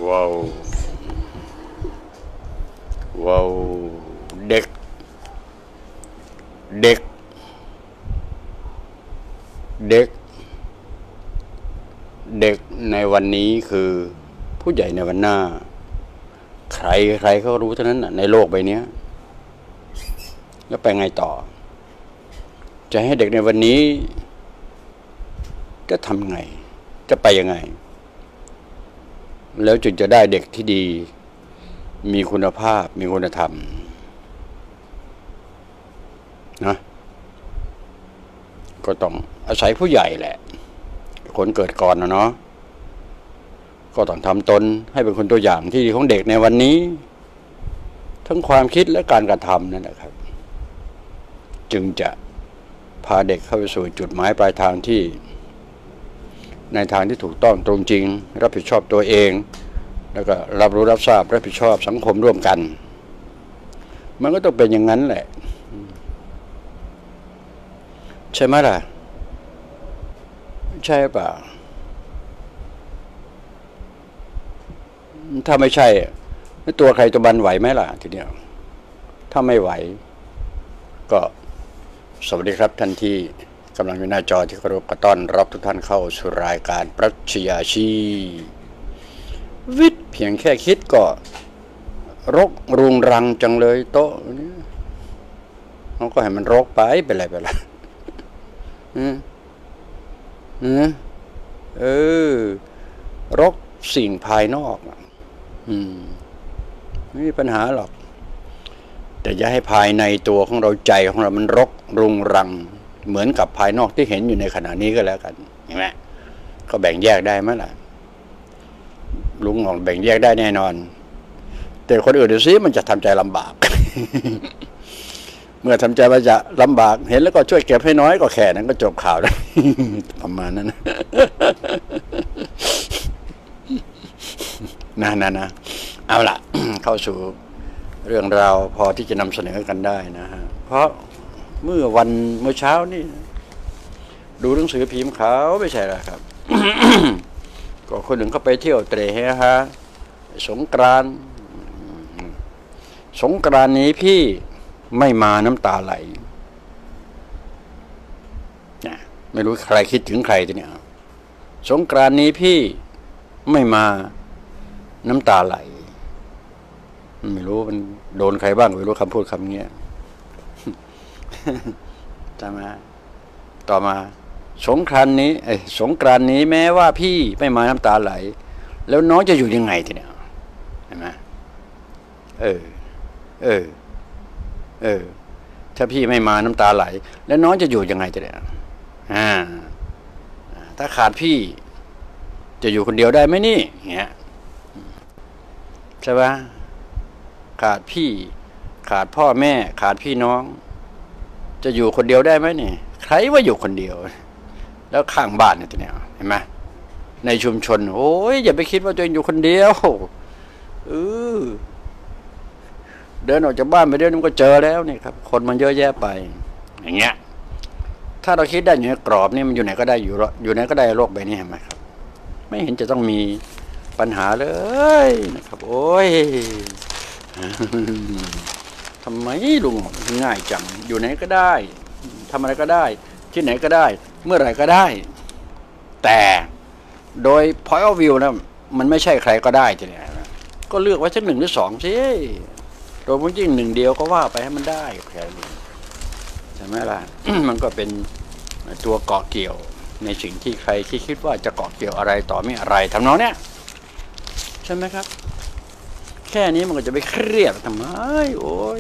ว้าวว้าวเด็กเด็กเด็กเด็กในวันนี้คือผู้ใหญ่ในวันหน้าใครเขารู้เท่านั้นในโลกใบนี้แล้วไปไงต่อจะให้เด็กในวันนี้จะทำไงจะไปยังไงแล้วจึงจะได้เด็กที่ดีมีคุณภาพมีคุณธรรมนะก็ต้องอาศัยผู้ใหญ่แหละคนเกิดก่อนนะเนาะก็ต้องทำตนให้เป็นคนตัวอย่างที่ดีของเด็กในวันนี้ทั้งความคิดและการกระทำนั่นแหละครับจึงจะพาเด็กเข้าไปสู่จุดหมายปลายทางที่ในทางที่ถูกต้องตรงจริงรับผิดชอบตัวเองแล้วก็รับรู้รับทราบรับผิดชอบสังคมร่วมกันมันก็ต้องเป็นอย่างนั้นแหละใช่ไหมล่ะใช่ป่ะถ้าไม่ใช่ตัวใครตัวมันไหวไหมล่ะทีเดียวถ้าไม่ไหวก็สวัสดีครับท่านที่กำลังอยู่หน้าจอที่เคารพก็ต้อนรับทุกท่านเข้าสู่รายการปรัชญาชีวิตเพียงแค่คิดก็รกรุงรังจังเลยโต๊ะนี้เขาก็ให้มันรกไปเป็นไรไปละรกสิ่งภายนอกไม่มีปัญหาหรอกแต่อย่าให้ภายในตัวของเราใจของเรามันรกรุงรังเหมือนกับภายนอกที่เห็นอยู่ในขณะนี้ก็แล้วกันเห็นไหมก็แบ่งแยกได้ไหมล่ะลุงบอกแบ่งแยกได้แน่นอนแต่คนอื่นดูซิมันจะทำใจลำบาก เมื่อทำใจว่าจะลำบากเห็นแล้วก็ช่วยเก็บให้น้อยก็แค่นั้นก็จบข่าวแล้ว ประมาณนั้นนะเอาล่ะ เข้าสู่เรื่องราวพอที่จะนำเสนอกันได้นะฮะเพราะเมื่อเช้านี่ดูหนังสือพิมพ์ขาวไม่ใช่หรอครับ ก็คนหนึ่งเขาไปเที่ยวเตะฮะสงกรานต์นี้พี่ไม่มาน้ำตาไหลนะไม่รู้ใครคิดถึงใครทีเนี้ยสงกรานต์นี้พี่ไม่มาน้ำตาไหลไม่รู้มันโดนใครบ้างไม่รู้คำพูดคำเงี้ยจำมาต่อมาสงกรานต์นี้แม้ว่าพี่ไม่มาน้ำตาไหลแล้วน้องจะอยู่ยังไงทีเนี้ยเห็นไหมถ้าพี่ไม่มาน้ำตาไหลแล้วน้องจะอยู่ยังไงทีเนี้ยถ้าขาดพี่จะอยู่คนเดียวได้ไหมนี่เงี้ยใช่ปะขาดพี่ขาดพ่อแม่ขาดพี่น้องจะอยู่คนเดียวได้ไหมนี่ใครว่าอยู่คนเดียวแล้วข้างบ้านเนี่ยทีเนี้ยเห็นไหมในชุมชนโอ้ยอย่าไปคิดว่าตัวเองอยู่คนเดียวเดินออกจากบ้านไปเดี๋ยวนี้ก็เจอแล้วนี่ครับคนมันเยอะแยะไปอย่างเงี้ยถ้าเราคิดได้อยู่ในกรอบนี่มันอยู่ไหนก็ได้อยู่ไหนก็ได้โลกใบนี้เห็นไหมครับไม่เห็นจะต้องมีปัญหาเลยนะครับโอ้ย ทำไมลุงง่ายจังอยู่ไหนก็ได้ทำอะไรก็ได้ที่ไหนก็ได้เมื่อไหร่ก็ได้แต่โดย point of view นะมันไม่ใช่ใครก็ได้ทีเนี้ยก็เลือกไว้สัก1 หรือ 2สิโดยจริง1 เดียวก็ว่าไปให้มันได้แค่นี้ใช่ไหมล่ะ มันก็เป็นตัวเกาะเกี่ยวในสิ่งที่ใครคิดว่าจะเกาะเกี่ยวอะไรต่อไม่อะไรทำนองเนี้ยใช่ไหมครับแค่นี้มันก็จะไปเครียดทำไมโอ้ย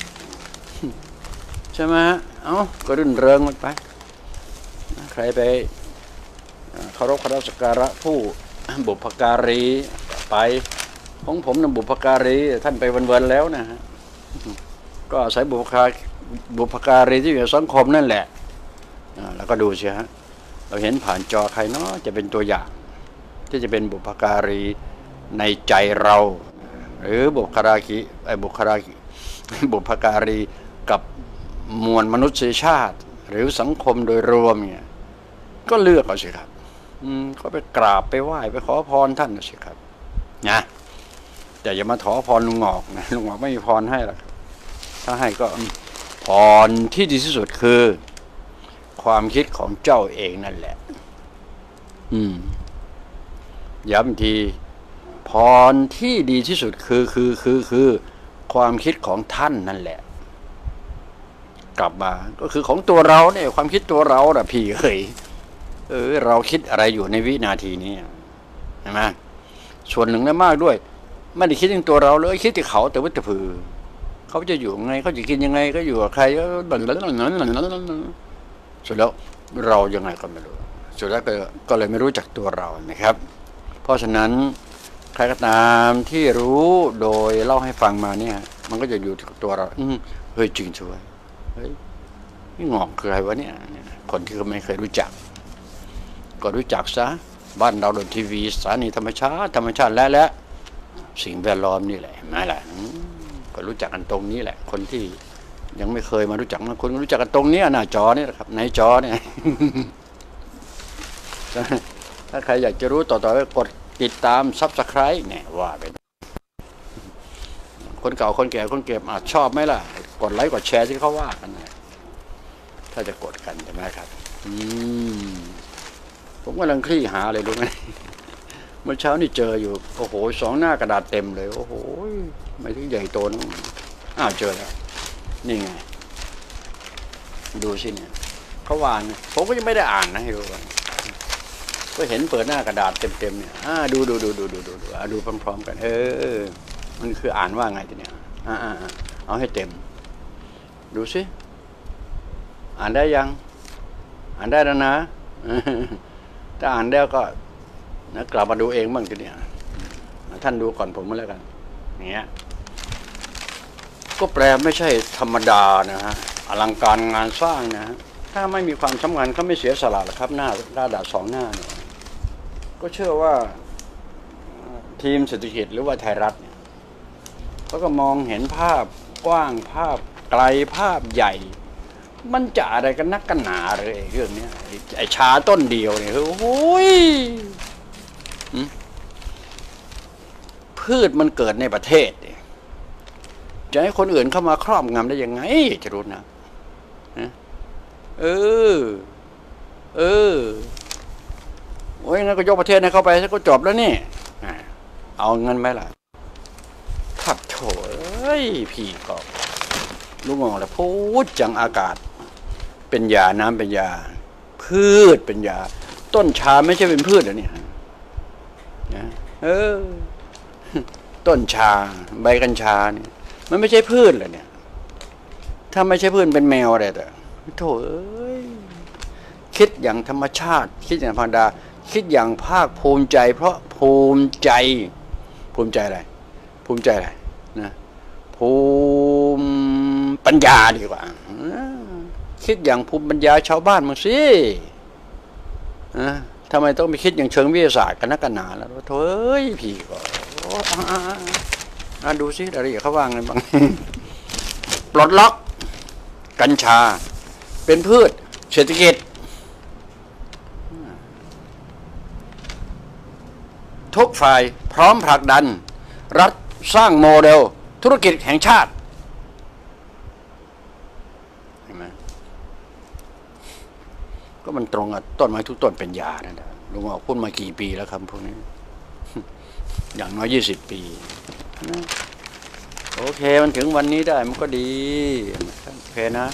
ใช่ไหมก็รื่นเริงมันไปใครไปเคารพสักการะผู้บุพการีไปของผมนะบุพการีท่านไปวันๆแล้วนะฮะก็อาศัยบุพการีที่อยู่ในสังคมนั่นแหละแล้วก็ดูสิฮะเราเห็นผ่านจอใครเนาะจะเป็นตัวอย่างที่จะเป็นบุพการีในใจเราหรือบุพการีกับมวลมนุษยชาติหรือสังคมโดยรวมเนี่ยก็เลือกเอาสิครับก็ไปกราบไปไหว้ไปขอพรท่านสิครับนะแต่อย่ามาขอพรลุงหงอกนะลุงหงอกไม่มีพรให้หรอกถ้าให้ก็พรที่ดีที่สุดคือความคิดของเจ้าเองนั่นแหละย้ำทีพรที่ดีที่สุดคือความคิดของท่านนั่นแหละกลับมาก็คือของตัวเราเนี่ยความคิดตัวเราน่ะพี่เฮ้ยเราคิดอะไรอยู่ในวินาทีนี้ใช่ไหมส่วนหนึ่งนั้นมากด้วยไม่ได้คิดถึงตัวเราเลยคิดถึงเขาแต่ว่าแต่ผือเขาจะอยู่ไงเขาจะกินยังไงก็อยู่กับใครก็สุดแล้วเรายังไงก็ไม่รู้สุดแล้วก็เลยไม่รู้จักตัวเรานะครับ เพราะฉะนั้นใครก็ตามที่รู้โดยเล่าให้ฟังมาเนี่ยมันก็จะอยู่ที่ตัวเราเฮ้ยจริงช่วยเฮ้ยนี่งอกคืออะไรวะเนี่ยคนที่เขาไม่เคยรู้จักก็รู้จักซะบ้านเราโดนทีวีสถานีธรรมชาติและสิ่งแวดล้อมนี่แหละเห็นไหมล่ะก็รู้จักกันตรงนี้แหละคนที่ยังไม่เคยมารู้จักนะคนรู้จักกันตรงนี้หน้าจอนี่แหละครับในจอเนี่ย ถ้าใครอยากจะรู้ต่อไปกดติดตาม Subscribe เนี่ยว่าไปคนเก่าคนแก่คนเก็บอาจชอบไหมล่ะกดไลค์กดแชร์ที่เขาว่ากันนะถ้าจะกดกันใช่ไหมครับผมกำลังคลี่หาเลยรู้ไหมเมื่อเช้านี่เจออยู่โอ้โห2 หน้ากระดาษเต็มเลยโอ้โหไม่ถึงใหญ่โตนะเจอแล้วนี่ไงดูสิเนี่ยเขาวางผมก็ยังไม่ได้อ่านนะให้ดูก็เห็นเปิดหน้ากระดาษเต็มๆเนี่ยดูพร้อมๆกันมันคืออ่านว่าไงทีเนี่ยเอาให้เต็มดูสิอ่านได้ยังอ่านได้แล้วนะถ้าอ่านแล้วก็กลับมาดูเองบ้างทีเนี่ยท่านดูก่อนผมมาแล้วกันอย่างเงี้ยก็แปลไม่ใช่ธรรมดานะฮะอลังการงานสร้างนะฮะถ้าไม่มีความสำคัญเขาไม่เสียสละหรอกครับหน้ากระดาษ2 หน้าเนี่ยก็เชื่อว่าทีมเศรษฐกิจหรือว่าไทยรัฐเนี่ยเขาก็มองเห็นภาพกว้างภาพไกลภาพใหญ่มันจะอะไรกันนักกันหนาเลยเรื่องนี้ไอ้ชาต้นเดียวเนี่ยโอ้ยพืชมันเกิดในประเทศจะให้คนอื่นเข้ามาครอบงำได้ยังไงจะรู้นะโอ้ยงั้นก็ยกประเทศให้เข้าไปซะก็จบแล้วนี่เอาเงินไหมล่ะทับโถพี่ก็ลูกมองแล้วพูดจังอากาศเป็นยาน้ำเป็นยาพืชเป็นยาต้นชาไม่ใช่เป็นพืชเหรอเนี่ยต้นชาใบกัญชาเนี่ยมันไม่ใช่พืชเหรอเนี่ยถ้าไม่ใช่พืชเป็นแมวอะไรแต่โถคิดอย่างธรรมชาติคิดอย่างธรรมดาคิดอย่างภาคภูมิใจเพราะภูมิใจอะไรนะภูมิปัญญาดีกว่าคิดอย่างภูมิปัญญาชาวบ้านมึงสิทำไมต้องไปคิดอย่างเชิงวิทยาศาสตร์กันนักกันหนาแล้วโถ่พี่ก็ดูสิรายละเอียดเขาว่าไงบ้าง ปลดล็อกกัญชาเป็นพืชเศรษฐกิจทุกฝ่ายพร้อมผลักดันรัฐสร้างโมเดลธุรกิจแห่งชาติเห็นไหมก็มันตรงกับต้นไม้ทุกต้นเป็นยานั่นแหละลุงออกพูดมากี่ปีแล้วครับพวกนี้ อย่างน้อย20 ปีนะโอเคมันถึงวันนี้ได้มันก็ดีโอเคนะ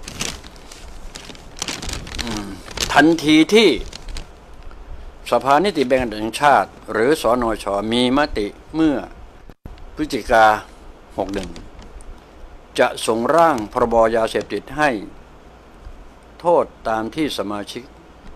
ทันทีที่สภานิติบัญญัติแห่งชาติหรือสนช.มีมติเมื่อพฤศจิกา61จะส่งร่างพรบยาเสพติดให้โทษตามที่สมาชิก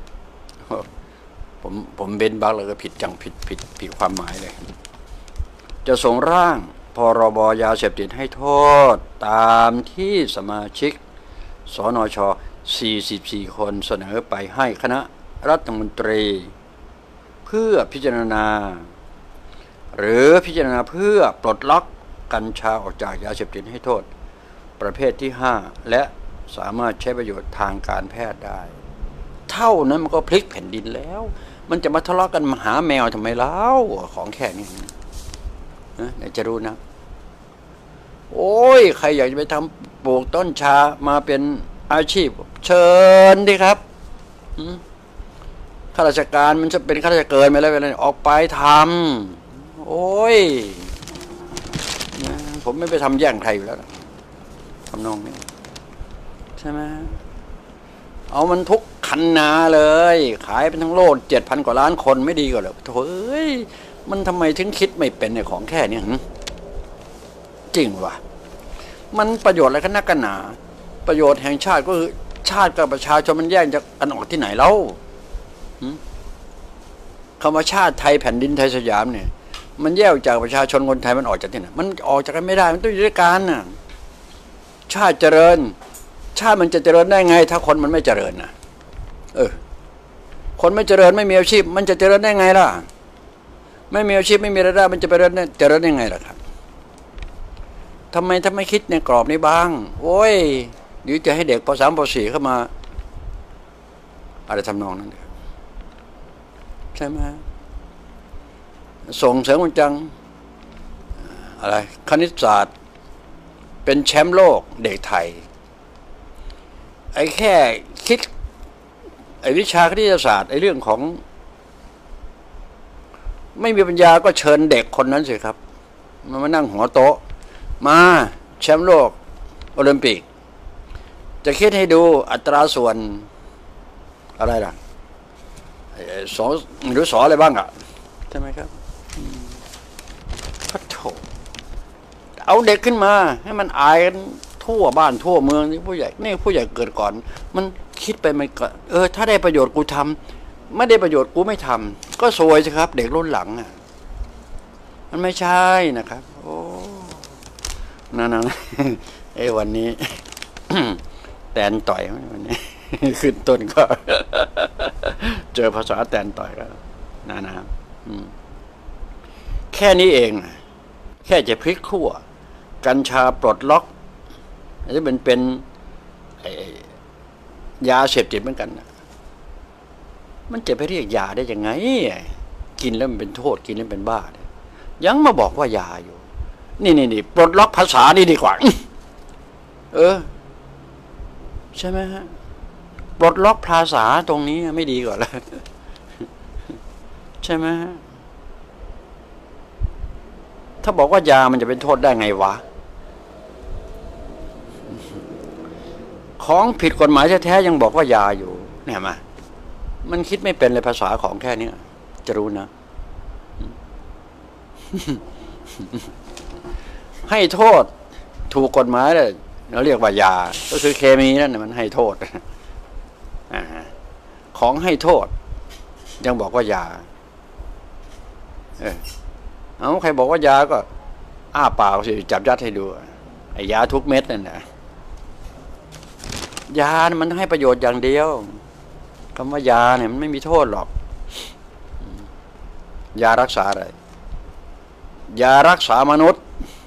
ผมเบนบักเลยก็ผิดจังผิดความหมายเลยจะส่งร่างพรบยาเสพติดให้โทษตามที่สมาชิกสนช44 คนเสนอไปให้คณะรัฐมนตรีเพื่อพิจารณาหรือพิจารณาเพื่อปลดล็อกกัญชาออกจากยาเสพติดให้โทษประเภทที่5และสามารถใช้ประโยชน์ทางการแพทย์ได้เท่านั้นมันก็พลิกแผ่นดินแล้วมันจะมาทะเลาะกันมาหาแมวทำไมเล่าของแค่นี้อยากจะรู้นะโอ้ยใครอยากจะไปทำปลูกต้นชามาเป็นอาชีพเชิญดิครับข้าราชการมันจะเป็นข้าราชการไปแล้วอะไรออกไปทำโอ้ยผมไม่ไปทำแย่งใครอยู่แล้วทำนองนี้ใช่ไหมเอามันทุกคันนาเลยขายเป็นทั้งโลก7,000 กว่าล้านคนไม่ดีกว่าเหรอโถ่เอ้ยมันทำไมถึงคิดไม่เป็นในของแค่นี้จริงวะมันประโยชน์อะไรกันนักกันหนาประโยชน์แห่งชาติก็คือชาติกับประชาชนมันแยกจากกันออกที่ไหนเล่าคำว่าชาติไทยแผ่นดินไทยสยามเนี่ยมันแยกจากประชาชนคนไทยมันออกจากที่ไหนมันออกจากกันไม่ได้มันต้องอยู่ด้วยกันน่ะชาติเจริญชาติมันจะเจริญได้ไงถ้าคนมันไม่เจริญนะคนไม่เจริญไม่มีอาชีพมันจะเจริญได้ไงล่ะไม่มีอาชีพไม่มีรายได้มันจะเจริญได้ไงล่ะครับทำไมถ้าไม่คิดในกรอบนี้บ้างโอ้ยเดี๋ยวจะให้เด็กป.3 ป.4เข้ามาอะไรทำนองนั้นใช่ไหมส่งเสริมมันจังอะไรคณิตศาสตร์เป็นแชมป์โลกเด็กไทยไอ้แค่คิดไอ้วิชาคณิตศาสตร์ไอ้เรื่องของไม่มีปัญญาก็เชิญเด็กคนนั้นสิครับมานั่งหัวโต๊ะมาแชมป์โลกโอลิมปิกจะคิดให้ดูอัตราส่วนอะไรล่ะสอหรือสออะไรบ้างอ่ะใช่ไหมครับพระโถเอาเด็กขึ้นมาให้มันอายกันทั่วบ้านทั่วเมืองนี่ผู้ใหญ่เกิดก่อนมันคิดไปมันก็ถ้าได้ประโยชน์กูทำไม่ได้ประโยชน์กูไม่ทำก็ซวยสิครับเด็กรุ่นหลังอ่ะมันไม่ใช่นะครับโอ้นั่นวันนี้ แตนต่อยวันนี้ ขึ้นต้นก็ เจอภาษาแตนต่อยก็นะครับแค่นี้เองแค่จะพลิกขั้วกัญชาปลดล็อกจะเป็นยาเสพติดเหมือนกันมันจะไปเรียกยาได้ยังไงกินแล้วมันเป็นโทษกินแล้วเป็นบ้ายังมาบอกว่ายาอยู่นี่ปลดล็อกภาษานี่ดีกว่าใช่ไหมฮะปลดล็อกภาษาตรงนี้ไม่ดีกว่าแล้วใช่ไหมฮะถ้าบอกว่ายามันจะเป็นโทษได้ไงวะของผิดกฎหมายแท้ๆยังบอกว่ายาอยู่เนี่ยมันคิดไม่เป็นเลยภาษาของแค่นี้จะรู้นะ ให้โทษถูกกฎหมายเลยเราเรียกว่ายาก็คือเคมีนั่นมันให้โทษของให้โทษยังบอกว่ายาเอาใครบอกว่ายาก็อ้าปากสิจับยัดให้ดูไอ้ยาทุกเม็ดนั่นนะยามันให้ประโยชน์อย่างเดียวคำว่ายาเนี่ยมันไม่มีโทษหรอกยารักษาอะไรยารักษามนุษย์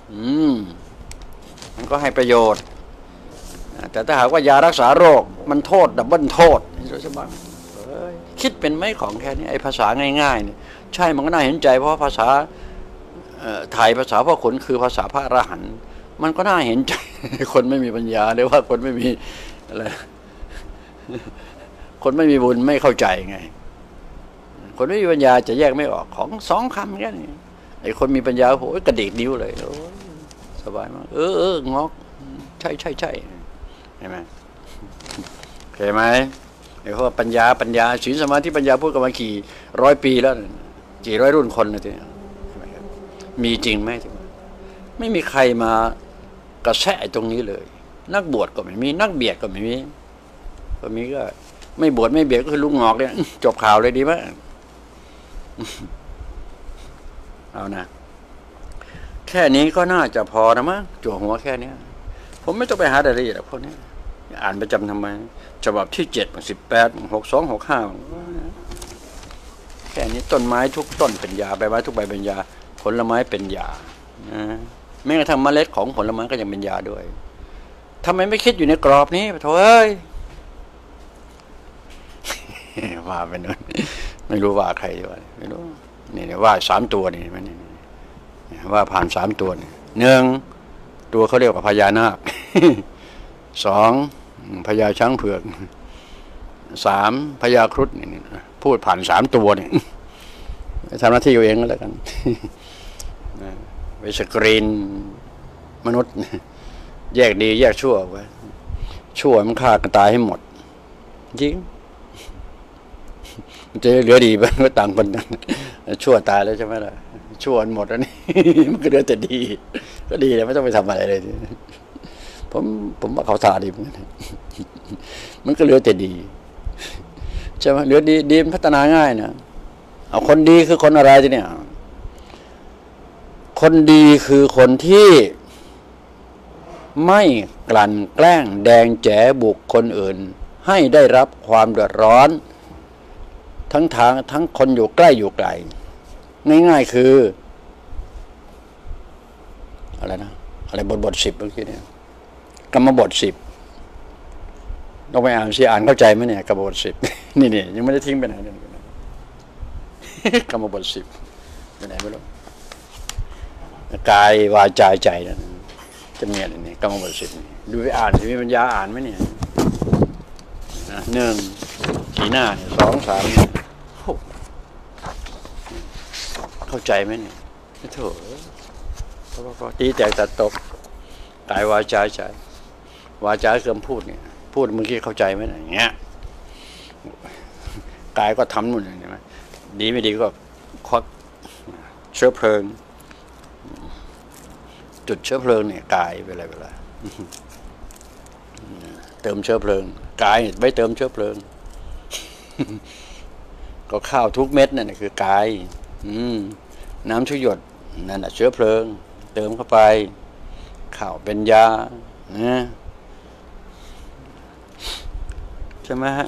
มันก็ให้ประโยชน์แต่ถ้าหากว่ายารักษาโรคมันโทษดับเบิลโทษใช่ไหมคิดเป็นไหมของแค่นี้ไอ้ภาษาง่ายๆเนี่ยใช่มันก็น่าเห็นใจเพราะภาษาไทยภาษาพ่อขุนคือภาษาพระอรหันต์มันก็น่าเห็นใจคนไม่มีปัญญาหรือว่าคนไม่มีอะไรคนไม่มีบุญไม่เข้าใจไงคนไม่มีปัญญาจะแยกไม่ออกของ2 คำแค่นี้ไอ้คนมีปัญญาโหกระดิกนิ้วเลยสบายมากงอกใช่เห็นไหมเห็นไหมไอ้พวกปัญญาศีลสมาธิปัญญาพูดกันมากี่100 ปีแล้วกี่ร้อยรุ่นคนเลยทีนี้มีจริงไหมไม่มีใครมากระแสะตรงนี้เลยนักบวชก็ไม่มีนักเบียดก็ไม่มีก็ไม่บวชไม่เบียดก็คือลุงงอกเนี่ยจบข่าวเลยดีไหมเอานะแค่นี้ก็น่าจะพอนะมั้งจั่วหัวแค่นี้ผมไม่ต้องไปหารายละเอียดพวกนี้อ่านประจำทำไมฉบับที่7 18 62 65แค่นี้ต้นไม้ทุกต้นเป็นยาใบไม้ทุกใบเป็นยาผลไม้เป็นยาแม้กระทั่งเมล็ดของผลไม้ก็ยังเป็นยาด้วยทำไมไม่คิดอยู่ในกรอบนี้โถ่เอ้ยว่าไปนู่นไม่รู้ว่าใครด้วยไม่รู้นี่ว่า3 ตัวนี่มันว่าผ่านสามตัวหนึ่งตัวเขาเรียกว่าพญานาค สองพญาช้างเผือกสามพญาครุฑพูดผ่านสามตัวเนี่ยทำหน้าที่อยู่เองก็แล้วกันไปสกรีนมนุษย์แยกดีแยกชั่วไว้ชั่วมันฆ่ากันตายให้หมดจริงมันจะเหลือดีบ้างก็ต่างคนชั่วตายแล้วใช่ไหมล่ะชั่วหมดแล้วนี่ มันก็เหลือแต่ดีก็ดีเลยไม่ต้องไปทำอะไรเลยผมว่าเขาทาดีเหมือนกันมันก็เหลือแต่ดีใช่ไหมเหลือดีมันพัฒนาง่ายนะเอาคนดีคือคนอะไรทีเนี่ยคนดีคือคนที่ไม่กลั่นแกล้งแดงแจ๋บุคคลอื่นให้ได้รับความเดือดร้อนทั้งคนอยู่ใกล้อยู่ไกลง่ายๆคืออะไรนะอะไรบท10เมื่อกี้เนี่ยกรรมบท10ต้องไปอ่านสิอ่านเข้าใจไหมเนี่ยกรรมบท10นี่ยังไม่ได้ทิ้งไปไหนเลยกรรมบท10ไปไหนไม่รู้กายวาจาใจนั่นจะมีอะไรเนี่ยกรรมบท10ดูไปอ่านสิมีปัญญาอ่านไหมเนี่ยหนึ่งกี่หน้าเนี่ยสองสามเข้าใจไหมเนี่ยโถ่ก็ตีแตกตัดตกกายวาจาใจวาจาคือคำพูดเนี่ยพูดเมื่อกี้เข้าใจไหมอย่างเงี้ยกายก็ทำนู่นใช่ไหมดีไม่ดีก็ควักเชื้อเพลิงจุดเชื้อเพลิงเนี่ยกายเวลาเติมเชื้อเพลิงกายไม่เติมเชื้อเพลิง ก็ข้าวทุกเม็ดนั่นคือกายน้ำชุหยดนั่นแหละเชื้อเพลิงเติมเข้าไปข้าวเป็นยานะใช่ไหมฮะ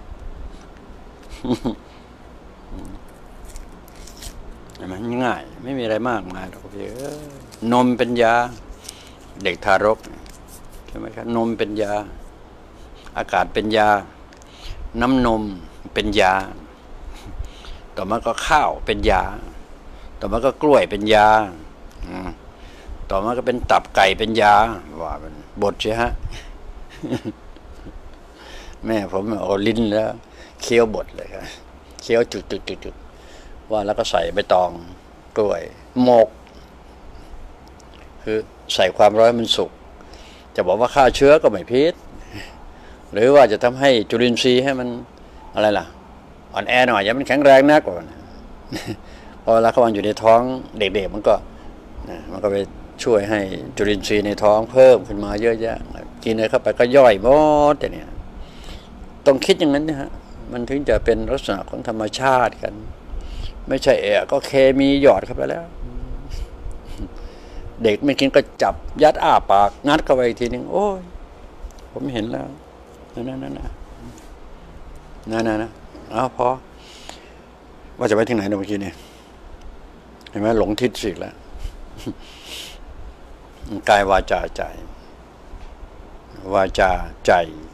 มันง่ายไม่มีอะไรมากมายหรอกพี่นมเป็นยาเด็กทารกใช่ไหมครับนมเป็นยาอากาศเป็นยาน้ำนมเป็นยาต่อมาก็ข้าวเป็นยาต่อมาก็กล้วยเป็นยาต่อมาก็เป็นตับไก่เป็นยาว่าเป็นบทใช่ฮะ แม่ผมเอาลิ้นแล้วเคี้ยวบทเลยครับเคี้ยวจุดว่าแล้วก็ใส่ใบตองกล้วยหมกคือใส่ความร้อนมันสุกจะบอกว่าฆ่าเชื้อก็ไม่พิษหรือว่าจะทำให้จุลินทรีย์ให้มันอะไรล่ะอ่อนแอหน่อยอย่ามันแข็งแรงนักกว่าพอเวลาเขาวางอยู่ในท้องเด็กๆมันก็ไปช่วยให้จุลินทรีย์ในท้องเพิ่มขึ้นมาเยอะแยะกินอะไรเข้าไปก็ย่อยหมดแต่เนี่ยต้องคิดอย่างนั้นนะฮะมันถึงจะเป็นลักษณะของธรรมชาติกันไม่ใช่ก็เคมีหยอดเข้าไปแล้วเด็กไม่กินก็จับยัดอ้าปากงัดเข้าไปอีกทีนึงโอ้ยผมเห็นแล้วนั่นเอาพอว่าจะไปที่ไหนเมื่อกี้เนี่ยเห็นไหมหลงทิศสิแล้วกายวาจาใจวาจาใจ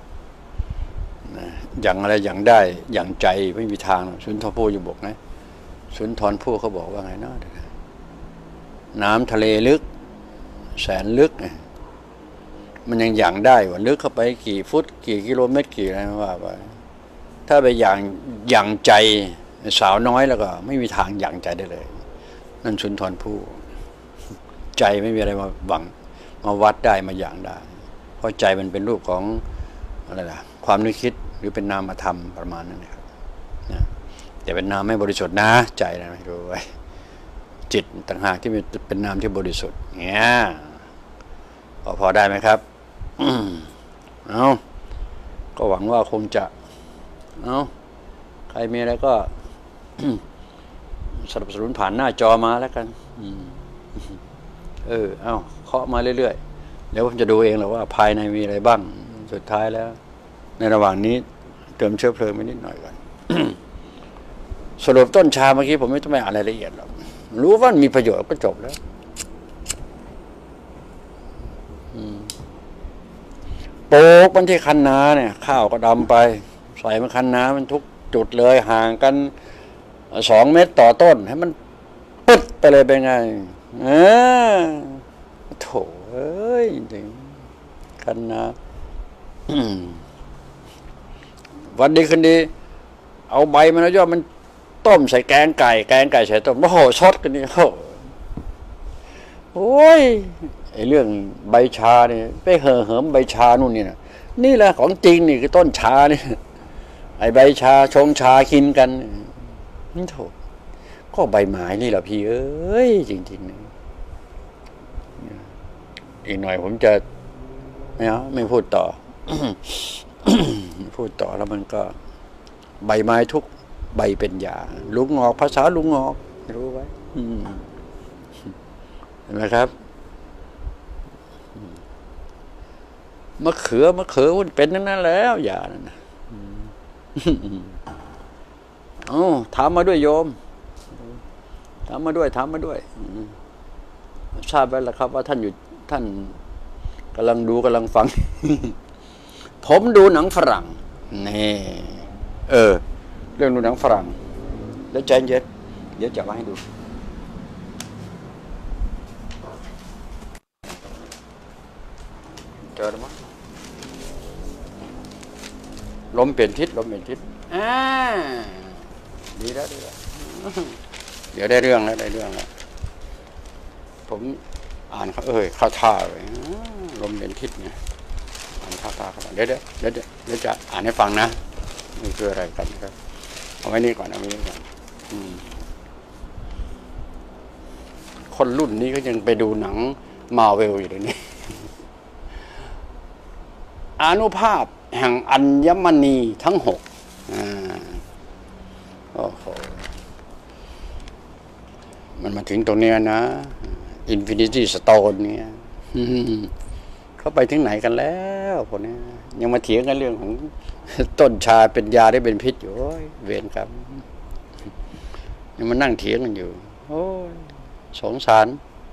อย่างอะไรอย่างได้อย่างใจไม่มีทางสุนทรภู่อยู่บอกนะสุนทรภู่เขาบอกว่าไงเนาะน้ำทะเลลึกแสนลึกมันยังอย่างได้ว่าลึกเข้าไปกี่ฟุตกี่กิโลเมตรกี่อะไรว่าไปถ้าไปอย่างใจสาวน้อยแล้วก็ไม่มีทางอย่างใจได้เลยนั่นสุนทรภู่ใจไม่มีอะไรมาหวังมาวัดได้มาอย่างได้เพราะใจมันเป็นรูปของอะไรล่ะความนึกคิดหรือเป็นนามธรรมประมาณนั้นนะครับนะแต่เป็นนามไม่บริสุทธิ์นะใจนะไม่รู้ไว้จิตต่างหากที่เป็นนามที่บริสุทธิ์เนี่ยพอได้ไหมครับเอาก็หวังว่าคงจะเอาใครมีอะไรก็ สนับสนุนผ่านหน้าจอมาแล้วกันเอาเคาะมาเรื่อยๆเดี๋ยวผมจะดูเองแหละว่าภายในมีอะไรบ้างสุดท้ายแล้วในระหว่างนี้เติมเชื้อเพลิงไปนิดหน่อยก่อน สรุปต้นชาเมื่อกี้ผมไม่ต้องไปอ่านรายละเอียดหรอกรู้ว่ามีประโยชน์ก็จบแล้วโปกมันที่คันนาเนี่ยข้าวก็ดำไปใส่มันคันนามันทุกจุดเลยห่างกัน2 เมตรต่อต้นให้มันปึ๊ดไปเลยเป็นไงเออโถเอ้ยจริงกันนะวันดีคืนดีเอาใบมันแล้วยอดมันต้มใส่แกงไก่ใส่ต้มโอ้โหชดกันนี่โอ้ยไอ้เรื่องใบชาเนี่ยไปเหิมใบชานู่นนี่นะนี่แหละของจริงนี่คือต้นชาเนี่ยไอ้ใบชาชงชากินกันนี่โถก็ใบไม้นี่แหละพี่เอ้ยจริงๆเนี่ยอีกหน่อยผมจะไม่พูดต่อ พูดต่อแล้วมันก็ใบไม้ทุกใบเป็นยาลุงงอกภาษาลุงงอกรู้ไว้เห็นไหมครับมะเขือมันเป็นนั่นแล้วอย่านะถามมาด้วยโยมถามมาด้วยทราบไว้แล้วครับว่าท่านกำลังดูกำลังฟัง ผมดูหนังฝรั่งนี่เรื่องดูหนังฝรั่งแล้วใจเย็นเดี๋ยวจะมาให้ดูเจอแล้วมั้งลมเปลี่ยนทิศดีแล้วเดี๋ยวได้เรื่องแล้วผมอ่านเขาเข้าท่าเลยลมเปลี่ยนทิศเนี่ยอ่านท่าเดี๋ยวจะอ่านให้ฟังนะนี่คืออะไรกันครับเอาไว้นี่ก่อนคนรุ่นนี้ก็ยังไปดูหนังมาเวลอยู่เลยนี่อานุภาพแห่งอัญมณีทั้ง6โอ้โหมันมาถึงตรงเนี้ยนะอินฟินิตี้สโตนเนี่ยเขาไปถึงไหนกันแล้วพวกนี้ยังมาเถียงกันเรื่องของต้นชาเป็นยาได้เป็นพิษอยู่เวรกรรมยังมานั่งเถียงกันอยู่โอ้ยสงสาร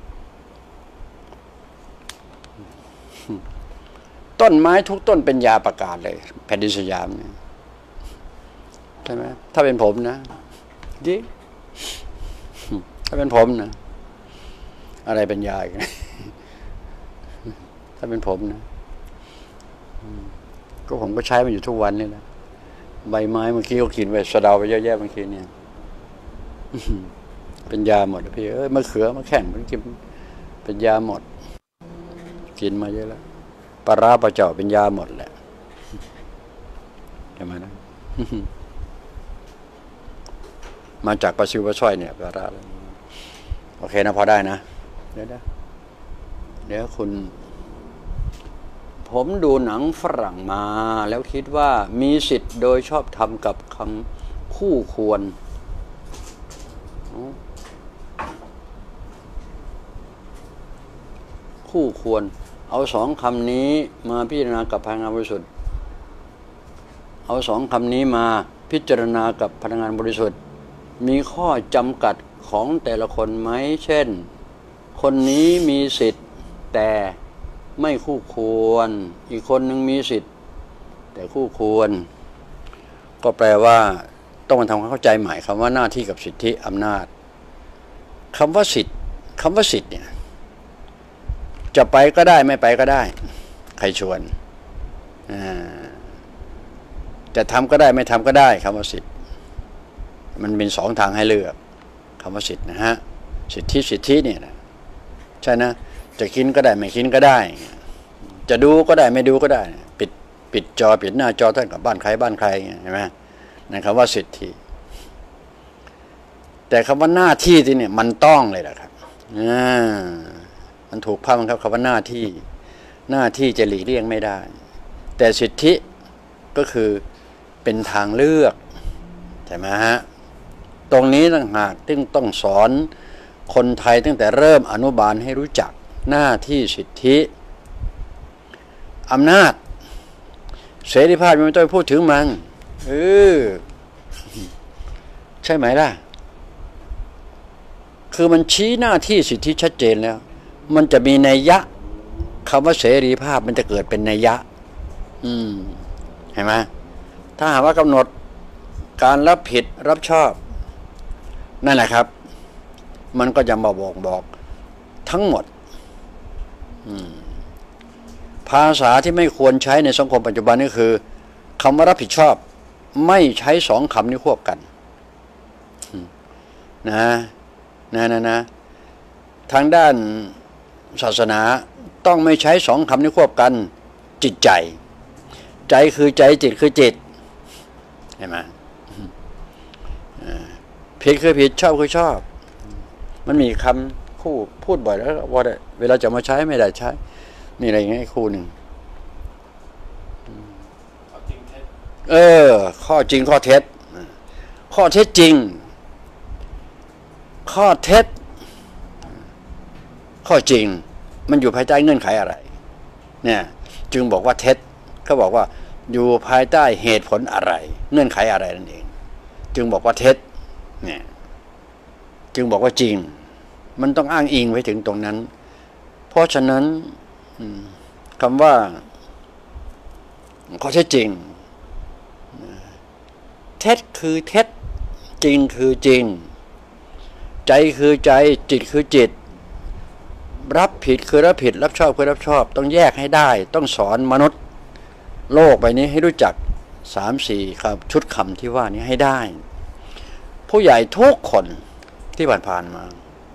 ต้นไม้ทุกต้นเป็นยาประกาศเลยแผ่นดินสยามเนี่ยใช่ไหมถ้าเป็นผมนะดิถ้าเป็นผมนะอะไรเป็นยาอีกถ้าเป็นผมนะก็ผมก็ใช้มันอยู่ทุกวันนี่แหละใบไม้เมื่อกี้ก็กินไปสะเดาไปเยอะแยะเมื่อกี้เนี่ยเป็นยาหมดพี่มะเขือมะแข้งมันกินเป็นยาหมดกินมาเยอะแล้วปลาร้าปลาเจ่าเป็นยาหมดแหละใช่ไหมนะ มาจากปลาซิวปลาสร้อยเนี่ยปลาร้าโอเคนะพอได้นะเดี๋ยวคุณผมดูหนังฝรั่งมาแล้วคิดว่ามีสิทธิ์โดยชอบธรรมกับคำคู่ควรเอา2 คำนี้มาพิจารณากับพลังงานบริสุทธิ์เอา2 คำนี้มาพิจารณากับพลังงานบริสุทธิ์มีข้อจำกัดของแต่ละคนไหมเช่นคนนี้มีสิทธิ์แต่ไม่คู่ควรอีกคนหนึ่งมีสิทธิ์แต่คู่ควรก็แปลว่าต้องมาทำความเข้าใจใหม่คำว่าหน้าที่กับสิทธิอำนาจคำว่าสิทธิ์เนี่ยจะไปก็ได้ไม่ไปก็ได้ใครชวนจะทำก็ได้ไม่ทำก็ได้คำว่าสิทธิ์มันเป็น2 ทางให้เลือกคำว่าสิทธิ์นะฮะสิทธิเนี่ยนะใช่นะจะกินก็ได้ไม่กินก็ได้จะดูก็ได้ไม่ดูก็ได้ปิดจอปิดหน้าจอท่านกับบ้านใครเห็นไหมนั่นคำว่าสิทธิแต่คำว่าหน้าที่ที่เนี่ยมันต้องเลยแหละครับมันถูกภาพบังคับคำว่าหน้าที่จะหลีกเลี่ยงไม่ได้แต่สิทธิก็คือเป็นทางเลือกใช่ไหมฮะตรงนี้ต่างหากซึ่งต้องสอนคนไทยตั้งแต่เริ่มอนุบาลให้รู้จักหน้าที่สิทธิอำนาจเสรีภาพไม่ต้องพูดถึงมันใช่ไหมล่ะคือมันชี้หน้าที่สิทธิชัดเจนแล้วมันจะมีนัยยะคำว่าเสรีภาพมันจะเกิดเป็นนัยยะเห็นไหมถ้าหากว่ากำหนดการรับผิดรับชอบนั่นแหละครับมันก็จะมาบอกทั้งหมดภาษาที่ไม่ควรใช้ในสังคมปัจจุบันนี่คือคำว่ารับผิดชอบไม่ใช้สองคำนี้ควบกันนะทางด้านศาสนาต้องไม่ใช้สองคำนี้ควบกันจิตใจใจคือใจจิตคือจิตเห็นไหมผิดคือผิดชอบคือชอบมันมีคำคู่พูดบ่อยแล้วว่าเวลาจะมาใช้ไม่ได้ใช้มีอะไรอย่างเงี้ยคู่หนึ่งข้อจริงข้อเท็จข้อเท็จจริงข้อเท็จข้อจริงมันอยู่ภายใต้เงื่อนไขอะไรเนี่ยจึงบอกว่าเท็จเขาบอกว่าอยู่ภายใต้เหตุผลอะไรเงื่อนไขอะไรนั่นเองจึงบอกว่าเท็จเนี่ยจึงบอกว่าจริงมันต้องอ้างอิงไว้ถึงตรงนั้นเพราะฉะนั้นคำว่าข้อเท็จจริงเท็จคือเท็จจริงคือจริงใจคือใจจิตคือจิตรับผิดคือรับผิดรับชอบคือรับชอบต้องแยกให้ได้ต้องสอนมนุษย์โลกใบนี้ให้รู้จัก 3-4 ครับชุดคำที่ว่านี้ให้ได้ผู้ใหญ่ทุกคนที่ผ่านมา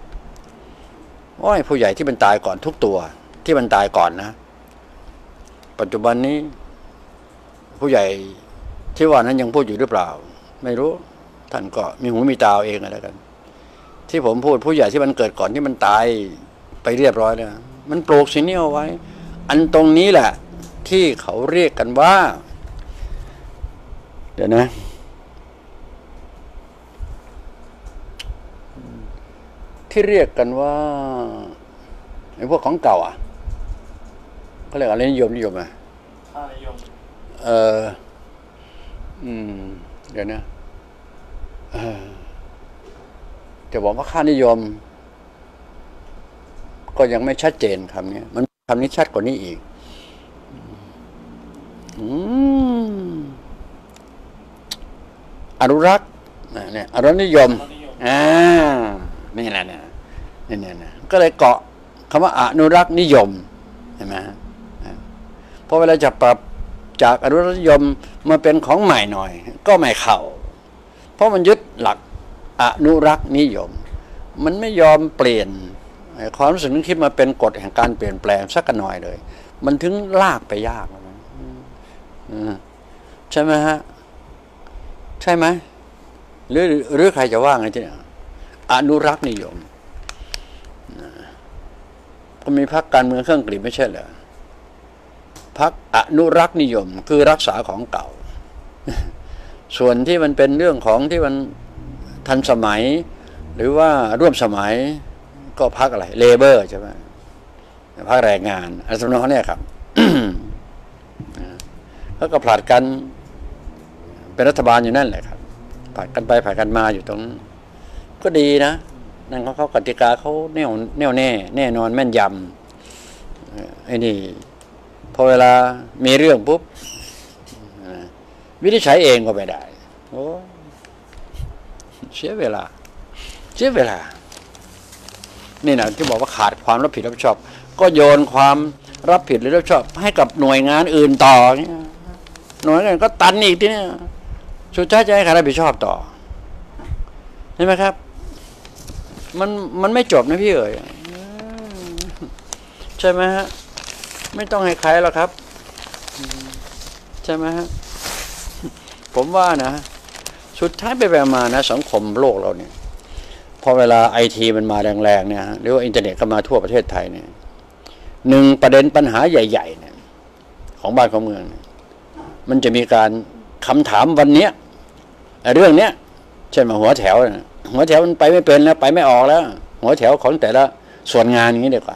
ผู้ใหญ่ที่มันตายก่อนทุกตัวที่มันตายก่อนนะปัจจุบันนี้ผู้ใหญ่ที่ว่านั้นยังพูดอยู่หรือเปล่าไม่รู้ท่านก็มีหูมีตาเองอะไรกันที่ผมพูดผู้ใหญ่ที่มันเกิดก่อนที่มันตายไปเรียบร้อยแล้วมันปลูกสิ่งนี้เอาไว้อันตรงนี้แหละที่เขาเรียกกันว่าเดี๋ยวนะที่เรียกกันว่าไอ้พวกของเก่าเขาเรียกอะไรนิยมอ่ะนิยมเดี๋ยวนะจะบอกว่าค่านิยมก็ยังไม่ชัดเจนคำนี้มันคำนี้ชัดกว่านี้อีกอนุรักษ์เนี่ยอนุรักษ์นิยมนี่แหละเนี่ยก็เลยเกาะคำว่าอนุรักษ์นิยมเห็นไหมเพราะเวลาจะปรับจากอนุรักษ์นิยมมาเป็นของใหม่หน่อยก็ไม่เข้าเพราะมันยึดหลักอนุรักษ์นิยมมันไม่ยอมเปลี่ยนความรู้สึกนึกคิดมาเป็นกฎแห่งการเปลี่ยนแปลงสักหน่อยเลยมันถึงลากไปยากใช่ไหมฮะใช่ไหมหรือใครจะว่าไงที่เนี่ยอนุรักษ์นิยมก็มีพรรคการเมืองเครื่องกลีบไม่ใช่เหรอพรรคอนุรักษ์นิยมคือรักษาของเก่าส่วนที่มันเป็นเรื่องของที่มันทันสมัยหรือว่าร่วมสมัยก็พรรคอะไรเลเบอร์ใช่ไหมพรรคแรงงานอะไรสำนองเนี่ยครับ แล้วก็ผลัดกันเป็นรัฐบาลอยู่นั่นแหละครับผลัดกันไปผลัดกันมาอยู่ตรงนั้นก็ดีนะนั่นเขากติกาเขาแน่วแน่แน่นอนแม่นยำไอ้นี่พอเวลามีเรื่องปุ๊บวินิจฉัยเองก็ไม่ได้โอ้เสียเวลานี่นะที่บอกว่าขาดความรับผิดรับชอบก็โยนความรับผิดหรือรับชอบให้กับหน่วยงานอื่นต่อหน่วยงานก็ตันอีกทีนี้สุดท้ายจะให้ใครรับผิดชอบต่อเห็นไหมครับมันไม่จบนะพี่เอ๋ยใช่ไหมฮะไม่ต้องให้ใครหรอกครับใช่ไหมฮะผมว่านะสุดท้ายไปมานะสังคมโลกเราเนี่ยพอเวลาไอทีมันมาแรงๆเนี่ยหรือว่าอินเทอร์เน็ตเข้ามาทั่วประเทศไทยเนี่ยหนึ่งประเด็นปัญหาใหญ่ๆเนี่ยของบ้านของเมืองมันจะมีการคำถามวันนี้เรื่องเนี้ยเช่นมาหัวแถวมันไปไม่เป็นแล้วไปไม่ออกแล้วหัวแถวของแต่ละส่วนงานอย่างนี้ดีกว่า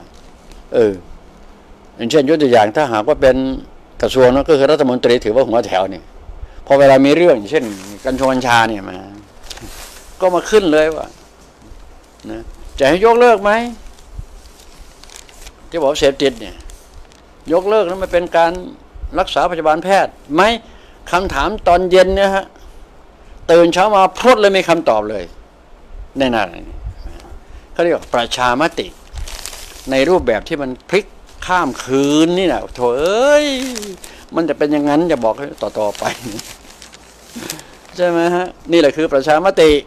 อย่างเช่นยกตัวอย่างถ้าหากว่าเป็นกระทรวงก็คือรัฐมนตรีถือว่าหัวแถวเนี่ยพอเวลามีเรื่องเช่นกัญชาเนี่ยมาก็มาขึ้นเลยว่านะจะให้ยกเลิกไหมที่บอกเสพติดเนี่ยยกเลิกแล้วมันเป็นการรักษาพยาบาลแพทย์ไหมคำถามตอนเย็นเนี่ยฮะตื่นเช้ามาพรวดเลยมีคำตอบเลยแน่นอนเขาเรียกว่าประชามติในรูปแบบที่มันพลิกข้ามคืนนี่นะโถเอ้ยมันจะเป็นอย่างนั้นจะบอกให้ต่อไปใช่ไหมฮะนี่แหละคือประชามติ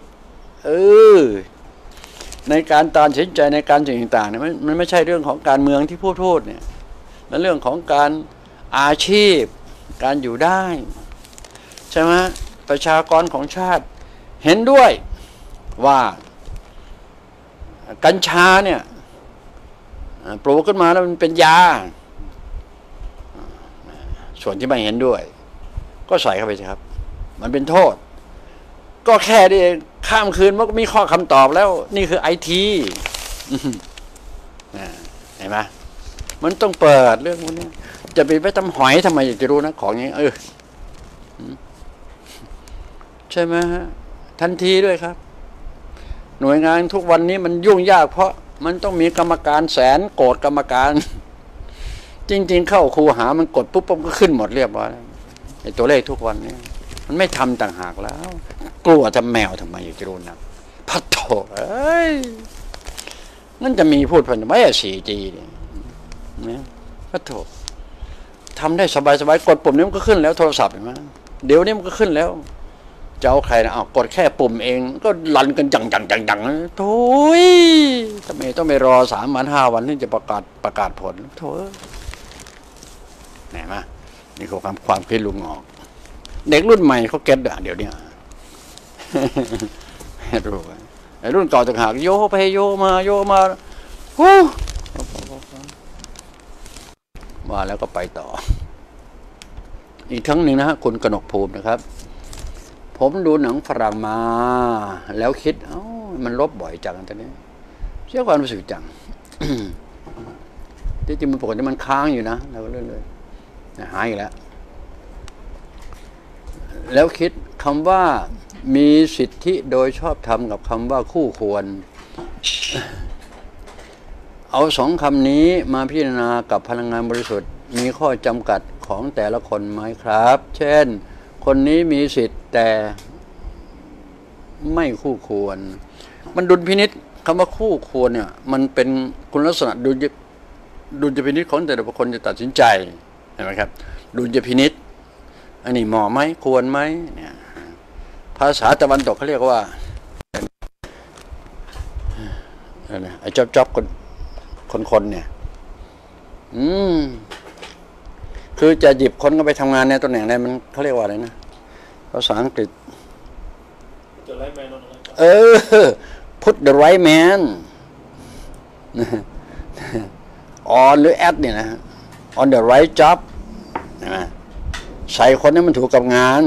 ในการตัดสินใจในการสิ่งต่างๆเนี่ยมันไม่ใช่เรื่องของการเมืองที่พูดเนี่ยมันเรื่องของการอาชีพการอยู่ได้ใช่ไหมประชากรของชาติเห็นด้วยว่ากัญชาเนี่ยปลูกขึ้นมาแล้วมันเป็นยาส่วนที่ไม่เห็นด้วยก็ใส่เข้าไปสิครับมันเป็นโทษก็แค่นี้ข้ามคืนมันก็มีข้อคำตอบแล้วนี่คือITเห็นไหมมันต้องเปิดเรื่องพวกนี้จะไปทำหอยทำไมอยากจะรู้นะของนี้ใช่ไหมฮะทันทีด้วยครับหน่วยงานทุกวันนี้มันยุ่งยากเพราะมันต้องมีกรรมการแสนโกรธกรรมการจริงๆเข้าคูหามันกดปุ๊บก็ขึ้นหมดเรียบร้อยไอ้ตัวเลขทุกวันนี้มันไม่ทำต่างหากแล้วกลัวทำแมวทำไมอยากจะรู้นะพัดโถนั่นจะมีพูดพันไม่4G เนี่ยพัดโถทำได้สบายๆกดปุ่มนี้มันก็ขึ้นแล้วโทรศัพท์เห็นไหมเดี๋ยวนี้มันก็ขึ้นแล้วจะเอาใครนะกดแค่ปุ่มเองก็รันกันจังโถ่ทำไมต้องไปรอ3 วัน 5 วันถึงจะประกาศผลโถ่ไหนมานี่คือความคิดลุงออกเด็กรุ่นใหม่เขาเก็ตเดี๋ยวนี้รู้ไอ้รุ่นเก่าต่างหากโยไปโยมามาแล้วก็ไปต่ออีกทั้งหนึ่งนะฮะคุณกนกภูมินะครับผมดูหนังฝรั่งมาแล้วคิดมันลบบ่อยจังตอนนี้เสียความรู้สึกจัง ที่จริงมันปกติมันค้างอยู่นะเราก็เรื่อยๆหายอีกแล้วคิดคำว่ามีสิทธิโดยชอบธรรมกับคำว่าคู่ควร เอา2 คำนี้มาพิจารณากับพลังงานบริสุทธิ์มีข้อจำกัดของแต่ละคนไหมครับ เช่นคนนี้มีสิทธิ์แต่ไม่คู่ควรมันดุลพินิจคำว่าคู่ควรเนี่ยมันเป็นคุณลักษณะดุลพินิจของแต่ละคนจะตัดสินใจเห็นไหมครับดุลพินิจอันนี้เหมาะไหมควรไหมเนี่ยภาษาตะวันตกเขาเรียกว่าไอ้จ๊อบคนเนี่ยคือจะหยิบคนก็ไปทำงานในตำแหน่งใดมันเขาเรียกว่าอะไรนะภาษาอังกฤษput the right man on หรือ at เนี่ยนะ on the right job นะใส่คนนี้มันถูกกับงาน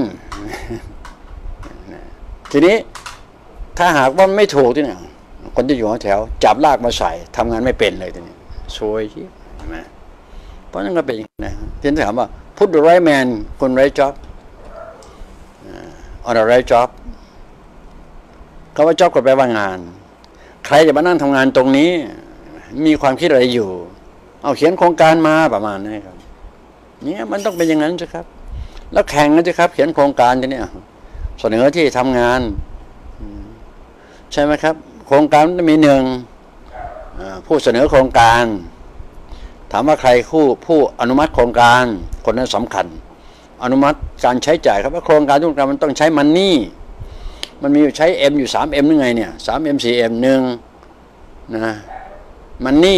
ทีนี้ถ้าหากว่าไม่ถูกที่เนี่ยคนที่อยู่แถวจับลากมาใส่ทำงานไม่เป็นเลยทีนี้ซวยใช่ไหมเพราะนั่นก็เป็นอย่างนี้นะที่ถามว่า put the right man คน right job on the right job คำว่า job ก็แปลว่างานใครจะมานั่งทำงานตรงนี้มีความคิดอะไรอยู่เอาเขียนโครงการมาประมาณนี้ครับเนี่ยมันต้องเป็นอย่างนั้นใช่ครับแล้วแข่งกันใช่ครับเขียนโครงการจะเนี่ยเสนอที่ทำงานใช่ไหมครับโครงการมันมีผู้เสนอโครงการถามว่าใครผู้อนุมัติโครงการคนนั้นสำคัญอนุมัติการใช้จ่ายครับว่าโครงการทุกโครงการมันต้องใช้มันนี่มันมีใช้ M อยู่ 3M นึงไงเนี่ย 3M 4M 1นะมันนี่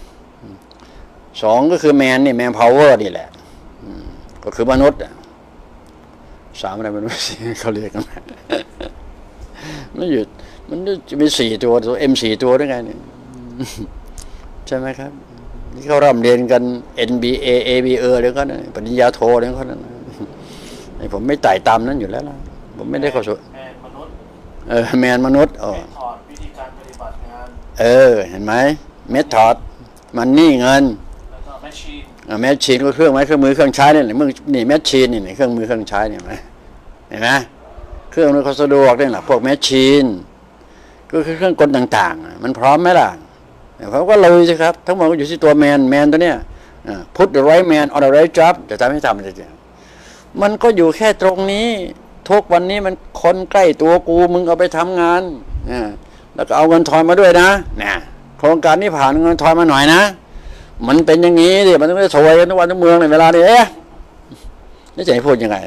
2ก็คือแมนนี่แมนพาวเวอร์นี่แหละก็คือมนุษย์3อะไรมันไม่เขาเรียกกันมันอยู่มันจะมี4 ตัว M 4 ตัวด้วยไงเนี่ยใช่ไหมครับนี่เขาเริ่มเรียนกัน NBA ABA เลยก็นะปริญญาโทเลยก็นะผมไม่ไต่ตามนั้นอยู่แล้วนะผมไม่ได้เข้าสู่แมนมนุษย์ถอดวิธีการปฏิบัติงานเห็นไหมเมธอดมันนี่เงินแล้วก็แมชชีนก็เครื่องไม้เครื่องมือเครื่องใช้เนี่ยนี่แมชชีนนี่เครื่องมือเครื่องใช้เนี่ยเห็นไหมเครื่องมือเขาสะดวกนี่แหละพวกแมชชีนก็คือเครื่องกลต่างๆมันพร้อมไหมล่ะเขาก็เลยสิครับทั้งหมดก็อยู่ที่ตัวแมนตัวเนี้ยput the right man on the right job จะทำให้ทำอะไรมันก็อยู่แค่ตรงนี้ทุกวันนี้มันคนใกล้ตัวกูมึงเอาไปทำงานแล้วก็เอาเงินทอนมาด้วยนะโครงการนี้ผ่านเงินทอนมาหน่อยนะมันเป็นอย่างนี้ดิมันต้องได้โวยกันทุกวันทุกเมืองในเวลานี้นี่จะให้พูดยังไง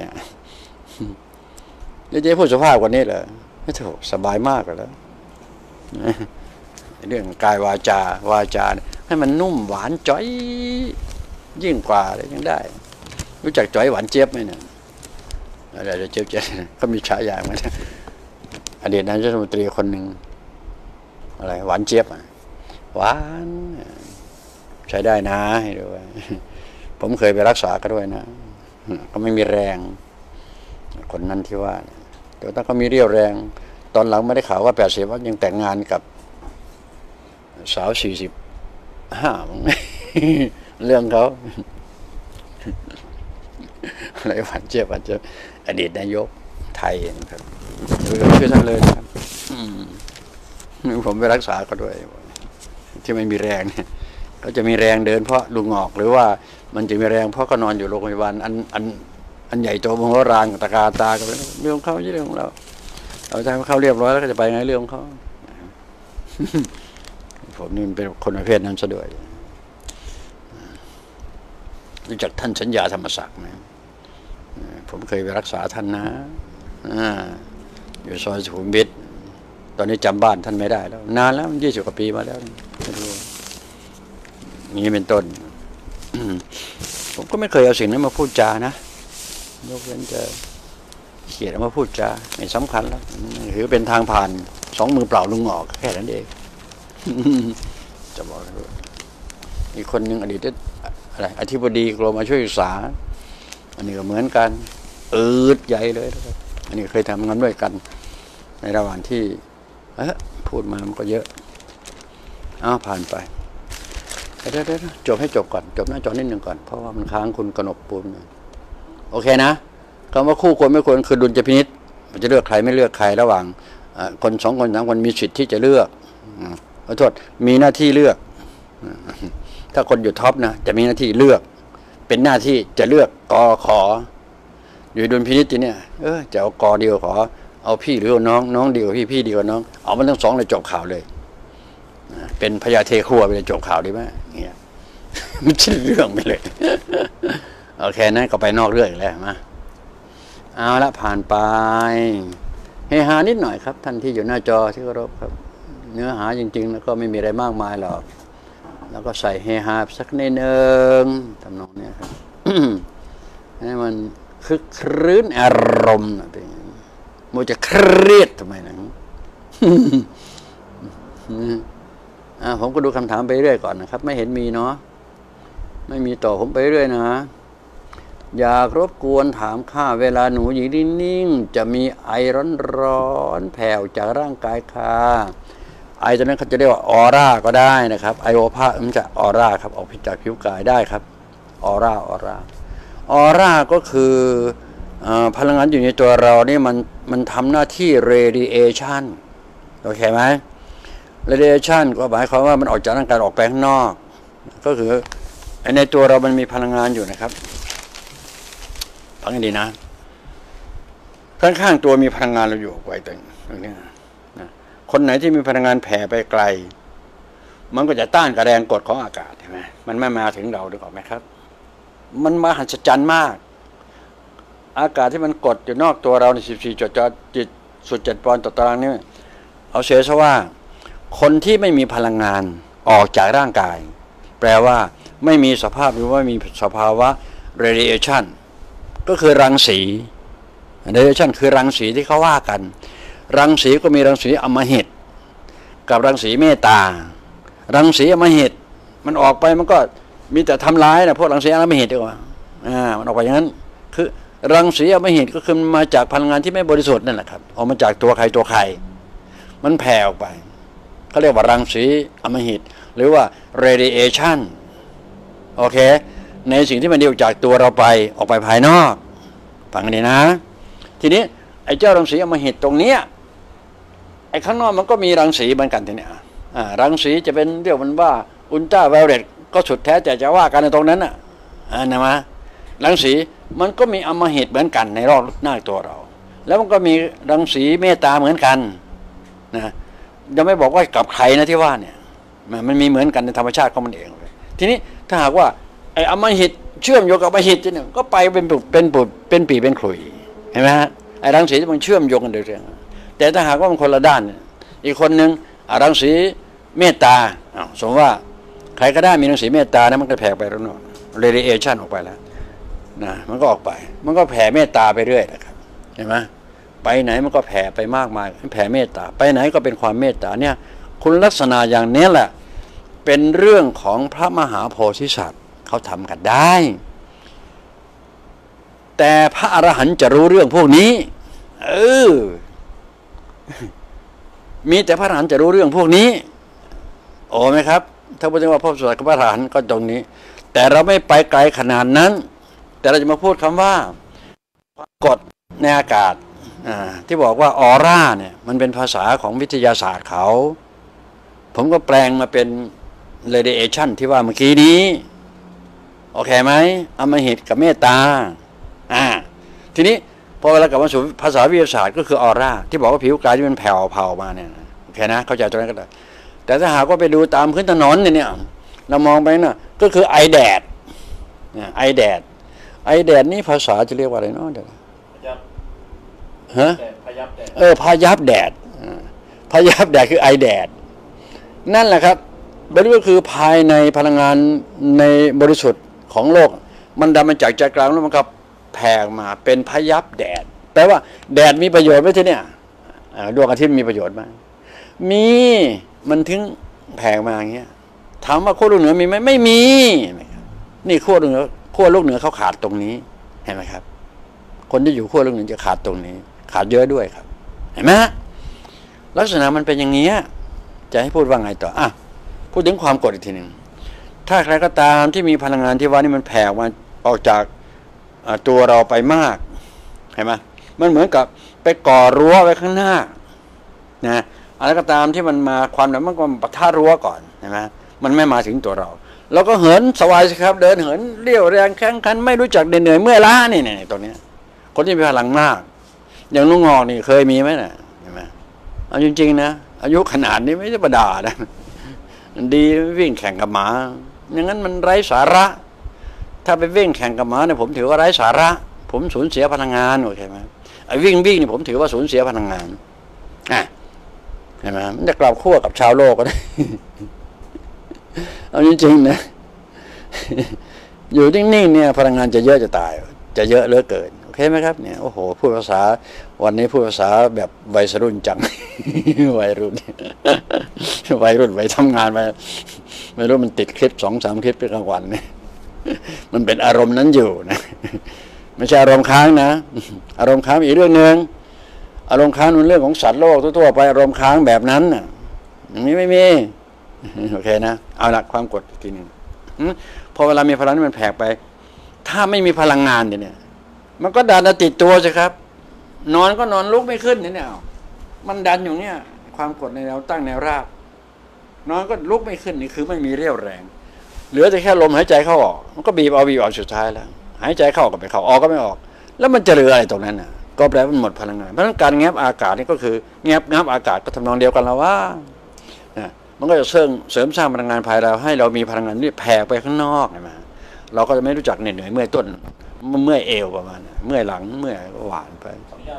นี่จะให้พูดสุภาพกว่านี้เหรอไม่ถูกสบายมากแล้วเรื่องกายวาจให้มันนุ่มหวานจ้อยยิ่งกว่าเลยยังได้รู้จักจ้อยหวานเจี๊ยบไหมเนี่ยอะไรจะเจี๊ยบเขามีฉายาไหมอดีตนายกรัฐมนตรีคนหนึ่งอะไรหวานเจี๊ยบหวานใช้ได้นะให้ด้วยผมเคยไปรักษาก็ด้วยนะก็ไม่มีแรงคนนั้นที่ว่าเดี๋ยวถ้าเขามีเรี่ยวแรงตอนหลังไม่ได้ข่าวว่า80ว่ายังแต่งงานกับสาว45เรื่องเขาอะไรหวานเจี๊ยบอดีตนายกไทยนะครับช่วยท่านเลยนะครับผมไปรักษาก็ด้วยที่ไม่มีแรงเนี่ยก็จะมีแรงเดินเพราะลุงออกหรือว่ามันจะมีแรงเพราะก็นอนอยู่โรงพยาบาลอันใหญ่โตมโหฬารตะการตาก็เป็นเรื่องของเขาไม่ใช่เรื่องของเราเราทำเขาเรียบร้อยแล้วก็จะไปไงเรื่องของเขาผมนี่เป็นคนประเภทนั้นซะด้วยรู้จักท่านสัญญาธรรมศักดิ์ไหมผมเคยไปรักษาท่านนะอยู่ซอยสุขุมวิทตอนนี้จำบ้านท่านไม่ได้แล้วนานแล้ว20 กว่าปีมาแล้วนี่เป็นต้นผมก็ไม่เคยเอาสิ่งนั้นมาพูดจานะยกเว้นจะเขียนมาพูดจาไม่สำคัญแล้วถือเป็นทางผ่าน2 มือเปล่าลุงออกแค่นั้นเองจะบอกอีกคนหนึ่งอดีตอะไรอธิบดีกรมช่วยศึกษาอันนี้ก็เหมือนกันใหญ่เลยนะครับอันนี้เคยทำงานด้วยกันในระหว่างที่พูดมามันก็เยอะผ่านไปเดี๋ยวจบให้จบก่อนจบหน้าจอนิดหนึ่งก่อนเพราะว่ามันค้างคุณกนกปูนโอเคนะคำว่าคู่ควรไม่ควรคือดุลยพินิจมันจะเลือกใครไม่เลือกใครระหว่างคน2 คน3 คนมีสิทธิ์ที่จะเลือกขอโทษมีหน้าที่เลือกถ้าคนอยู่ท็อปนะจะมีหน้าที่เลือกเป็นหน้าที่จะเลือกกขออยู่ดุลพินิจเนี่ยจะเอากเดียวขอเอาพี่หรือน้องดีกว่าพี่ดีกว่าน้องเอามันทั้ง2เลยจบข่าวเลยเป็นพญาเทครัวไปเลยจบข่าวดีไหมเงี้ยไม่ใช่เรื่องไปเลยโอเคนะก็ไปนอกเรื่องแล้วมาเอาละผ่านไปเฮฮานิดหน่อยครับท่านที่อยู่หน้าจอที่เคารพครับเนื้อหาจริงๆแล้วก็ไม่มีอะไรมากมายหรอกแล้วก็ใส่เฮฮาสักนิดนึงทำนองนี้ครับ ให้มันคึกครื้นอารมณ์เป็นมันจะเครียดทำไมนะ ผมก็ดูคำถามไปเรื่อยก่อนนะครับไม่เห็นมีเนาะไม่มีต่อผมไปเรื่อยนะอยากรบกวนถามข้าเวลาหนูอยู่นิ่งๆจะมีไอร้อนๆแผ่วจากร่างกายค่ะไอตัวนั้นเขาจะเรียกว่าออร่าก็ได้นะครับไอโอภามันจะออร่าครับออกจากผิวกายได้ครับออร่าก็คือพลังงานอยู่ในตัวเรานี่มันทำหน้าที่เรดิเอชันโอเคไหมเรดิเอชันก็หมายความว่ามันออกจากร่างกายออกไปข้างนอกก็คือในตัวเรามันมีพลังงานอยู่นะครับฟังให้ดีนะข้างๆตัวมีพลังงานเราอยู่ไว้ตรงนี้นะคนไหนที่มีพลังงานแผ่ไปไกลมันก็จะต้านกับแรงกดของอากาศใช่ไหมมันไม่มาถึงเราหรือเปล่าไหมครับมันมหัศจรรย์มากอากาศที่มันกดอยู่นอกตัวเราใน14.7 ปอนด์ต่อตารางนิ้วเอาเสียซะว่าคนที่ไม่มีพลังงานออกจากร่างกายแปลว่าไม่มีสภาพหรือว่ามีสภาวะ radiation ก็คือรังสี radiation คือรังสีที่เขาว่ากันรังสีก็มีรังสีอำมหิตกับรังสีเมตตารังสีอำมหิตมันออกไปมันก็มีแต่ทำร้ายนะพวกรังสีอำมหิตดีกว่ามันออกไปอย่างนั้นคือรังสีอำมหิตก็คือมาจากพลังงานที่ไม่บริสุทธิ์นั่นแหละครับออกมาจากตัวใครมันแผ่ออกไปเขาเรียกว่ารังสีอำมหิตหรือว่า radiation โอเคในสิ่งที่มันเดียวจากตัวเราไปออกไปภายนอกฟังกันดีนะทีนี้ไอ้เจ้ารังสีอำมหิตตรงเนี้ยไอ้ข้างนอกมันก็มีรังสีเหมือนกันทีเนี้ยรังสีจะเป็นเรียกมันว่าอุลตราไวโอเลตก็สุดแท้แต่จะว่ากันในตรงนั้นนะมารังสีมันก็มีอำมหิตเหมือนกันในรอบหน้าตัวเราแล้วมันก็มีรังสีเมตตาเหมือนกันนะยังไม่บอกว่ากับใครนะที่ว่าเนี่ยมันมีเหมือนกันในธรรมชาติของมันเองเลยทีนี้ถ้าหากว่าไอ้อำมหิตเชื่อมโยงกับอำมหิตเนี่ยก็ไปเป็นปีเป็นขลุ่ยเห็นไหมฮะไอ้รังสีที่มันเชื่อมโยงกันโดยเรื่องแต่ถ้าหากว่ามันคนละด้านอีกคนนึงรังสีเมตตาสมมติว่าใครก็ได้มีรังสีเมตตานะมันก็แผ่ไปแล้วเนาะเรดิเอชันออกไปแล้วนะมันก็ออกไปมันก็แผ่เมตตาไปเรื่อยนะครับเห็นไหมไปไหนมันก็แผ่ไปมากมายแผ่เมตตาไปไหนก็เป็นความเมตตาเนี่ยคุณลักษณะอย่างนี้แหละเป็นเรื่องของพระมหาโพธิสัตว์เขาทำกันได้แต่พระอรหันต์จะรู้เรื่องพวกนี้มีแต่พระอรหันต์จะรู้เรื่องพวกนี้โอ้ไหมครับถ้าพูดถึงว่าพระโพธิสัตว์กับพระอรหันต์ก็ตรงนี้แต่เราไม่ไปไกลขนาดนั้นแต่เราจะมาพูดคำว่ากฎในอากาศที่บอกว่าออร่าเนี่ยมันเป็นภาษาของวิทยาศาสตร์เขาผมก็แปลงมาเป็น radiation ที่ว่าเมื่อกี้นี้โอเคไหมอำมหิตกับเมตตาทีนี้พอเวลากลับมาสู่ภาษาวิทยาศาสตร์ก็คือออร่าที่บอกว่าผิวกายที่มันแผ่วเผามาเนี่ยโอเคนะเข้าใจตรงนั้นก็ได้แต่ถ้าหากว่าไปดูตามพื้นถนนเนี่ยเรามองไปน่ะก็คือไอแดดไอแดดนี่ภาษาจะเรียกว่าอะไรเนาะเดี๋ยวฮะพายับแดดพายับแดดคือไอแดดนั่นแหละครับบริก็คือภายในพลังงานในบริสุทธิ์ของโลกมันดันมาจากใจกลางแล้วมันก็แผ่มาเป็นพายับแดดแปลว่าแดดมีประโยชน์ไหมทีเนี่ยดวงอาทิตย์มีประโยชน์ไหมมีมันถึงแผ่มาอย่างเงี้ยถามว่าขั้วโลกเหนือมีไหมไม่มีนี่ขั้วโลกเหนือเขาขาดตรงนี้เห็นไหมครับคนที่อยู่ขั้วโลกเหนือจะขาดตรงนี้ขาดเยอะด้วยครับเห็นไหมลักษณะมันเป็นอย่างนี้จะให้พูดว่าไงต่อพูดถึงความกดอีกทีหนึ่งถ้าใครก็ตามที่มีพลังงานที่ว่านี่มันแผ่มาออกจากตัวเราไปมากเห็นไหมมันเหมือนกับไปก่อรั้วไว้ข้างหน้านะอะไรก็ตามที่มันมาความหนามันก็ปะทะรั้วก่อนเห็นไหมมันไม่มาถึงตัวเราเราก็เหินสวายสิครับเดินเหินเรี่ยวแรงแข็งขันไม่รู้จักเหนื่อยเมื่อยล้านี่ตัวนี้คนที่มีพลังมากอย่างลุงงอกนี่เคยมีไหมนะเห็นไหมเอาจริงๆนะอายุขนาดนี้ไม่ใช่ประดานะดีวิ่งแข่งกับหมาอย่างนั้นมันไร้สาระถ้าไปวิ่งแข่งกับหมาเนี่ยผมถือว่าไร้สาระผมสูญเสียพลังงานโอเคไหมไอ้วิ่งนี่ผมถือว่าสูญเสียพลังงานเห็นไหมมันจะกลับขั้วกับชาวโลกก็ได้ เอาจริงๆนะ อยู่นิ่งๆเนี่ยพลังงานจะเยอะจะตายจะเยอะเหลือเกินโอเคไหมครับเนี่ยโอ้โหพูดภาษาวันนี้พูดภาษาแบบวัยรุ่นจัง วัยรุ่นวัยทำงานไปไม่รู้มันติดคลิป2-3 คลิปเป็นกลางวันเนี่ยมันเป็นอารมณ์นั้นอยู่นะไม่ใช่อารมณ์ค้างนะอารมณ์ค้างอีกเรื่องนึงอารมณ์ค้างมันเรื่องของสัตว์โลกทั่วๆไปอารมณ์ค้างแบบนั้นน่ะอย่างนี้ไม่มีโอเคนะเอาละความกดอีกทีนึงพอเวลามีพลังนี่มันแผ่ไปถ้าไม่มีพลังงานเนี่ยมันก็ดันติดตัวสิครับนอนก็นอนลุกไม่ขึ้นเนี่ยมันดันอยู่เนี่ยความกดในแนวตั้งแนวราบนอนก็ลุกไม่ขึ้นนี่คือไม่มีเรี่ยวแรงเหลือแต่แค่ลมหายใจเข้าออกมันก็บีบออกสุดท้ายแล้วหายใจเข้าก็ไม่เข้าออกก็ไม่ออกแล้วมันจะเหลืออะไรตรงนั้นน่ะก็แปลว่ามันหมดพลังงานเพราะฉะนั้นการแงบอากาศนี่ก็คือแงบอากาศก็ทำนองเดียวกันแล้วว่ามันก็จะเสริมสร้างพลังงานภายเราให้เรามีพลังงานที่แผ่ไปข้างนอกใช่ไหมเราก็จะไม่รู้จักเหนื่อยเมื่อยต้นเมื่อยเอวประมาณเมื่อยหลังเมื่อยหวานไป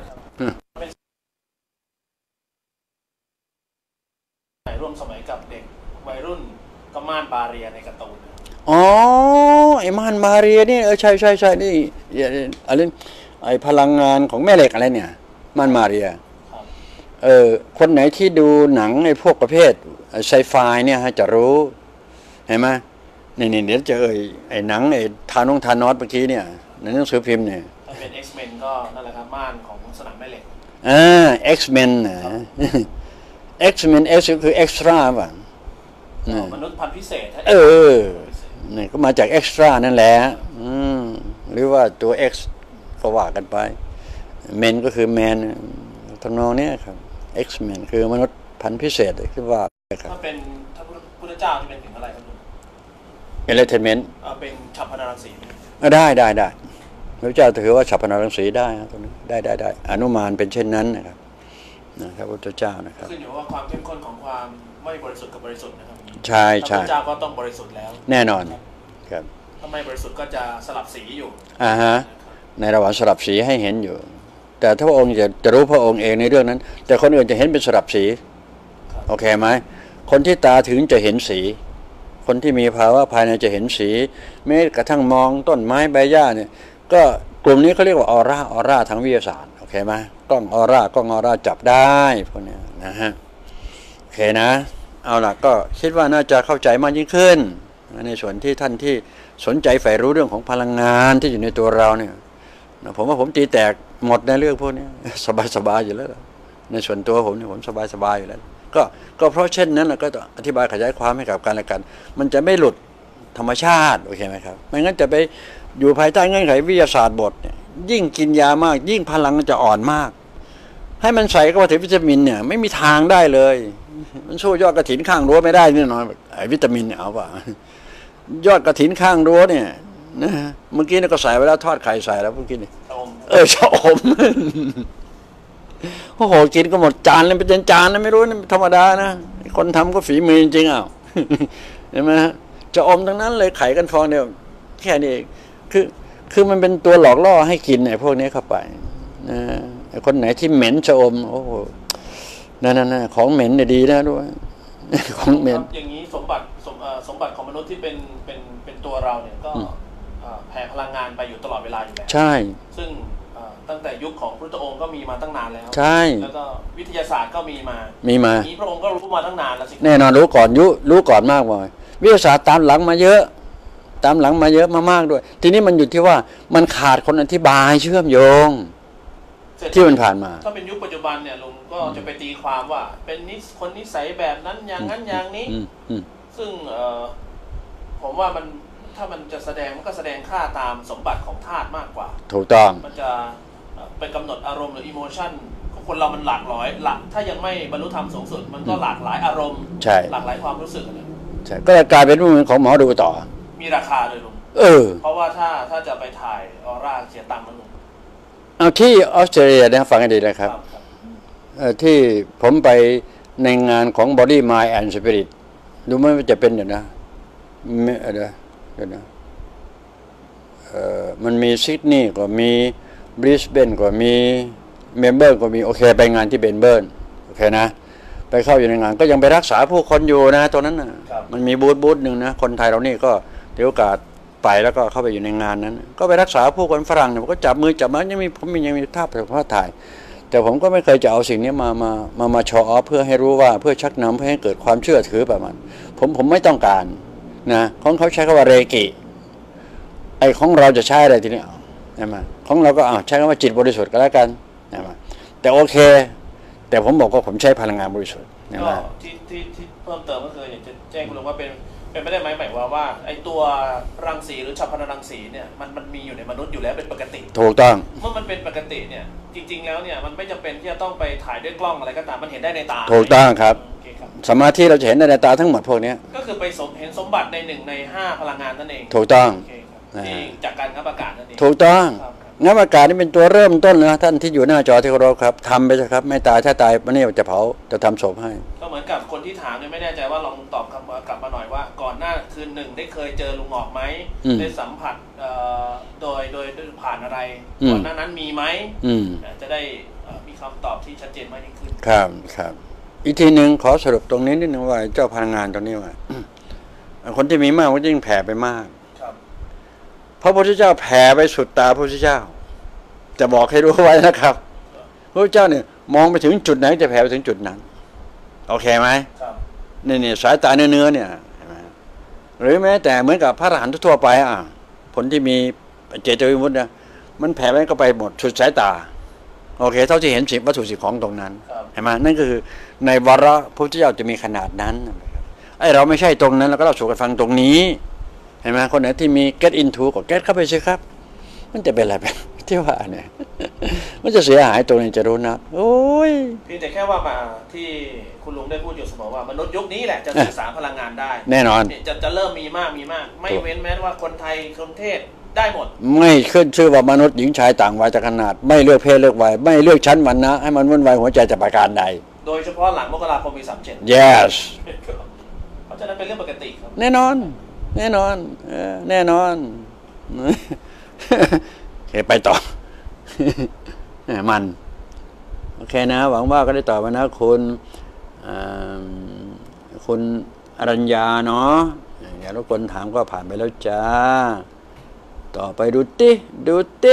ร่วมสมัยกับเด็กวัยรุ่นก็ม่านบาเรียในการ์ตูนไอ้ม่านบาเรียนี่ใช่นี่อะไรไอ้พลังงานของแม่เหล็กอะไรเนี่ยม่านบาเรียคนไหนที่ดูหนังไอ้พวกประเภทไซไฟเนี่ยจะรู้เห็นไหมนี่เดี๋ยวจะไอ้หนังไอ้ทานอสเมื่อกี้เนี่ยในหนังสือพิมพ์เนี่ยถ้าเป็น X-Men ก็นั่นแหละครับม่านของสนามแม่เหล็ก X-Men นะ X-Men X คือ extra ป่ะมนุษย์พันธุ์พิเศษนี่ก็มาจาก extra นั่นแหละหรือว่าตัว X ก็ว่ากันไป Men ก็คือ Man ทำนองนี้ครับ X-Men คือมนุษย์พันธุ์พิเศษที่ว่าถ้าเป็นถ้าพุทธเจ้าจะเป็นถึงอะไรครับลุง Enlightenment เป็นฉัพพนรังสีได้พระเจ้าถือว่าฉัพพนรังสีได้ตรงนี้ได้อนุมานเป็นเช่นนั้นนะครับพระพุทธเจ้านะครับขึ้นอยู่ว่าความเข้มข้นของความไม่บริสุทธิ์กับบริสุทธิ์นะครับใช่ใช่พระเจ้าก็ต้องบริสุทธิ์แล้วแน่นอนครับถ้าไม่บริสุทธิ์ก็จะสลับสีอยู่ฮะในระหว่างสลับสีให้เห็นอยู่ แต่ถ้าพระองค์จะรู้พระองค์เองในเรื่องนั้น แต่คนอื่นจะเห็นเป็นสลับสีโอเคไหมคนที่ตาถึงจะเห็นสี คนที่มีภาวะภายในจะเห็นสีแม้กระทั่งมองต้นไม้ใบหญ้าเนี่ยก็กลุ่มนี้เขาเรียกว่าออร่าทางวิทยาศาสตร์โอเคไหมกล้องออร่าจับได้พวกนี้นะฮะโอเคนะเอาล่ะก็คิดว่าน่าจะเข้าใจมากยิ่งขึ้นในส่วนที่ท่านที่สนใจใฝ่รู้เรื่องของพลังงานที่อยู่ในตัวเราเนี่ยผมว่าผมตีแตกหมดในเรื่องพวกนี้สบายอยู่แล้วในส่วนตัวผมเนี่ยผมสบายอยู่แล้วก็เพราะเช่นนั้นก็ต้องอธิบายขยายความให้กับกันและกันมันจะไม่หลุดธรรมชาติโอเคไหมครับไม่งั้นจะไปอยู่ภายใต้เงื่อนไขวิทยาศาสตร์บทเนี่ยยิ่งกินยามากยิ่งพลังจะอ่อนมากให้มันใส่ก็ว่าถึงวิตามินเนี่ยไม่มีทางได้เลยมันสู้ยอดกระถินข้างรั้วไม่ได้แน่นอนไอ้วิตามินเนี่ยเอาป่ะยอดกระถินข้างรั้วเนี่ยนะเมื่อกี้นี่ก็ใส่ไว้แล้วทอดไข่ใส่แล้วเมื่อกี้นี่ชะอมโอ้โหกินก็หมดจานเลยเป็นจานนะไม่รู้นะธรรมดานะคนทำก็ฝีมือจริงๆอ้าวเห็นไหมฮะจะอมทั้งนั้นเลยไข่กันฟองเดียวแค่นี้เองคือมันเป็นตัวหลอกล่อให้กินไอ้พวกนี้เข้าไปนะไอ้คนไหนที่เหม็นชะอมโอ้โหนั่นของเหม็นเนี่ยดีนะด้วยของเหม็นอย่างนี้สมบัติของมนุษย์ที่เป็นตัวเราเนี่ยก็แผ่พลังงานไปอยู่ตลอดเวลาอยู่แล้วใช่ซึ่งตั้งแต่ยุคของพระองค์ก็มีมาตั้งนานแล้วใช่แล้วก็วิทยาศาสตร์ก็มีมานี้พระองค์ก็รู้มาตั้งนานแล้วสิแน่นอนรู้ก่อนมากเลยวิทยาศาสตร์ตามหลังมาเยอะมากด้วยทีนี้มันอยู่ที่ว่ามันขาดคนอธิบายเชื่อมโยงที่มันผ่านมาถ้าเป็นยุคปัจจุบันเนี่ยลุงก็จะไปตีความว่าเป็นคนนิสัยแบบนั้นอย่างนั้นอย่างนี้ซึ่งผมว่าถ้ามันจะแสดงมันก็แสดงค่าตามสมบัติของธาตุมากกว่าถูกต้องมันจะไปกำหนดอารมณ์หรืออิโมชันของคนเรามันหลากหลายถ้ายังไม่บรรลุธรรมสูงสุดมันก็หลากหลายอารมณ์หลากหลายความรู้สึกอะไรใช่ก็จะกลายเป็นเรื่องของหมอดูต่อมีราคาเลยลุงเพราะว่าถ้าจะไปถ่ายออร่าเสียตังค์มันลุงเอาที่ออสเตรเลียนะฟังให้ดีนะครับที่ผมไปในงานของ Body Mind and Spirit ดูไหมว่าจะเป็นอย่างนะเดี๋ยวนะมันมีซิดนีย์ก็มีบริสเบนก็มีเมลเบิร์นก็มีโอเคไปงานที่เมลเบิร์นโอเคนะไปเข้าอยู่ในงานก็ยังไปรักษาผู้คนอยู่นะตรงนั้นนะมันมีบูธหนึ่งนะคนไทยเรานี่ก็ถือโอกาสไปแล้วก็เข้าไปอยู่ในงานนั้นก็ไปรักษาผู้คนฝรั่งเนี่ยก็จับมือยังมีภาพถ่ายแต่ผมก็ไม่เคยจะเอาสิ่งนี้มาโชว์ออฟเพื่อให้รู้ว่าเพื่อชักนำเพื่อให้เกิดความเชื่อถือประมาณผมไม่ต้องการนะของเขาใช้คำว่าเรกิไอของเราจะใช้อะไรทีนี้ใช่ไหมของเราก็ใช้คำว่าจิตบริสุทธิ์ก็แล้วกันใช่ไหมแต่โอเคแต่ผมบอกว่าผมใช้พลังงานบริสุทธิ์ก็ที่เพิ่มเติมก็คืออยากจะแจ้งคุณลุงว่าเป็นไม่ได้หมายว่าไอตัวรังสีหรือฉับพลันรังสีเนี่ยมันมีอยู่ในมนุษย์อยู่แล้วเป็นปกติถูกต้องเมื่อมันเป็นปกติเนี่ยจริงๆแล้วเนี่ยมันไม่จำเป็นที่จะต้องไปถ่ายด้วยกล้องอะไรก็ตามมันเห็นได้ในตาถูกต้องครับสมาธิเราจะเห็นในตาทั้งหมดพวกนี้ก็คือไปเห็นสมบัติใน1 ใน 5พลังงานนั่นเองถูกต้องที่จากการงับอากาศนั่นเองถูกต้องงับอากาศนี่เป็นตัวเริ่มต้นนะท่านที่อยู่หน้าจอที่เคารพครับทำไปเถอะครับไม่ตายถ้าตายวันนี้จะเผาจะทำศพให้ก็เหมือนกับคนที่ถามเนี่ยไม่แน่ใจว่าลองตอบกลับมาหน่อยว่าก่อนหน้าคืนหนึ่งได้เคยเจอลุงหงอกไหมได้สัมผัสโดยผ่านอะไรก่อนหน้านั้นมีไหมจะได้มีคำตอบที่ชัดเจนมากยิ่งขึ้นครับอีกทีหนึ่งขอสรุปตรงนี้นิดนึงว่าเจ้าพลังงานตรงนี้ว่าคนที่มีมากก็ยิ่งแผ่ไปมากพระพุทธเจ้าแผ่ไปสุดตาพระพุทธเจ้าจะบอกให้รู้ไว้นะครับพระพุทธเจ้าเนี่ยมองไปถึงจุดไหนจะแผ่ไปถึงจุดนั้นโอเคไหมนี่สายตาเนื้อเนี่ยหรือแม้แต่เหมือนกับพระอรหันต์ทั่วไปผลที่มีเจโตวิมุตตินะมันแผ่ไปก็ไปหมดสุดสายตาโอเคเท่าที่เห็นสิ่งวัตถุสิ่งของตรงนั้นเห็นไหมนั่นก็คือในวาระพระพุทธเจ้าจะมีขนาดนั้นไอเราไม่ใช่ตรงนั้นเราก็เราสู่กันฟังตรงนี้เห็นไหมคนไหนที่มี get into ก็ get เข้าไปสิครับมันจะเป็นอะไรไปที่ว่าเนี่ยมันจะเสียหายตรงนี้จะรู้นะโอ้ยเพียงแต่แค่ว่ามาที่คุณลุงได้พูดอยู่เสมอว่ามนุษย์ยุคนี้แหละจะสื่อสารพลังงานได้แน่นอนจะเริ่มมีมากไม่เว้นแม้ว่าคนไทยคนเทศได้หมดไม่ขึ้นชื่อว่ามนุษย์หญิงชายต่างวัยจะขนาดไม่เลือกเพศเลือกวัยไม่เลือกชั้นวรรณะให้มันวุ่นวายหัวใจจะประการใดโดยเฉพาะหลังมกราคมปี37 yes ขอโทฉะนั้นเป็นเรื่องปกติครับแน่นอนแน่นอนแน่นอนโอเคไปต่อมันโอเคนะหวังว่าก็ได้ตอบมานะคุณอรัญญาเนาะอย่ารบกวนถามก็ผ่านไปแล้วจ้าต่อไปดูติ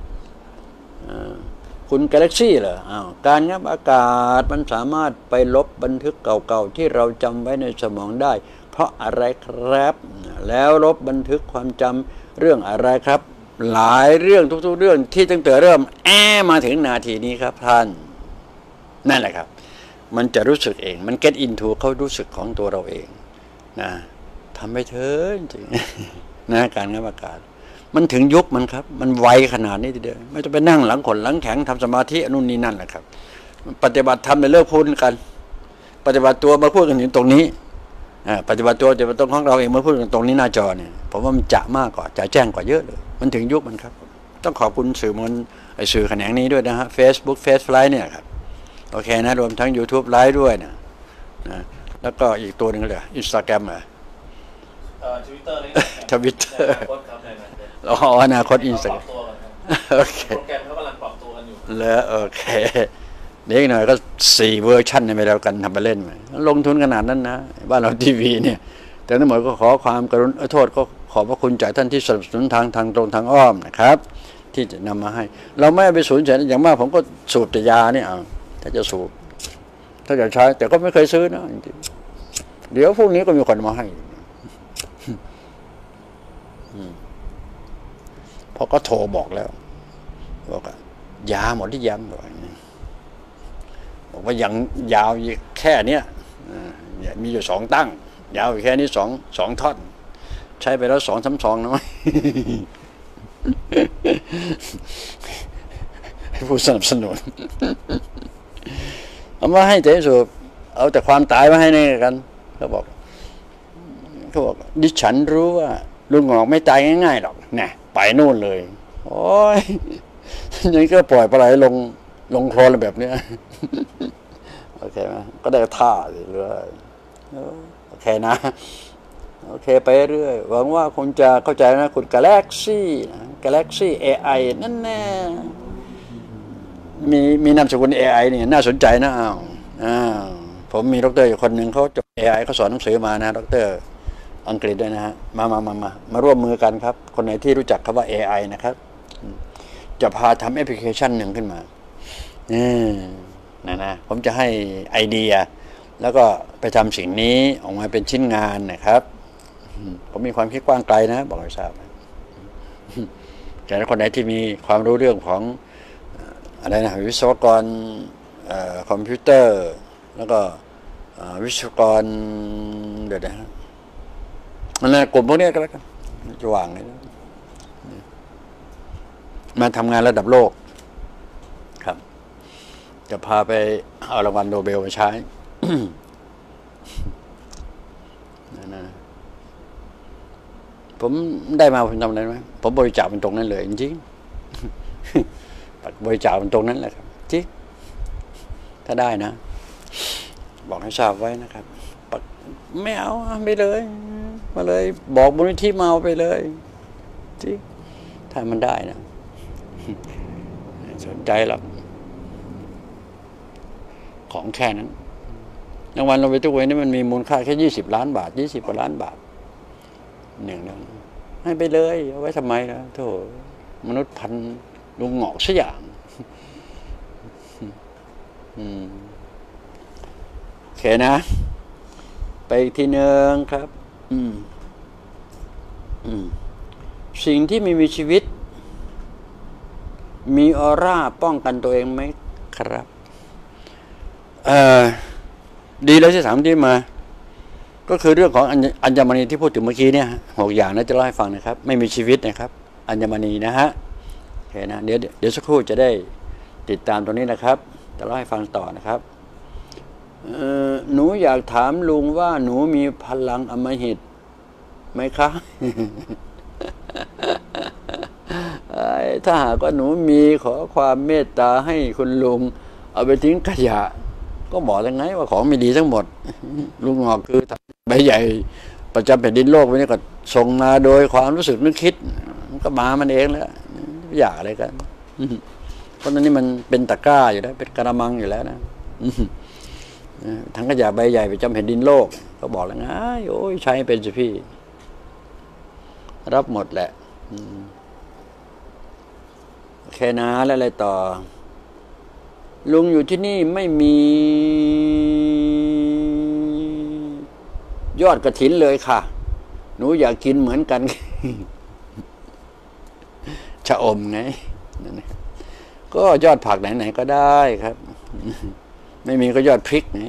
คุณกาแล็กซี่เหรอการงับอากาศมันสามารถไปลบบันทึกเก่าๆที่เราจำไว้ในสมองได้เพราะอะไรครับแล้วลบบันทึกความจำเรื่องอะไรครับหลายเรื่องทุกๆเรื่องที่ตั้งแต่เริ่มมาถึงนาทีนี้ครับท่านนั่นแหละครับมันจะรู้สึกเองมัน get into เขารู้สึกของตัวเราเองนะทำไปเถอะจริงๆนะการงับอากาศมันถึงยุคมันครับมันไวขนาดนี้ทีเดียวไม่ต้องไปนั่งหลังขนหลังแข็งทำสมาธินู่นนี่นั่นแหละครับปฏิบัติธรรมในเลิกพูดกันปฏิบัติตัวมาพูดกันถึงตรงนี้ปฏิบัติตัวจะเป็นตรงของเราเองมาพูดกันตรงนี้หน้าจอเนี่ยผมว่ามันจะมากกว่าจะแจ้งกว่าเยอะเลยมันถึงยุคมันครับต้องขอบคุณสื่อสื่อแขนงนี้ด้วยนะฮะ Facebook Facefly เนี่ยครับโอเคนะรวมทั้ง YouTube ไลฟ์ด้วยนะแล้วก็อีกตัวหนึ่งเลย Instagram Twitter เลย Twitter อนาคต Instagram โอเคโปรแกรมเขากำลังปรับตัวกันอยู่แล้วโอเคเดี๋ยวอีกหน่อยก็4เวอร์ชันไปแล้วกันทำไปเล่นไปลงทุนขนาดนั้นนะบ้านเราทีวีเนี่ยแต่ทั้งหมดก็ขอความกรุณาโทษก็ขอบพระคุณจากท่านที่สนับสนุนทางตรงทางอ้อมนะครับที่จะนำมาให้เราไม่ไปสูญเสียอย่างมากผมก็สูบแต่ยาเนี่ยถ้าจะสูบถ้าจะใช้แต่ก็ไม่เคยซื้อนะจริงๆเดี๋ยวพรุ่งนี้ก็มีคนมาให้พอก็โทรบอกแล้วบอกยาหมดที่ย้ำบอกว่ายังยาวแค่เนี้ยมีอยู่2ตั้งยาวแค่นี้2ท่อนใช้ไปแล้ว2-3 น้อยผู้สนับสนุนเอามาให้แต่สูบเอาแต่ความตายมาให้นี่กันเขาบอกดิฉันรู้ว่าลุงหงอกไม่ตายง่ายๆหรอกเนี่ยไปนู่นเลยโอ้ยยังก็ปล่อยปลาไหลลงโคลนแบบนี้โอเคไหมก็ได้ท่าสิเรื่อยโอเคนะโอเคไปเรื่อยหวังว่าคงจะเข้าใจนะคุณกาแล็กซี่ AI นั่นแน่มีนามสกุล AI เนี่ยน่าสนใจนะผมมีดรอยู่คนหนึ่งเขาจบ AI เขาสอนหนังสือมานะดรอังกฤษด้วยนะฮะมาร่วมมือกันครับคนไหนที่รู้จักคำว่า AI นะครับจะพาทำแอปพลิเคชันหนึ่งขึ้นมานะผมจะให้ไอเดียแล้วก็ไปทำสิ่งนี้ออกมาเป็นชิ้นงานนะครับผมมีความคิดกว้างไกลนะบอกให้ทราบแต่คนไหนที่มีความรู้เรื่องของอะไรนะวิศวกรคอมพิวเตอร์แล้วก็วิศวกรเดี๋ยวนะมันนะกลุ่มพวกนี้ก็แล้วกันจะวางเลยนะมาทำงานระดับโลกครับจะพาไปเอารางวัลโนเบลมาใช้นะผมได้มาผมทำอะไรไหมผมบริจาคเป็นตรงนั้นเลยจริงๆบริจาคเป็นตรงนั้นแหละครับจริงถ้าได้นะบอกให้ทราบไว้นะครับไม่เอาไปเลยมาเลยบอกมูลนิธิมาเอาไปเลยจริงถ้ามันได้นะสนใจหรอกของแค่นั้นรางวัลเราไปทุกวันนี้มันมีมูลค่าแค่20 ล้านบาท20 กว่าล้านบาทหนึ่งให้ไปเลยเอาไว้ทำไมนะโธ่มนุษย์พันลุงหงอกสักอย่างโอเคนะไปอีกทีนึงครับสิ่งที่มีชีวิตมีออร่าป้องกันตัวเองไหมครับดีแล้วที่ถามที่มาก็คือเรื่องของอัญมณีที่พูดถึงเมื่อกี้เนี่ย6 อย่างนะจะเล่าให้ฟังนะครับไม่มีชีวิตนะครับอัญมณีนะฮะโอเคนะเดี๋ยวสักครู่จะได้ติดตามตรงนี้นะครับจะเล่าให้ฟังต่อนะครับหนูอยากถามลุงว่าหนูมีพลังอำมหิตไหมคะถ้าหากว่าหนูมีขอความเมตตาให้คุณลุงเอาไปทิ้งขยะก็บอกยังไงว่าของไม่ดีทั้งหมดลุงงอกคือใบใหญ่ประจำแผ่นดินโลกวันนี้ก็ส่งมาโดยความรู้สึกนึกคิดมันก็มามันเองแล้วอยากอะไรกันเพราะตอนนี้มันเป็นตะกร้าอยู่แล้วเป็นกระมังอยู่แล้วนะทั้งขยะใบใหญ่ประจำแผ่นดินโลกก็บอกแล้วไงโอ้ยใช้เป็นสิพี่รับหมดแหละโอเคนะแล้วอะไรต่อลุงอยู่ที่นี่ไม่มียอดกฐินเลยค่ะหนูอยากกินเหมือนกัน ชะอมไงก็ยอดผักไหนๆก็ได้ครับ ไม่มีก็ยอดพริกไง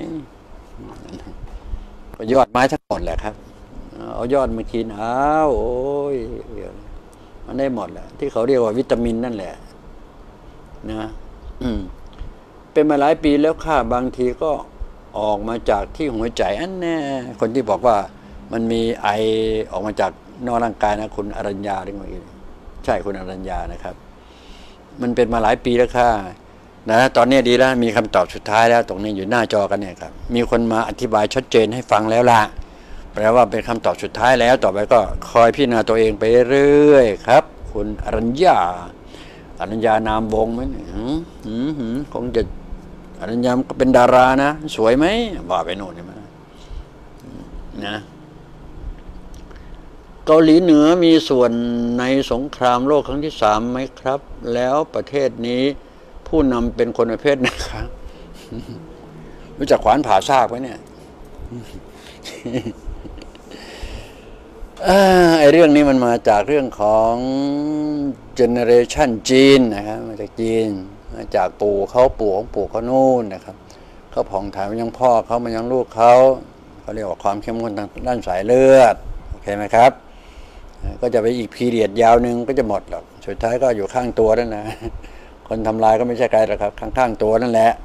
ก็ยอดไม้ทั้งหมดแหละครับเอายอดมากินอ้าวโอ้ยมันได้หมดแหละที่เขาเรียกว่าวิตามินนั่นแหละนะเป็นมาหลายปีแล้วค่ะบางทีก็ออกมาจากที่หัวใจอันแน่คนที่บอกว่ามันมีไอออกมาจากนอกร่างกายนะคุณอรัญญาหรือไงใช่คุณอรัญญานะครับมันเป็นมาหลายปีแล้วค่ะนะตอนนี้ดีแล้วมีคำตอบสุดท้ายแล้วตรงนี้อยู่หน้าจอกันเนี่ยครับมีคนมาอธิบายชัดเจนให้ฟังแล้วล่ะแปลว่าเป็นคำตอบสุดท้ายแล้วต่อไปก็คอยพิจารณาตัวเองไปเรื่อยครับคุณอรัญญานามวงไหมคงจะอรัญญาก็เป็นดารานะสวยไหมว่าไปโน่นใช่ไหมนะเกาหลีเหนือมีส่วนในสงครามโลกครั้งที่3ไหมครับแล้วประเทศนี้ผู้นำเป็นคนประเภทนะครับรู้จักขวานผ่าซากไหมเนี่ยไอเรื่องนี้มันมาจากเรื่องของเจเนเรชันจีนนะครับมาจากจีนมาจากปู่ของปู่เขานู่นนะครับเขาผ่องถ่ายมันยังพ่อเขามันยังลูกเขาเรียกว่าความเข้มข้นทางด้านสายเลือดโอเคไหมครับก็จะไปอีกพีเรียดยาวนึงก็จะหมดหรอกสุดท้ายก็อยู่ข้างตัวนั่นนะคนทำลายก็ไม่ใช่ใครหรอกครับข้างตัวนั่นแหละ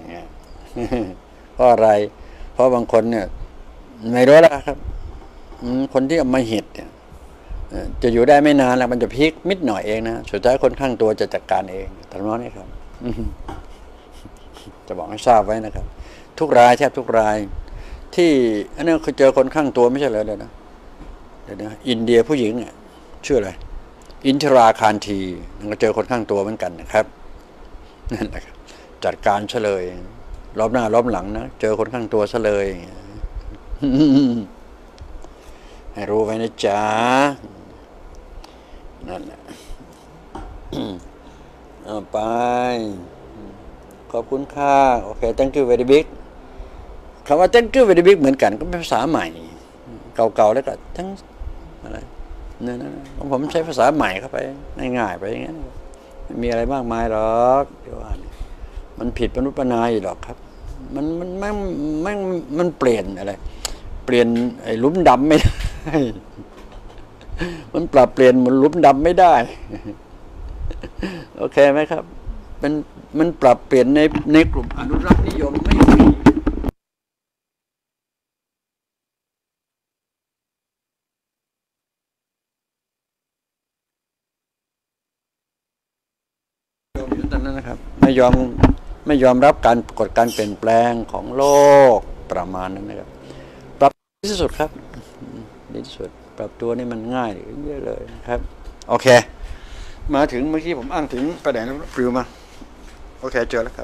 เพราะอะไรเพราะบางคนเนี่ยไม่รู้แล้วครับคนที่เอามาหิดเนี่ยจะอยู่ได้ไม่นานแล้วมันจะพลิกมิดหน่อยเองนะสุดท้ายคนข้างตัวจะจัดการเองทำนองนี้ครับจะบอกให้ทราบไว้นะครับทุกรายแทบทุกรายที่อันนี้เคยเจอคนข้างตัวไม่ใช่เหรอเลยนะเดี๋ยวนะอินเดียผู้หญิงเนี่ยชื่ออะไรอินทราคารทีก็เจอคนข้างตัวเหมือนกันนะครับนั่นแหละครับจัดการซะเลยรอบหน้ารอบหลังนะเจอคนข้างตัวซะเลยให้รู้ไว้นะจ๊ะนั่นแหละเอาไปขอบคุณค่ะโอเค thank you very big คำว่า thank you very big เหมือนกันก็เป็นภาษาใหม่เก่าๆแล้วก็ทั้งอะไรนั่นผมใช้ภาษาใหม่เข้าไปง่ายๆไปอย่างนั้นไม่มีอะไรมากมายหรอกเดี๋ยวว่ามันผิดมนุษย์ปนาอยู่หรอกครับมันเปลี่ยนอะไรเปลี่ยนไอ้หลุมดำไม่ได้มันปรับเปลี่ยนมันหลุมดำไม่ได้โอเคไหมครับมันปรับเปลี่ยนในกลุ่มอนุรักษ์นิยมไม่มีตอนนั้นนะครับไม่ยอมรับการกฎการเปลี่ยนแปลงของโลกประมาณนั้นนะครับปรับดีที่สุดครับดีที่สุดปรับตัวนี่มันง่ายเยอะเลยนะครับโอเคมาถึงเมื่อกี้ผมอ้างถึงประเด็นปลิวมาโอเคเจอแล้วครับ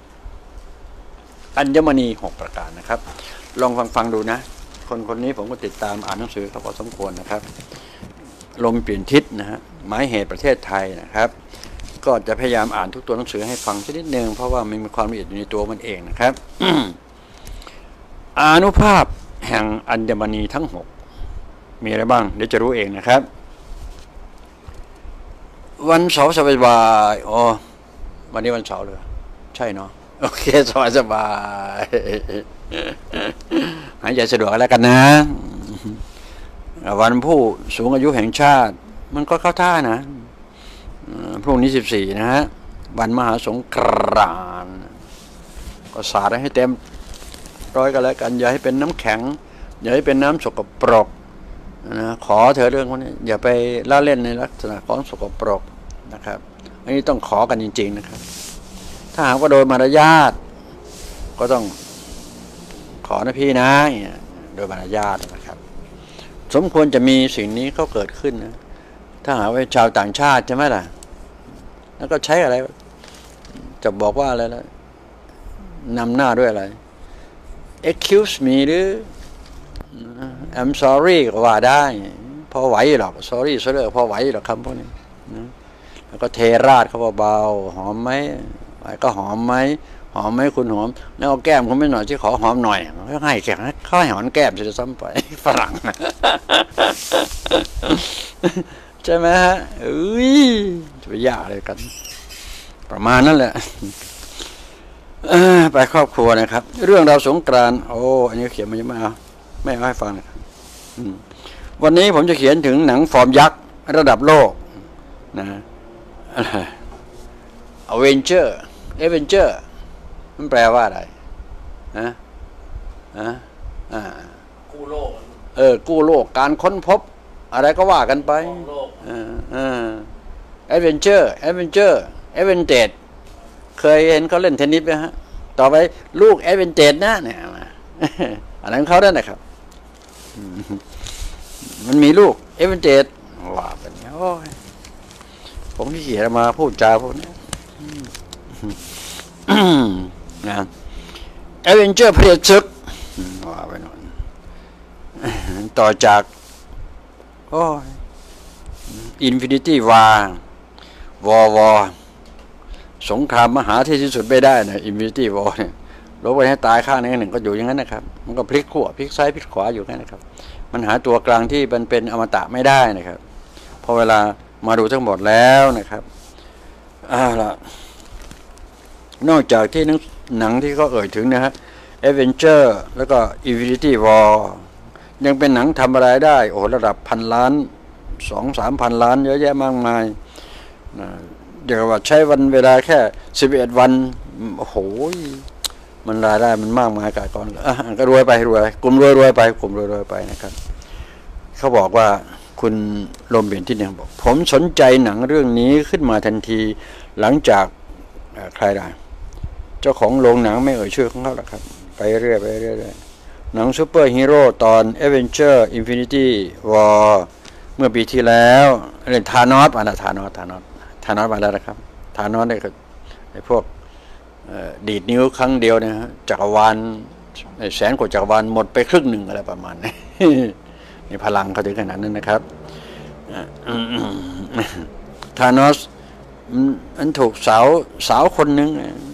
อัญมณี6ประการนะครับลองฟังดูนะคนนี้ผมก็ติดตามอ่านหนังสือเขาพอสมควรนะครับลมเปลี่ยนทิศนะฮะหมายเหตุประเทศไทยนะครับก็จะพยายามอ่านทุกตัวหนังสือให้ฟังสักนิดนึงเพราะว่ามันมีความละเอียดอยู่ในตัวมันเองนะครับ อานุภาพแห่งอัญมณีทั้ง6มีอะไรบ้างเดี๋ยวจะรู้เองนะครับวันเสาร์สบายๆอ๋อวันนี้วันเสาร์เลยใช่เนาะโอเคสบายหายใจสะดวกแล้วกันนะวันผู้สูงอายุแห่งชาติมันก็เข้าท่านะพรุ่งนี้14นะฮะวันมหาสงกรานต์ก็สาดให้เต็มร้อยกันแล้วกันอย่าให้เป็นน้ำแข็งอย่าให้เป็นน้ำสกปรกนะขอเธอเรื่องพวกนี้อย่าไปละเล่นในลักษณะของสกปรกนะครับอันนี้ต้องขอกันจริงๆนะครับถ้าหากว่าโดยมารยาทก็ก็ต้องขอนะพี่นะโดยมารยาทนะครับสมควรจะมีสิ่งนี้เขาเกิดขึ้นนะถ้าหาว่าชาวต่างชาติใช่ไหมล่ะแล้วก็ใช้อะไรจะบอกว่าอะไรแล้วนำหน้าด้วยอะไร excuse me หรือ I'm sorry ก็ว่าได้พอไหวหรอก sorry ซะเลยพอไหวหรอกคำพวกนี้นะแล้วก็เทราดเขาเบาๆหอมไหมก็หอมไหมหอมไหมคุณหอมแล้วเอาแก้มคุณไม่หน่อยที่ขอหอมหน่อยเขาให้แก้มเขาให้หอมแก้มจะซ้ำไปฝรั่งใช่ไหมฮะจะไปยากอะไรกันประมาณนั้นแหละไปครอบครัวนะครับ เรื่องราวสงกรานต์อันนี้เขียนมาจะไม่เอาให้ฟังนะครับวันนี้ผมจะเขียนถึงหนังฟอร์มยักษ์ระดับโลกนะอเวนเจอร์มันแปลว่าอะไรกู้โลกกู้โลกการค้นพบอะไรก็ว่ากันไปแอดเวนเจอร์เคยเห็นเขาเล่นเทนนิสไหมฮะต่อไปลูกแอดเวนเจอร์นะเนี่ยอันนั้นเขาได้นะครับมันมีลูกแอดเวนเจอร์ว่าเป็นโอ้ยผมที่เขียนมาพูดจาพวกนี้นะแอดเวนเจอร์เพลย์ซึกว่าไปหน่อยต่อจากอินฟินิตี้วาสงครามมหาที่สุดไม่ได้นะอินฟินิตี้วอร์เนี่ยลบไปให้ตายข้างหนึ่งก็อยู่อย่างนั้นนะครับมันก็พลิกขั้วพลิกซ้ายพลิกขวาอยู่งั้นนะครับมันหาตัวกลางที่มันเป็นอมตะไม่ได้นะครับพอเวลามาดูทั้งหมดแล้วนะครับล่ะนอกจากที่หนังที่เขาเอ่ยถึงนะฮะเอเวนเจอร์แล้วก็อินฟินิตี้วอร์ยังเป็นหนังทำอะไรได้ระดับพันล้าน 2-3 พันล้านเยอะแยะมากมายเดี๋ยวว่าใช้วันเวลาแค่11 วันมันรายได้มันมากมายกายก่อนก็รวยกลุ่มรวยไปนะครับเขาบอกว่าคุณลมเปลี่ยนที่หนึ่งบอกผมสนใจหนังเรื่องนี้ขึ้นมาทันทีหลังจากใครได้เจ้าของโรงหนังไม่เอ่ยชื่อของเขาหรอกครับไปเรื่อยหนังซูเปอร์ฮีโร่ตอน Avenger Infinity War เมื่อปีที่แล้วเล่นธานอสมาแล้วธานอสมาแล้วนะครับธานอสเนี่ยคือไอ้พวกดีดนิ้วครั้งเดียวนะฮะจักรวาลแสนกว่าจักรวาลหมดไปครึ่งหนึ่งอะไรประมาณนี้มีพลังเขาถึงขนาดนั้นนะครับธานอสมันถูกสาวคนหนึ่ง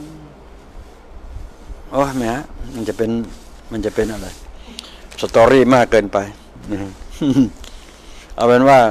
แม่มันจะเป็นอะไรสตอรี่มากเกินไปเอาเป็นว่า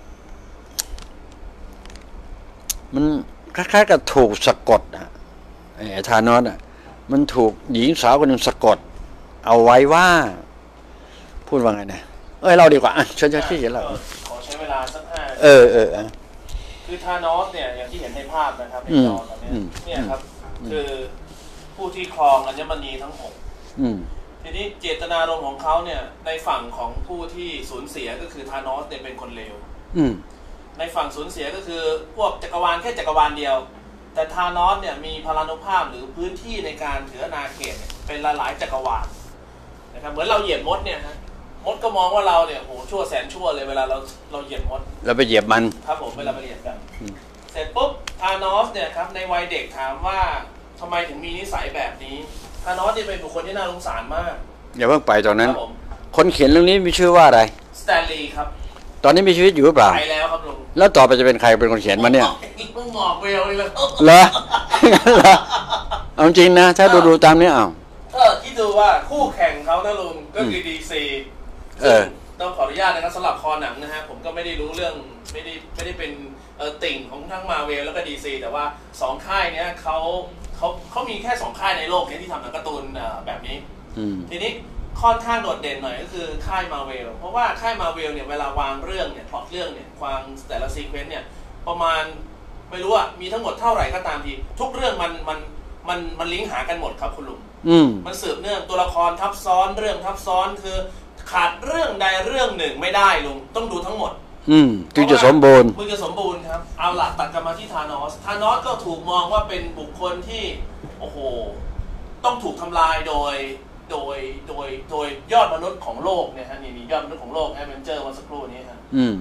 มันคล้ายๆกับถูกสะกดไอ้ธานอสมันถูกหญิงสาวคนหนึ่งสะกดเอาไว้ว่าพูดว่าไงนะเราดีกว่าฉันจะที่เห็นเราขอใช้เวลาสัก 5 คือธานอสเนี่ยอย่างที่เห็นในภาพนะครับในจอตอนนี้เนี่ยครับคือผู้ที่ครองอัญมณีทั้ง6ทีนี้เจตนารมณ์ของเขาเนี่ยในฝั่งของผู้ที่สูญเสียก็คือธานอสเนี่ยเป็นคนเลวในฝั่งสูญเสียก็คือพวกจักรวาลแค่จักรวาลเดียวแต่ธานอสเนี่ยมีพลานุภาพหรือพื้นที่ในการถืออาณาเขตเป็นหลายๆจักรวาลนะครับเหมือนเราเหยียบมดเนี่ยฮะมดก็มองว่าเราเนี่ยชั่วแสนชั่วเลยเวลาเราเหยียบมดเราไปเหยียบมันครับผมเวลาไปเหยียบกันเสร็จปุ๊บธานอสเนี่ยครับในวัยเด็กถามว่าทำไมถึงมีนิสัยแบบนี้ธานอสเนี่ยเป็นบุคคลที่น่าสงสารมากอย่าเพิ่งไปตอนนั้นคนเขียนเรื่องนี้มีชื่อว่าอะไรสแตนลีย์ครับตอนนี้มีชีวิตอยู่หรือเปล่าไปแล้วครับลุงแล้วต่อไปจะเป็นใครเป็นคนเขียนมาเนี่ยมึงหงอกเวลเลยเหรอเอาจริงนะถ้าดูตามนี้คิดดูว่าคู่แข่งเขานะลุงก็คือดีซีต้องขออนุญาตนะครับสำหรับคอหนังนะฮะผมก็ไม่ได้รู้เรื่องไม่ได้เป็นติ่งของทั้งมาเวลแล้วก็ดีซีแต่ว่า2ค่ายเนี้ยเขามีแค่2ค่ายในโลกที่ทำหนังการ์ตูนแบบนี้ทีนี้ค่อนข้างโดดเด่นหน่อยก็คือค่ายมาเวลเพราะว่าค่ายมาเวลเนี่ยเวลาวางเรื่องเนี่ยพล็อตเรื่องเนี่ยวางแต่ละซีเควนซ์เนี่ยประมาณไม่รู้อะมีทั้งหมดเท่าไหร่ก็ตามทีทุกเรื่องมันลิงก์หากันหมดครับคุณลุงมันสืบเนื่องตัวละครทับซ้อนเรื่องทับซ้อนคือขาดเรื่องใดเรื่องหนึ่งไม่ได้ลุงต้องดูทั้งหมดจึงจะสมบูรณ์ครับเอาหลักตัดกลับมาที่ธานอสก็ถูกมองว่าเป็นบุคคลที่โอ้โหต้องถูกทำลายโดยยอดมนุษย์ของโลกเนี่ยฮะนี่ยอดมนุษย์ของโลกแอดเวนเจอร์วันสักครู่นี้ฮะ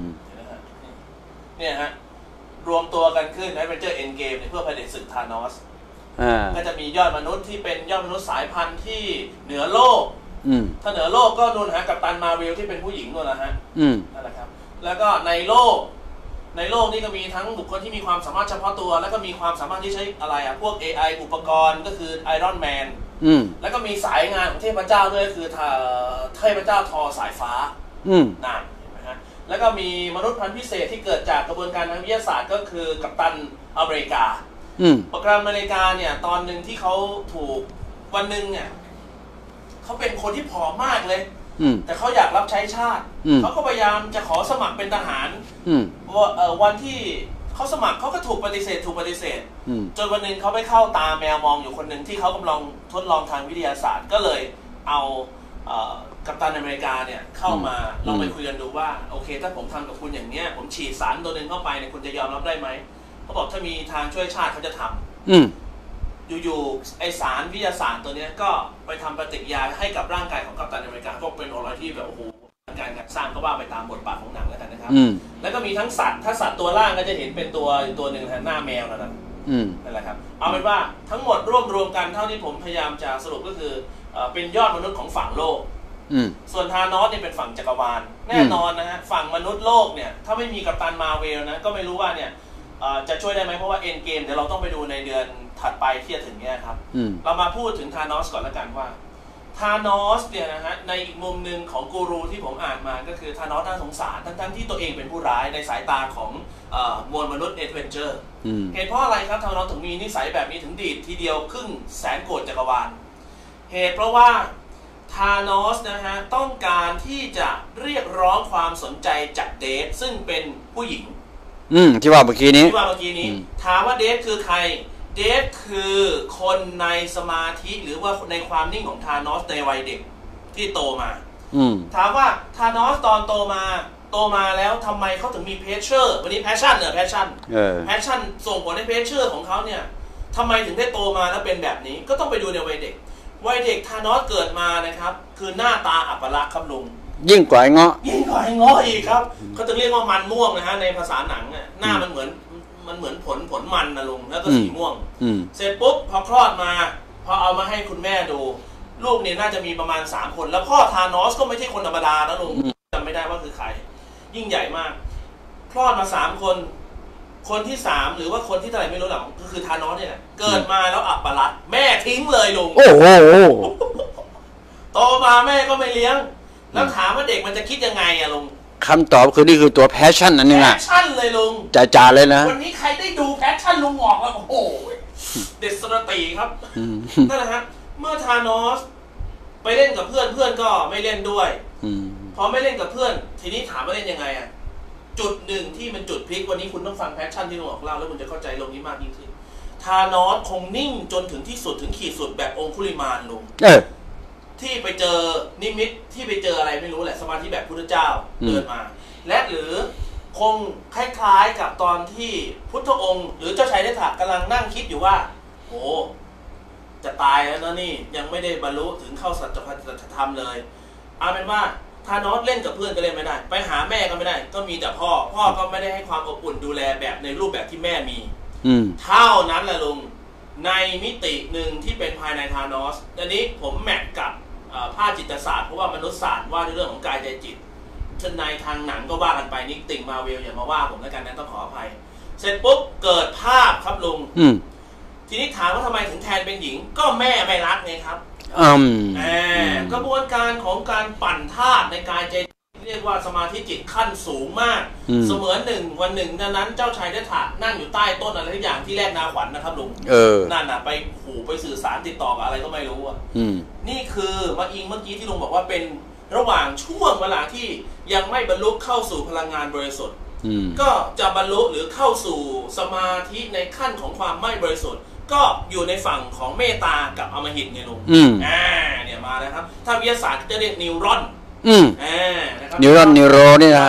เนี่ยฮะรวมตัวกันขึ้นแอดเวนเจอร์เอ็นเกมเพื่อเผด็จศึกธานอสก็จะมียอดมนุษย์ที่เป็นยอดมนุษย์สายพันธุ์ที่เหนือโลกถ้าเหนือโลกก็นู่นฮะกัปตันมาร์เวลที่เป็นผู้หญิงนู่นนะฮะนั่นแหละครับแล้วก็ในโลกนี่ก็มีทั้งบุคคลที่มีความสามารถเฉพาะตัวแล้วก็มีความสามารถที่ใช้อะไรพวก AI อุปกรณ์ก็คือไอรอนแมนแล้วก็มีสายงานของเทพเจ้าด้วยคือเทพเจ้าทอสายฟ้านั่นเห็นไหมฮะแล้วก็มีมนุษย์พันธุ์พิเศษที่เกิดจากกระบวนการทางวิทยาศาสตร์ก็คือกัปตันอเมริกากัปตันอเมริกาเนี่ยตอนหนึ่งที่เขาถูกวันหนึ่งเนี่ยเขาเป็นคนที่ผอมมากเลยแต่เขาอยากรับใช้ชาติเขาก็พยายามจะขอสมัครเป็นทหารวันที่เขาสมัครเขาก็ถูกปฏิเสธจนวันหนึ่งเขาไปเข้าตาแมวมองอยู่คนหนึ่งที่เขากำลังทดลองทางวิทยาศาสตร์ก็เลยเอากัปตันอเมริกาเนี่ยเข้ามาลองไปคุยกันดูว่าโอเคถ้าผมทำกับคุณอย่างเนี้ยผมฉีดสารตัวหนึ่งเข้าไปเนี่ยคุณจะยอมรับได้ไหมเขาบอกถ้ามีทางช่วยชาติเขาจะทำอยู่ๆไอสารวิทยาศาสตร์ตัวนี้ก็ไปทำปฏิกิริยาให้กับร่างกายของกัปตันอเมริกาก็เป็นอะไรที่แบบโอ้โหการสร้างก็ว่าไปตามบทบาทของหนังแล้วกันนะครับแล้วก็มีทั้งสัตว์ถ้าสัตว์ตัวล่างก็จะเห็นเป็นตัวหนึ่งหน้าแมวนั่นแหละครับเอาเป็นว่าทั้งหมดรวมกันเท่าที่ผมพยายามจะสรุปก็คือเป็นยอดมนุษย์ของฝั่งโลกส่วนธานอสเนี่ยเป็นฝั่งจักรวาลแน่นอนนะฮะฝั่งมนุษย์โลกเนี่ยถ้าไม่มีกัปตันมาร์เวลนะก็ไม่รู้ว่าเนี่ยจะช่วยได้ไหมเพราะว่าเอ็นเกมเดี๋ยวเราต้องไปดูในเดือนถัดไปที่จะถึงเนี่ยครับเรามาพูดถึงธานอสก่อนละกันว่าธานอสเนี่ยนะฮะในอีกมุมหนึ่งของกูรูที่ผมอ่านมาก็คือธานอสน่าสงสารทั้งที่ตัวเองเป็นผู้ร้ายในสายตาของมวลมนุษย์เอดเวนเจอร์เหตุเพราะอะไรครับธานอสถึงมีนิสัยแบบนี้ถึงดีดทีเดียวครึ่งแสนโกรธจักรวาลเหตุเพราะว่าธานอสนะฮะต้องการที่จะเรียกร้องความสนใจจากเดทซึ่งเป็นผู้หญิงที่ว่าเมื่อกี้นี้ถามว่าเดทคือใครเดทคือคนในสมาธิหรือว่าในความนิ่งของธานอสในวัยเด็กที่โตมาถามว่าธานอสตอนโตมาแล้วทำไมเขาถึงมีเพชเชอร์วันนี้แพชชั่นแพชชั่นส่งผลในเพชเชอร์ของเขาเนี่ยทำไมถึงได้โตมาแล้วเป็นแบบนี้ก็ต้องไปดูในวัยเด็กธานอสเกิดมานะครับคือหน้าตาอัปลักษณ์ครับลุงยิ่งกว่าไอ้เงาะอีกครับเขาถึงเรียกว่ามันม่วงนะฮะในภาษาหนังเนี่ยหน้ามันเหมือนผลมันนะลุงแล้วก็สีม่วงเสร็จปุ๊บพอคลอดมาพอเอามาให้คุณแม่ดูลูกเนี่ยน่าจะมีประมาณ3คนแล้วพ่อธานอสก็ไม่ใช่คนธรรมดานะลุงจำไม่ได้ว่าคือใครยิ่งใหญ่มากคลอดมา3คนที่3หรือว่าคนที่เท่าไหร่ไม่รู้หรอกก็คือธานอสเนี่ยเกิดมาแล้วอัปลักษณ์แม่ทิ้งเลยลุงโอ้โหโตมาแม่ก็ไม่เลี้ยงแล้วถามว่าเด็กมันจะคิดยังไงอะลุงคำตอบคือนี่คือตัวแพชชั่นนั่นเองแพชชั่นเลยลุงจ่าเลยนะวันนี้ใครได้ดูแพชชั่นลุงออกแล้วโอ้โหเด็ดสระตีครับนั่นแหละฮะเมื่อธานอสไปเล่นกับเพื่อนก็ไม่เล่นด้วยพอไม่เล่นกับเพื่อนทีนี้ถามว่าเล่นยังไงอะจุดหนึ่งที่มันจุดพลิกวันนี้คุณต้องฟังแพชชั่นที่ลุงออกเล่าแล้วคุณจะเข้าใจลงนี้มากยิ่งขึ้นธานอสคงนิ่งจนถึงที่สุดถึงขีดสุดแบบองคุลิมานลุงที่ไปเจอนิมิตที่ไปเจออะไรไม่รู้แหละสมาธิแบบพุทธเจ้าเดินมาและหรือคงคล้ายๆกับตอนที่พุทธองค์หรือเจ้าชายนิทรากำลังนั่งคิดอยู่ว่าโอ้จะตายแล้วนะนี่ยังไม่ได้บรรลุถึงเข้าสัจธรรมเลยเอาเป็นว่าธานอสเล่นกับเพื่อนก็เล่นไม่ได้ไปหาแม่ก็ไม่ได้ก็มีแต่พ่อก็ไม่ได้ให้ความอบอุ่นดูแลแบบในรูปแบบที่แม่มีเท่านั้นแหละลุงในมิติหนึ่งที่เป็นภายในธานอสอันนี้ผมแมทกับภาคจิตศาสตร์เพราะว่ามนุษยศาสตร์ว่าในเรื่องของกายใจจิตในทางหนังก็ว่ากันไปนิติงมาเวลอย่ามาว่าผมแล้วกันนะต้องขออภัยเสร็จปุ๊บเกิดภาพครับลุงทีนี้ถามว่าทำไมถึงแทนเป็นหญิงก็แม่ไม่รักไงครับกระบวนการของการปั่นธาตุในกายใจเรียกว่าสมาธิจิตขั้นสูงมากเสมือนวันหนึ่งนั้นเจ้าชายนิทรานั่งอยู่ใต้ต้นอะไรทุกอย่างที่แรกนาขวัญนะครับลุงนั่นน่ะไปไปสื่อสารติดต่อกับอะไรก็ไม่รู้อ่ะนี่คือมาอิงเมื่อกี้ที่ลุงบอกว่าเป็นระหว่างช่วงเวลาที่ยังไม่บรรลุเข้าสู่พลังงานบริสุทธิ์ก็จะบรรลุหรือเข้าสู่สมาธิในขั้นของความไม่บริสุทธิ์ก็อยู่ในฝั่งของเมตตากับอมหิตไงลุงเนี่ยมาแล้วครับถ้าวิทยาศาสตร์จะเรียกนิวรอนนิวโรนี่นะ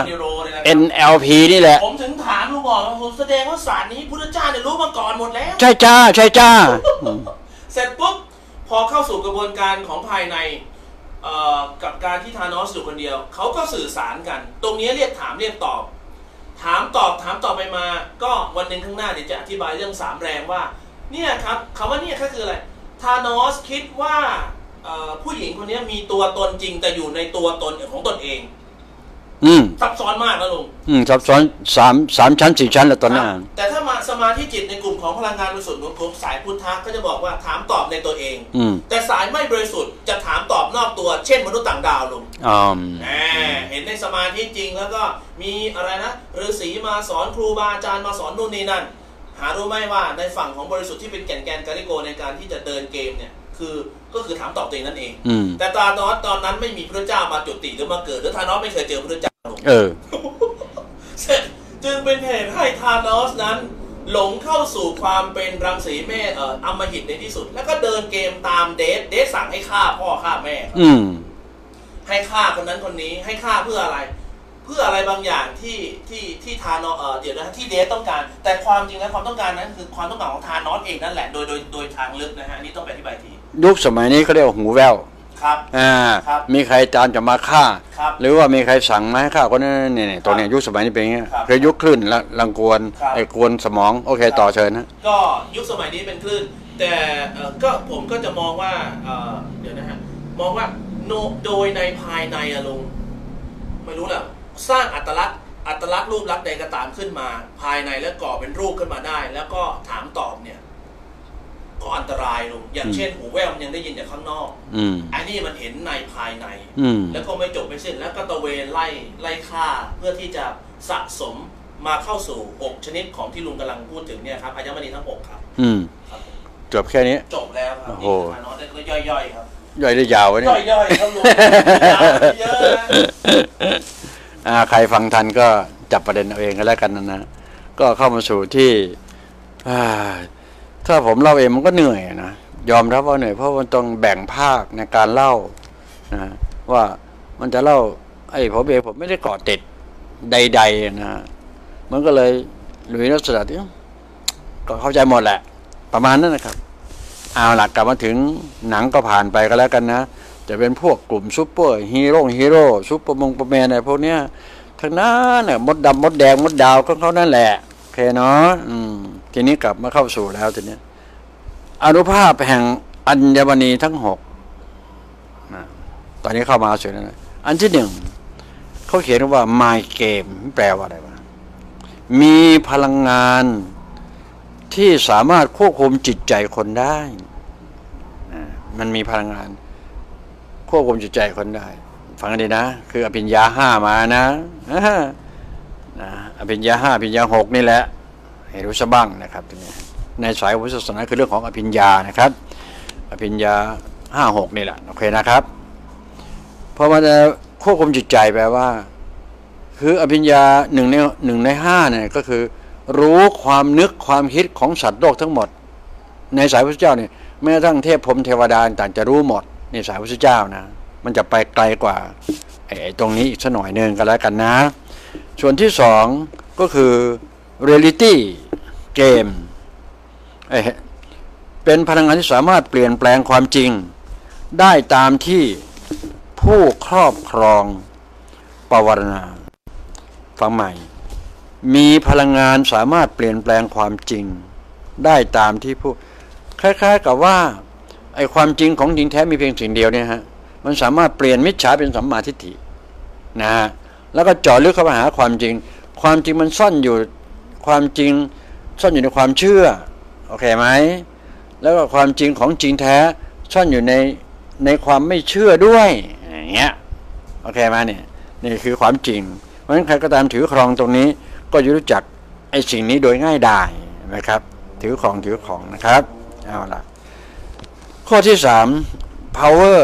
NLP นี่แหละผมถึงถามลุงบอกผมแสดงว่าศาสตร์นี้พุทธเจ้าเนี่ยรู้มาก่อนหมดแล้วใช่จ้าเสร็จปุ๊บพพอเข้าสู่กระบวนการของภายในกับการที่ธานอสอยู่คนเดียวเขาก็สื่อสารกันตรงนี้เรียกถามเรียกตอบถามตอบไปมาก็วันหนึ่งข้างหน้าเดี๋ยวจะอธิบายเรื่อง3 แรงว่าเนี่ยครับคำว่าเนี่ยก็คืออะไรธานอสคิดว่าผู้หญิงคนนี้มีตัวตนจริงแต่อยู่ในตัวตนของตนเองซับซ้อนมากนะลุงซับซ้อน3 ชั้น 4 ชั้นแล้วตอนนี้แต่ถ้ามาสมาธิจิตในกลุ่มของพลังงานบริสุทธิ์ของสายพุทธะก็จะบอกว่าถามตอบในตัวเองแต่สายไม่บริสุทธิ์จะถามตอบนอกตัวเช่นมนุษย์ต่างดาวลุงเห็นในสมาธิจริงแล้วก็มีอะไรนะฤาษีมาสอนครูบาอาจารย์มาสอนนู่นนี่นั่นหารู้ไหมว่าในฝั่งของบริสุทธิ์ที่เป็นแก่นกาลิโกในการที่จะเดินเกมเนี่ยก็คือถามตอบตัวเองนั่นเองแต่ธานอสตอนนั้นไม่มีพระเจ้ามาจุติหรือมาเกิดหรือธานอสไม่เคยเจอพระเจ้าจึงเป็นเหตุให้ธานอสนั้นหลงเข้าสู่ความเป็นรังสีเมษอำมหิตในที่สุดแล้วก็เดินเกมตามเดทสั่งให้ฆ่าพ่อฆ่าแม่ให้ฆ่าคนนั้นคนนี้ให้ฆ่าเพื่ออะไรบางอย่างที่ธานอสเดี๋ยวนะที่เดทต้องการแต่ความจริงแล้วความต้องการนั้นคือความต้องการของธานอสเองนั่นแหละโดยทางลึกนะฮะอันนี้ต้องไปอธิบายทียุคสมัยนี้เขาเรียกว่าหูแว่วมีใครจานจะมาฆ่าหรือว่ามีใครสั่งมาให้ฆ่าคนนั้นเนี่ยตรงนี้ยุคสมัยนี้เป็นอย่างนี้คือยุคคลื่นและรังกวนไอ้กวนสมองโอเคต่อเชิญนะก็ยุคสมัยนี้เป็นคลื่นแต่ก็ผมก็จะมองว่าเดี๋ยวนะฮะมองว่าโดยในภายในอะลุงไม่รู้แหละสร้างอัตลักษณ์รูปลักษณ์ใดก็ตามขึ้นมาภายในแล้วก่อเป็นรูปขึ้นมาได้แล้วก็ถามตอบเนี่ยก็อันตรายลุงอย่างเช่นหูแว่วมันยังได้ยินจากข้างนอกอันนี้มันเห็นในภายในแล้วก็ไม่จบไม่สิ้นแล้วก็ตะเวนไล่ฆ่าเพื่อที่จะสะสมมาเข้าสู่6 ชนิดของที่ลุงกำลังพูดถึงเนี่ยครับอัญมณีทั้ง6ครับจบแค่นี้จบแล้วครับนี่คือน้องแต่ก็ย่อยๆครับย่อยได้ยาวไว้เนี่ยย่อยๆครับลุงเยอะนะใครฟังทันก็จับประเด็นเอาเองก็แล้วกันนะก็เข้ามาสู่ที่ถ้าผมเล่าเองมันก็เหนื่อยนะยอมรับว่าเหนื่อยเพราะมันต้องแบ่งภาคในการเล่านะว่ามันจะเล่าผมไม่ได้เกาะติดใดๆนะมันก็เลยหลุยลักษณะที่ก็เข้าใจหมดแหละประมาณนั้นนะครับเอาหลักกลับมาถึงหนังก็ผ่านไปก็แล้วกันนะจะเป็นพวกกลุ่มซูเปอร์ฮีโร่ซูเปอร์แมนอะไรพวกเนี้ยทั้งนั้นเนี่ยมดดำมดแดงมดดาวก็เขานั่นแหละโอเคเนาะทีนี้กลับมาเข้าสู่แล้วทีนี้อนุภาพแห่งอัญมณีทั้ง6นะตอนนี้เข้ามาสู่แล้วนะอันที่1เขาเขียนว่า My Game แปลว่าอะไรวะมีพลังงานที่สามารถควบคุมจิตใจคนได้มันมีพลังงานควบคุมจิตใจคนได้ฟังกันดีนะคืออภิญญา5มานะอภิญญา5อภิญญา6นี่แหละให้รู้ซะบ้างนะครับทีนี้ในสายพุทธศาสนาคือเรื่องของอภิญญานะครับอภิญญา5-6นี่แหละโอเคนะครับเพราะมันจะควบคุมจิตใจแปลว่าคืออภิญญา1 ใน 5เนี่ยก็คือรู้ความนึกความคิดของสัตว์โลกทั้งหมดในสายพระเจ้าเนี่ยแม้กระทั่งเทพพรหมเทวดาต่างจะรู้หมดในสายพระเจ้านะมันจะไปไกลกว่าตรงนี้อีกสักหน่อยนึงกันแล้วกันนะส่วนที่2ก็คือ reality game เป็นพลังงานที่สามารถเปลี่ยนแปลงความจริงได้ตามที่ผู้ครอบครองปวารณาฟังใหม่มีพลังงานสามารถเปลี่ยนแปลงความจริงได้ตามที่ผู้คล้ายๆกับว่าไอ้ความจริงของจริงแท้มีเพียงสิ่งเดียวเนี่ยฮะมันสามารถเปลี่ยนมิจฉาเป็นสัมมาทิฏฐินะฮะแล้วก็เจาะลึกเข้าไปหาความจริงมันซ่อนอยู่ความจริงซ่อนอยู่ในความเชื่อโอเคไหมแล้วก็ความจริงของจริงแท้ซ่อนอยู่ในความไม่เชื่อด้วยอย่างเงี้ยโอเคไหมเนี่ยนี่คือความจริงเพราะฉะนั้นใครก็ตามถือครองตรงนี้ก็จะรู้จักไอ้สิ่งนี้โดยง่ายดายนะครับถือของนะครับเอาล่ะข้อที่3 power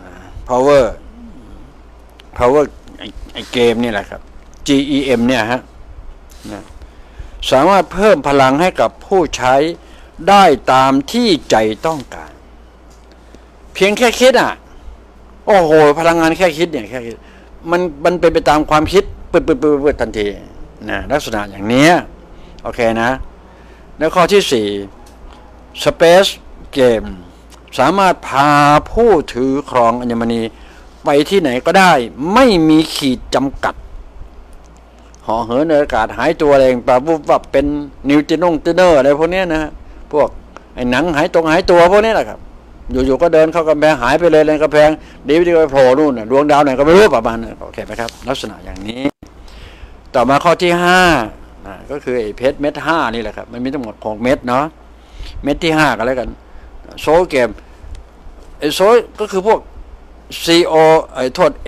ไอ้เกมนี่แหละครับ GEM เนี่ยฮะนะสามารถเพิ่มพลังให้กับผู้ใช้ได้ตามที่ใจต้องการเพียงแค่คิดโอ้โหพลังงานแค่คิดเนี่ยแค่คิดมันเป็นไปตามความคิดปืดทันทีนะลักษณะอย่างนี้โอเคนะแล้วข้อที่4 Space Game สามารถพาผู้ถือครองอัญมณีไปที่ไหนก็ได้ไม่มีขีดจำกัดห่อเหินในอากาศหายตัวอะไรปะปุ๊บว่าเป็นนิวตินงติเนอร์อะไรพวกนี้นะฮะพวกไอ้หนังหายตัวพวกนี้แหละครับอยู่ๆก็เดินเข้ากำแพงหายไปเลยในกำแพงดีวิดีโอโผล่นู่นดวงดาวไหนก็ไม่รู้ประมาณนั้นโอเคไหมครับลักษณะอย่างนี้ต่อมาข้อที่5ก็คือไอ้เพชรเม็ด5นี่แหละครับมันมีทั้งหมด6เม็ดเนาะเม็ดที่5กันแล้วกันโซเกมไอ้โซก็คือพวก CO ไอ้โทษ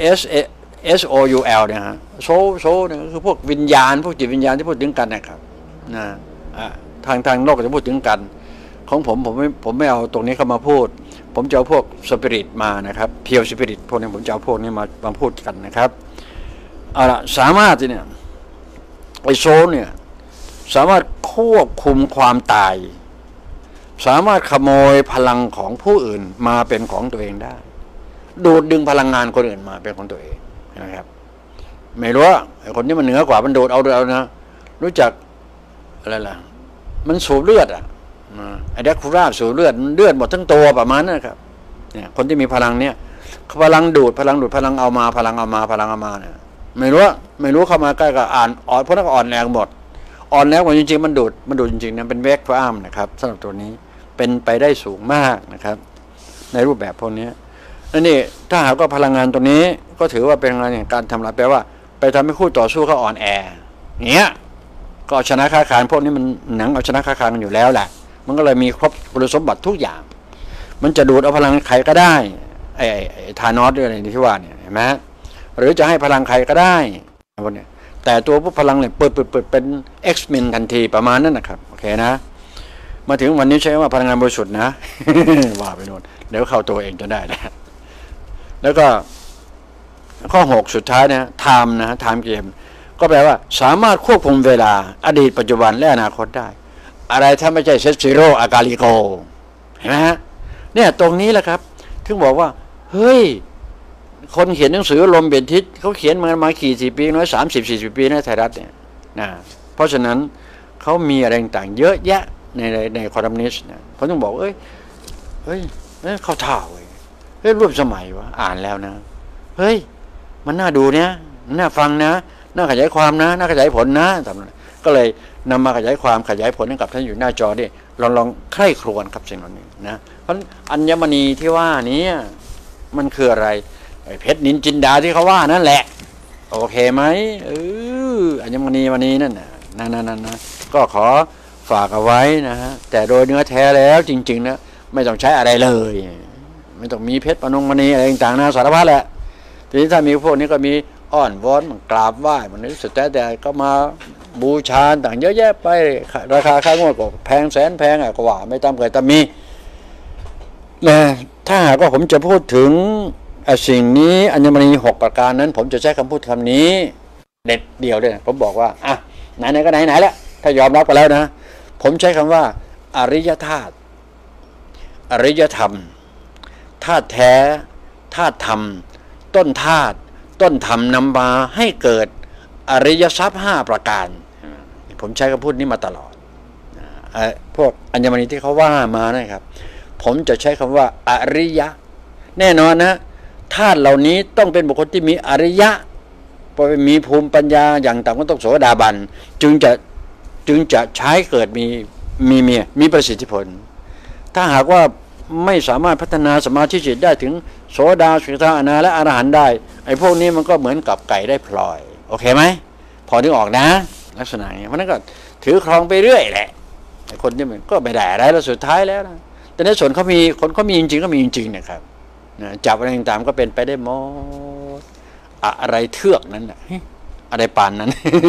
SOUL เนี่ยฮะโซเนี่ยก็คือพวกวิญญาณพวกจิตวิญญาณที่พูดถึงกันนะครับนะทางโลกจะพูดถึงกันของผมไม่เอาตรงนี้เข้ามาพูดผมจะเอาพวกสปิริตมานะครับเพียวสปิริตพวกนี้ผมจะเอาพวกนี้มาพูดกันนะครับเอาละสามารถเนี่ยไอโซเนี่ยสามารถควบคุมความตายสามารถขโมยพลังของผู้อื่นมาเป็นของตัวเองได้ดูดดึงพลังงานคนอื่นมาเป็นของตัวเองนะครับไม่รู้ว่าไอคนที่มันเหนือกว่ามันดูดเอานะรู้จักอะไรล่ะมันสูบเลือดไอเด็กคูราสูบเลือดหมดทั้งตัวประมาณนั้นนะครับเนี่ยคนที่มีพลังเนี่ยพลังดูดพลังเอามาเนี่ยไม่รู้เข้ามาใกล้กับอ่อนพวกนั้นก็อ่อนแรงหมดจริงๆมันดูดจริงๆนะเป็นแวกฟาร์มนะครับสำหรับตัวนี้เป็นไปได้สูงมากนะครับในรูปแบบพวกนี้นั่นนี่ถ้าหากว่าพลังงานตัวนี้ก็ถือว่าเป็นการทำลายแปลว่าไปทำให้คู่ต่อสู้เขาอ่อนแอเนี้ยก็ชนะค้าขายพวกนี้มันหนังเอาชนะค้าขายกันอยู่แล้วแหละมันก็เลยมีครบคุณสมบัติทุกอย่างมันจะดูดเอาพลังใครก็ได้ไอ้ธานอสด้วยอะไรที่ว่าเนี่ยเห็นไหมหรือจะให้พลังใครก็ได้พวกนี้แต่ตัวพวกพลังเนี่ยเปิดเป็น X-Men ทันทีประมาณนั้นนะครับโอเคนะมาถึงวันนี้ใช้ว่าพลังงานบริสุทธิ์นะ ว่าไปโน่นเดี๋ยวเข้าตัวเองจะได้แล้วก็ข้อ6สุดท้ายนะไทม์เกมก็แปลว่าสามารถควบคุมเวลาอดีตปัจจุบันและอนาคตได้อะไรถ้าไม่ใช่เซซิโร่อากาลิโกเห็นไหมฮะเนี่ยตรงนี้แหละครับถึงบอกว่าเฮ้ยคนเขียนหนังสือลมเปลี่ยนทิศเขาเขียนมากี่ปีน้อย30-40 ปีนะไทยรัฐเนี่ยนะเพราะฉะนั้นเขามีอะไรต่างเยอะแยะในคอลัมนิสต์นะผมต้องบอกเฮ้ยเข้าท่าเฮ้ยร่วมสมัยวะอ่านแล้วนะเฮ้ยมันน่าดูเนี่ยน่าฟังนะน่าขยายความนะน่าขยายผลนะก็เลยนำมาขยายความขยายผลให้กับท่านอยู่หน้าจอดิลองใคร่ครวญครับสิ่งเหล่านี้นะเพราะอัญมณีที่ว่านี้มันคืออะไรเพชรนินจินดาที่เขาว่านั่นแหละโอเคไหมอัญมณีวันนี้นั่นนะก็ขอฝากเอาไว้นะฮะแต่โดยเนื้อแท้แล้วจริงๆนะไม่ต้องใช้อะไรเลยไม่ต้องมีเพชรปนงมณีอะไรต่างๆนะสารพัดแหละทีนี้ถ้ามีพวกนี้ก็มีอ้อนวอนมันกราบไหว้มันนี่สุดแต่ก็มาบูชาต่างเยอะแยะไปราคาค่างวดก็แพงแสนแพงก็ว่าไม่ตามเคยตามมีนะถ้าหากว่าผมจะพูดถึงสิ่งนี้อัญมณี6ประการนั้นผมจะใช้คำพูดคำนี้เด็ดเดียวเลยผมบอกว่าไหนก็ไหนแล้วถ้ายอมรับกันแล้วนะผมใช้คำว่าอริยธาตุอริยธรรมธาตุแท้ธาตุธรรมต้นธาตุต้นธรรมนำมาให้เกิดอริยทรัพย์5ประการผมใช้คำพูดนี้มาตลอดพวกอัญมณีที่เขาว่ามานะครับผมจะใช้คำว่าอริยะแน่นอนนะธาตุเหล่านี้ต้องเป็นบุคคลที่มีอริยะพอมีภูมิปัญญาอย่างต่ำก็ต้องโสดาบันจึงจะใช้เกิดมีประสิทธิผลถ้าหากว่าไม่สามารถพัฒนาสมาธิจิตได้ถึงโสดาสกิทาอนาและอรหันต์ได้ไอ้พวกนี้มันก็เหมือนกับไก่ได้พลอยโอเคไหมพอนึกออกนะลักษณะนี้เพราะนั้นก็ถือครองไปเรื่อยแหละไอ้คนที่มันก็ไม่ได้อะไรแล้วสุดท้ายแล้วนะแต่ในส่วนเขามีจริงๆก็มีจริงๆนะครับนะจับอะไรต่างๆก็เป็นไปได้หมดอะไรเทือกนั้นน่ะอะไรปานนั้น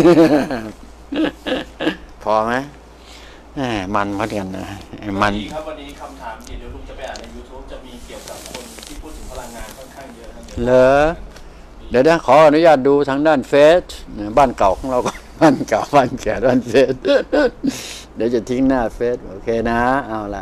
พอไหมมันเหมือนกันนะมันครับวันนี้คำถามที่เดี๋ยวลุงจะไปอ่านใน YouTube จะมีเกี่ยวกับคนที่พูดถึงพลังงานค่อนข้างเยอะเหรอเดี๋ยวขออนุญาตดูทางด้านเฟซบ้านเก่าของเราก็บ้านเก่าบ้านแก่ด้านเฟซเดี๋ยวจะทิ้งหน้าเฟซโอเคนะเอาละ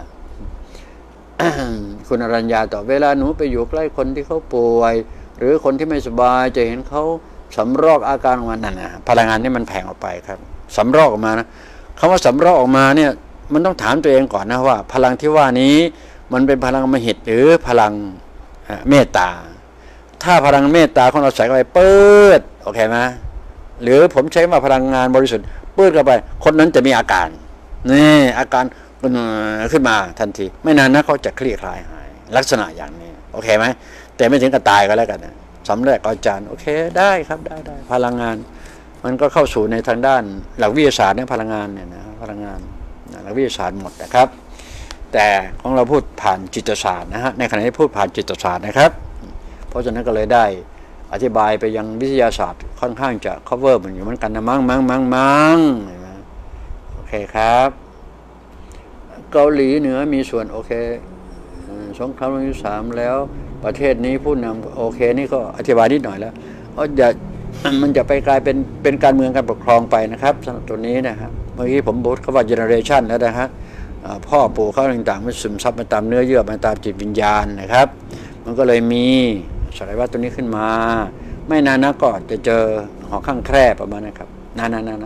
คุณอรัญญาต่อเวลาหนูไปอยู่ใกล้คนที่เขาป่วยหรือคนที่ไม่สบายจะเห็นเขาสำรอกอาการของมันนั่นนะพลังงานนี่มันแผ่ออกไปครับสำรอกออกมานะคำว่าสำรอกออกมาเนี่ยมันต้องถามตัวเองก่อนนะว่าพลังที่ว่านี้มันเป็นพลังมหิตหรือพลังเมตตาถ้าพลังเมตตาของเราใส่เข้าไปเปิดโอเคไหมหรือผมใช้ว่าพลังงานบริสุทธิ์เปิดเข้าไปคนนั้นจะมีอาการนี่อาการขึ้นมาทันทีไม่นานนะเขาจะคลี่คลายหายลักษณะอย่างนี้โอเคไหมแต่ไม่ถึงกับตายก็แล้วกันนะสำเร็จอาจารย์โอเคได้ครับได้พลังงานมันก็เข้าสู่ในทางด้านหลักวิทยาศาสตร์เนี่ยพลังงานเนี่ยนะพลังงานหลักวิทยาศาสตร์หมดนะครับแต่ของเราพูดผ่านจิตศาสตร์นะฮะในขณะที่พูดผ่านจิตศาสตร์นะครับเพราะฉะนั้นก็เลยได้อธิบายไปยังวิทยาศาสตร์ค่อนข้างจะ cover มันอยู่เหมือนกันนะมั้งโอเคครับเกาหลีเหนือมีส่วนโอเคสงครามโลกที่3แล้วประเทศนี้ผู้นำโอเคนี่ก็อธิบายนิดหน่อยแล้วมันจะไปกลายเป็นการเมืองการปกครองไปนะครับสำหรับตัวนี้นะครับเมื่อกี้ผมพูดเขาว่า generation แล้วนะฮะพ่อปู่เขาต่างๆมันซึมซับมาตามเนื้อเยื่อมาตามจิตวิญญาณนะครับมันก็เลยมีสายวัดตัวนี้ขึ้นมาไม่นานนะก็จะเจอหอข้างแคร่ประมาณนะครับนาน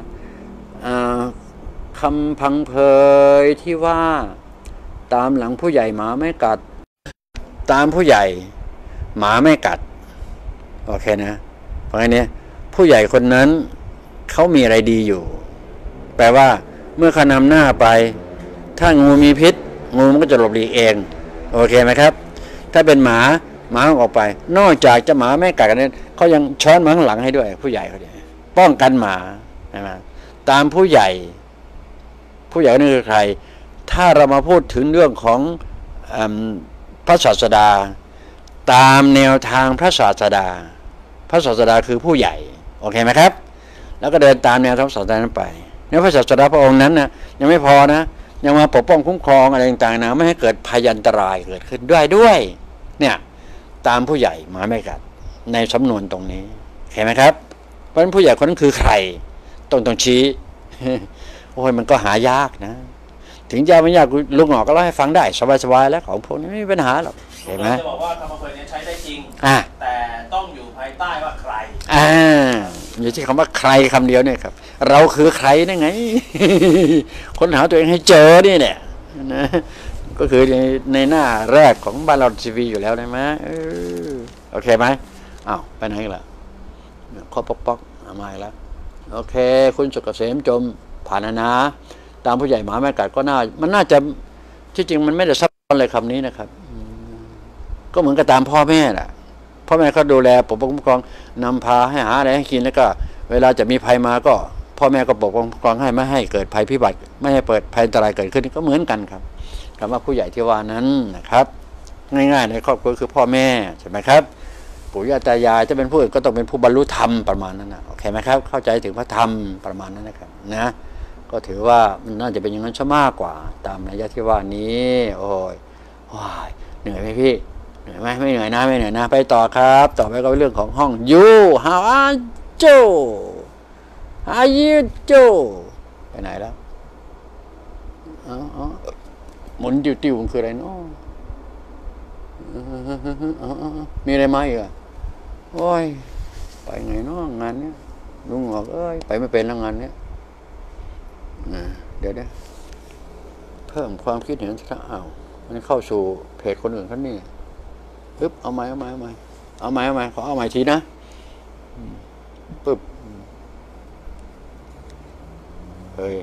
คำพังเพยที่ว่าตามหลังผู้ใหญ่หมาไม่กัดตามผู้ใหญ่หมาไม่กัดโอเคนะเพราะงั้นเนี่ยผู้ใหญ่คนนั้นเขามีอะไรดีอยู่แปลว่าเมื่อเขานำหน้าไปถ้างูมีพิษงูมันก็จะหลบหลีกเองโอเคไหมครับถ้าเป็นหมาออกไปนอกจากจะหมาไม่กัดกันนั้นเขายังช้อนมาข้างหลังให้ด้วยผู้ใหญ่เขาเนี่ยป้องกันหมาใช่ไหมตามผู้ใหญ่นี่คือใครถ้าเรามาพูดถึงเรื่องของพระศาสดาตามแนวทางพระศาสดาคือผู้ใหญ่โอเคไหมครับแล้วก็เดินตามแนวทางศาสดานั้นไปในพระศาสดาพระองค์นั้นนะยังไม่พอนะยังมาปกป้องคุ้มครองอะไรต่างๆนะไม่ให้เกิดพยันตรายเกิดขึ้นด้วยเนี่ยตามผู้ใหญ่หมาไม่กัดในสำนวนตรงนี้เห็นไหมครับเพราะฉะนั้นผู้ใหญ่คนนั้นคือใครต้องชี้ โอ้ยมันก็หายากนะถึงยากไม่ยากลุงหงอกก็เล่าให้ฟังได้สบายๆแล้วของพวกนี้ไม่มีปัญหาหรอกเห็นไหมจะบอกว่าคำอวยนี้ใช้ได้จริงแต่ต้องอยู่ภายใต้ว่าใครอยู่ที่คำว่าใครคำเดียวเนี่ยครับเราคือใครนี่ไง ค้นหาตัวเองให้เจอนี่เนี่ยนะก็คือในหน้าแรกของบ้านเราทีวีอยู่แล้วได้ไหมโอเคไหมอ้าวไปไหนกันล่ะข้อป๊อกมาอีกแล้วโอเคคุณสุกเกษมจมผ่านนะตามผู้ใหญ่หมาไม่กัดก็มันน่าจะที่จริงมันไม่ได้ซับซ้อนเลยคำนี้นะครับก็เหมือนกับตามพ่อแม่แหละพ่อแม่เขาดูแลปกป้องคุ้มครองนำพาให้หาอะไรให้กินแล้วก็เวลาจะมีภัยมาก็พ่อแม่ก็ปกป้องคุ้มครองให้ไม่ให้เกิดภัยพิบัติไม่ให้เปิดภัยอันตรายเกิดขึ้นก็เหมือนกันครับคำว่าผู้ใหญ่ที่ว่านั้นนะครับง่ายๆในครอบครัวคือพ่อแม่ใช่ไหมครับปู่ย่าตายายจะเป็นผู้อื่นก็ต้องเป็นผู้บรรลุธรรมประมาณนั้นนะโอเคไหมครับเข้าใจถึงพระธรรมประมาณนั้นนะครับนะก็ถือว่ามันน่าจะเป็นอย่างนั้นซะมากกว่าตามนัยยะที่ว่านี้โอ้ยเหนื่อยไหมพี่เหนื่อยไหมไม่เหนื่อยนะไปต่อครับต่อไปก็เป็นเรื่องของห้อง You How are you How are you ไปไหนแล้วหมุนติ้วๆคืออะไรเนาะมีอะไรมาอีกอ่ะโอ้ยไปไงเนาะงานเนี้ยลุงบอกไปไม่เป็นแล้วงานเนี้ยเดี๋ยวเพิ่มความคิดเห็นสักมันเข้าสู่เพจคนอื่นเขานี่ปึ๊บเอาใหม่ขอเอาใหม่ทีนะปึ๊บเฮ้ย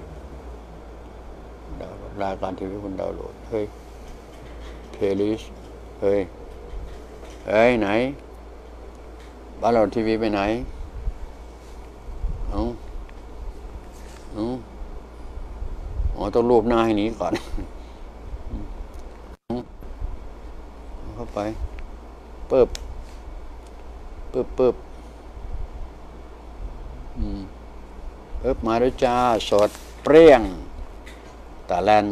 รายการทีวีคุณดาวน์โหลดเฮ้ยเพลย์ลิสต์เฮ้ยไหนบ้านเราทีวีไปไหนต้องรูปหน้าให้หนีก่อนเข้าไปปึ๊บมาด้วยจ้าสดเปรี้ยงตะแลน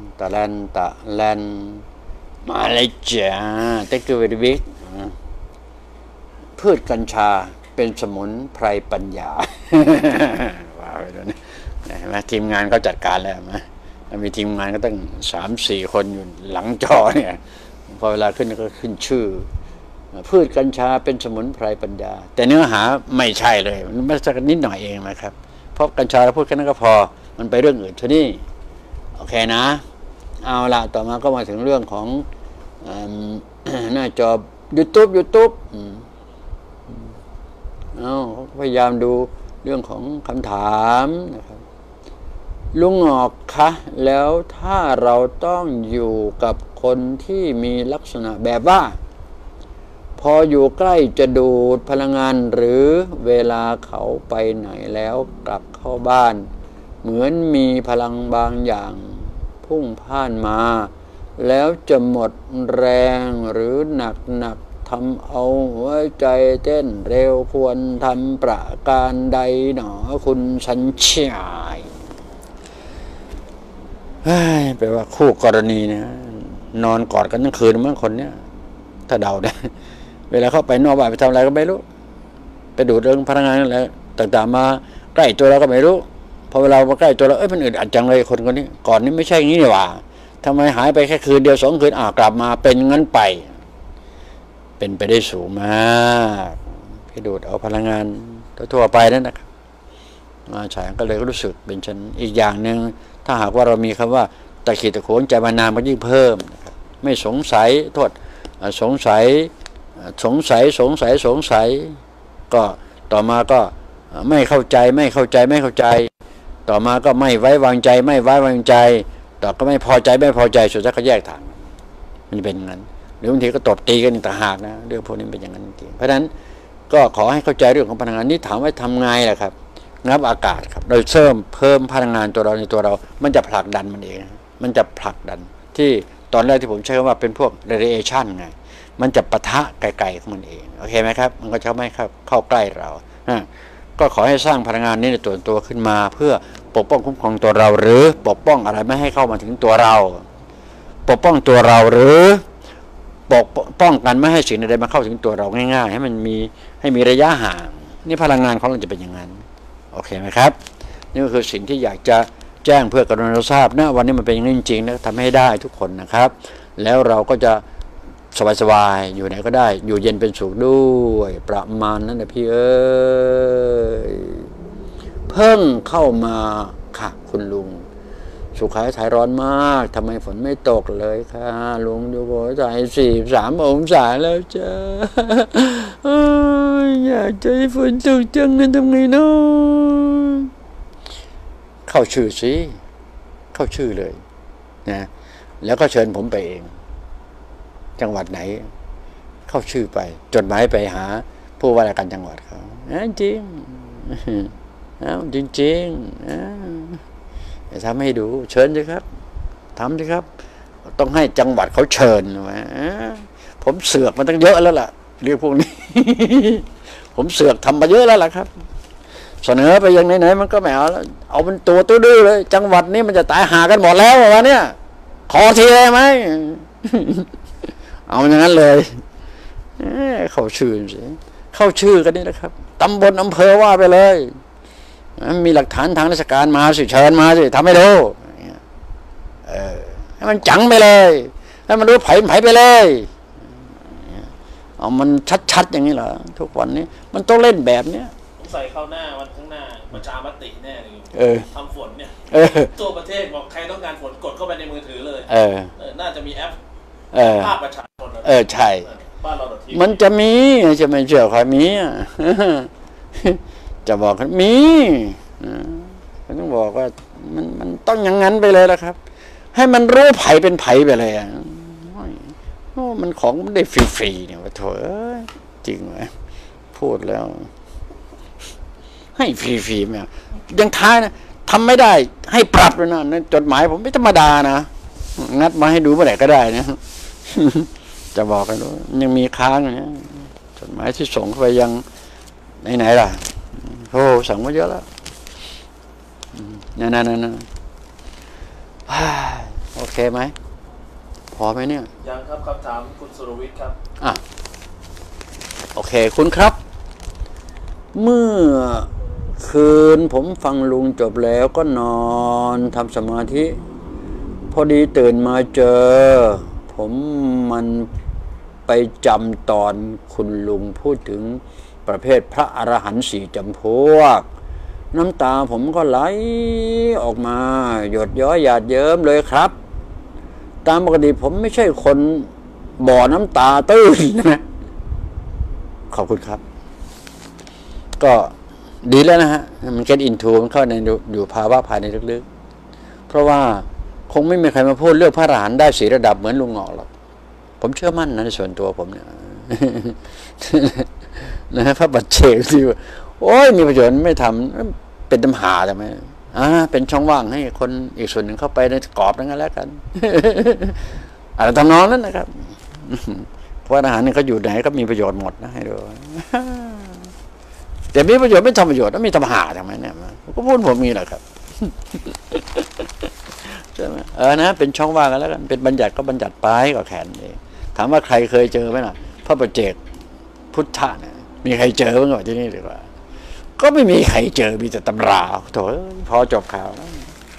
มาเลยจ้าเต็กเกอร์เวดิวิกพืชกัญชาเป็นสมุนไพรปัญญาว้าวเลยนะเห็นไหมทีมงานเขาจัดการแล้วไหมมีทีมงานก็ตั้ง 3-4 คนอยู่หลังจอเนี่ยพอเวลาขึ้นก็ขึ้นชื่อพืชกัญชาเป็นสมุนไพรปัญญาแต่เนื้อหาไม่ใช่เลยมันไม่สักนิดหน่อยเองนะครับเพราะกัญชาเราพูดแค่นั้นก็พอมันไปเรื่องอื่นเท่านี้โอเคนะเอาละต่อมาก็มาถึงเรื่องของหน้าจอ YouTube เอาพยายามดูเรื่องของคำถามนะครับลุงหงอกคะแล้วถ้าเราต้องอยู่กับคนที่มีลักษณะแบบว่าพออยู่ใกล้จะดูดพลังงานหรือเวลาเขาไปไหนแล้วกลับเข้าบ้านเหมือนมีพลังบางอย่างพุ่งพ่านมาแล้วจะหมดแรงหรือหนักทำเอาหัวใจเต้นเร็วควรทำประการใดหนอคุณสัญชัยแปลว่าคู่กรณีนะนอนกอดกันทั้งคืนเมื่อคนเนี้ยถ้าเดาได้เวลาเข้าไปนอกบ้านไปทำอะไรก็ไม่รู้ไปดูดเรื่องพลังงานอะไรต่างๆมาใกล้ตัวเราก็ไม่รู้พอเวลามาใกล้ตัวเรามันอึดอัดจังเลยคนนี้ก่อนนี้ไม่ใช่อย่างนี้นี่หว่าทำไมหายไปแค่คืนเดียว2 คืนกลับมาเป็นงั้นไปเป็นไปได้สูงมากพี่ดูดเอาพลังงานทั่วไปนั่นนะครับมาฉายก็เลยรู้สึกเป็นชั้นอีกอย่างหนึ่งถ้าหากว่าเรามีคำว่าตะขีดตะโขนใจมานานมันยิ่งเพิ่มนะครับไม่สงสัยโทษสงสัยก็ต่อมาก็ไม่เข้าใจต่อมาก็ไม่ไว้วางใจต่อก็ไม่พอใจสุดท้ายก็แยกทางมันเป็นอย่างนั้นหรือบางทีก็ตบตีกันต่างหากนะเรื่องพวกนี้เป็นอย่างนั้นจริงเพราะฉะนั้นก็ขอให้เข้าใจเรื่องของพลังงานนี้ถามว่าทำไงล่ะครับงับอากาศครับโดยเพิ่มพลังงานตัวเราในตัวเรามันจะผลักดันมันเองมันจะผลักดันที่ตอนแรกที่ผมใช้คำว่าเป็นพวก radiation ไงมันจะปะทะไกลๆของมันเองโอเคไหมครับมันก็จะไม่เข้าใกล้เราก็ขอให้สร้างพลังงานนี้ในตัวขึ้นมาเพื่อปกป้องคุ้มครองตัวเราหรือปกป้องอะไรไม่ให้เข้ามาถึงตัวเราปกป้องตัวเราหรือปกป้องกันไม่ให้สิ่งใดมาเข้าถึงตัวเราง่ายๆให้มีระยะห่างนี่พลังงานของเราจะเป็นอย่างนั้นโอเคไหมครับนี่ก็คือสิ่งที่อยากจะแจ้งเพื่อกรุณาทราบนะวันนี้มันเป็นอย่างนี้จริงๆนะทำให้ได้ทุกคนนะครับแล้วเราก็จะสบายๆอยู่ไหนก็ได้อยู่เย็นเป็นสุขด้วยประมาณนั้นนะพี่เอ้ยเพิ่งเข้ามาค่ะคุณลุงสุขายถ่ายร้อนมากทำไมฝนไม่ตกเลยค่ะลุงอยู่หัวใจ43 องศาแล้วจ้าอยากจะให้ฝนตกจังนั้นทำไงเนาะเข้าชื่อสิเข้าชื่อเลยนะแล้วก็เชิญผมไปเองจังหวัดไหนเข้าชื่อไปจดหมายไปหาผู้ว่าราชการจังหวัดเขาจริงจริงจะทำให้ดูเชิญสิครับทำสิครับต้องให้จังหวัดเขาเชิญมาผมเสือกมันตั้งเยอะแล้วล่ะเรื่องพวกนี้ ผมเสือกทำมาเยอะแล้วล่ะครับเสนอไปยังไหนๆมันก็ไม่เอาแล้วเอาเป็นตัวดื้อเลยจังหวัดนี้มันจะตายหากันหมดแล้ววะเนี่ยขอทีได้ไหม เอาอย่างนั้นเลยเข้าชื่อสิเข้าชื่อกันนี่นะครับตำบลอำเภอว่าไปเลยมีหลักฐานทางราชการมาสิเชิญมาสิทำให้ดูให้มันจังไปเลยให้มันรู้ไผ่ไปเลยเอามันชัดๆอย่างนี้เหรอทุกวันนี้มันต้องเล่นแบบเนี้ยใส่เข้าหน้าวันข้างหน้าประชามติแน่เลยทำฝนเนี่ยตัวประเทศบอกใครต้องการฝนกดเข้าไปในมือถือเลยน่าจะมีแอปภาพประชาชนใช่บ้านเรามันจะมีจะไม่เชื่อใครมีจะบอกกันมีต้องบอกว่ามันต้องอย่างนั้นไปเลยละครับให้มันรู้ไผ่เป็นไผ่ไปเลยมันของมันได้ฟรีๆเนี่ยว่าโถจริงไหมพูดแล้วให้ฟรีๆไหมยังท้ายนะทำไม่ได้ให้ปรับเลยนะจดหมายผมไม่ธรรมดานะงัดมาให้ดูเมื่อไหร่ก็ได้นะจะบอกกันว่ายังมีค้างนะจดหมายที่ส่งเข้าไปยังไหนล่ะโอ้สั่งมาเยอะแล้วนั่นโอเคไหมพอไหมเนี่ยยังครับคำถามคุณสุรวิทย์ครับโอเคคุณครับเมื่อคืนผมฟังลุงจบแล้วก็นอนทำสมาธิพอดีตื่นมาเจอผมมันไปจำตอนคุณลุงพูดถึงประเภทพระอรหันต์4 จำพวกน้ำตาผมก็ไหลออกมาหยดย้อยหยาดเยิ้มเลยครับตามปกติผมไม่ใช่คนบ่อน้ำตาตื้นนะขอบคุณครับ ก็ดีแล้วนะฮะมัน get into มันเข้าในอยู่ภาวะภายในลึกๆเพราะว่าคงไม่มีใครมาพูดเรื่องพระอรหันต์ได้4ระดับเหมือนลุงงอกหรอกผมเชื่อมั่นนะในส่วนตัวผมเนี่ย นะพระบัจเจกที่โอ้ยมีประโยชน์ไม่ทำเป็นตำหาทำไมเป็นช่องว่างให้คนอีกส่วนหนึ่งเข้าไปในกรอบนั้นแล้วกัน อะไรทำนองนั้นนะครับเพราะอาหารนี่เขาอยู่ไหนก็มีประโยชน์หมดนะให้ดู แต่มีประโยชน์ไม่ทำประโยชน์แล้วมีตำหาทำไมเนี่ยก็พูดผมมีแหละครับ ใช่ไหมนะเป็นช่องว่างกันแล้วกันเป็นบัญญัติก็บัญญัติไปก็แค่นั้นเองถามว่าใครเคยเจอไหมล่ะพระปัจเจกพุทธะเนี่ยมีใครเจอบ้างที่นี่หรือว่าก็ไม่มีใครเจอมีแต่ตำราโถพอจบข่าวแล้ว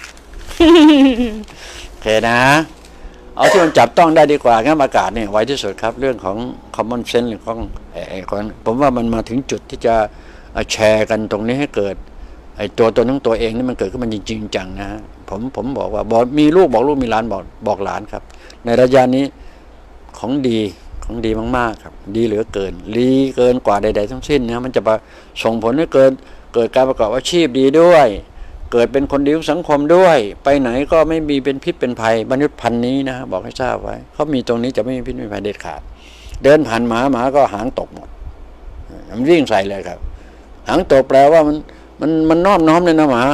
โอเคนะเอาที่มันจับต้องได้ดีกว่างั้นอากาศเนี่ยไวที่สุดครับเรื่องของ common sense หรือของผมว่ามันมาถึงจุดที่จะแชร์กันตรงนี้ให้เกิดไอ้ตัวตนของตัวเองนี่มันเกิดขึ้นมาจริงๆจังนะฮะผมบอกว่ามีลูกบอกลูกมีหลานบอกหลานครับในระยะนี้ของดีมากๆครับดีเหลือเกินดีเกินกว่าใดๆทั้งสิ้นนะมันจะส่งผลให้เกิดการประกอบอาชีพดีด้วยเกิดเป็นคนดีของสังคมด้วยไปไหนก็ไม่มีเป็นพิษเป็นภัยมนุษย์พันธุ์นี้นะบอกให้ทราบไว้เขามีตรงนี้จะไม่มีพิษไม่มีภัยเด็ดขาดเดินผ่านหมาก็หางตกหมดมันวิ่งใส่เลยครับหางตกแปลว่ามันน้อมเลยนะหมา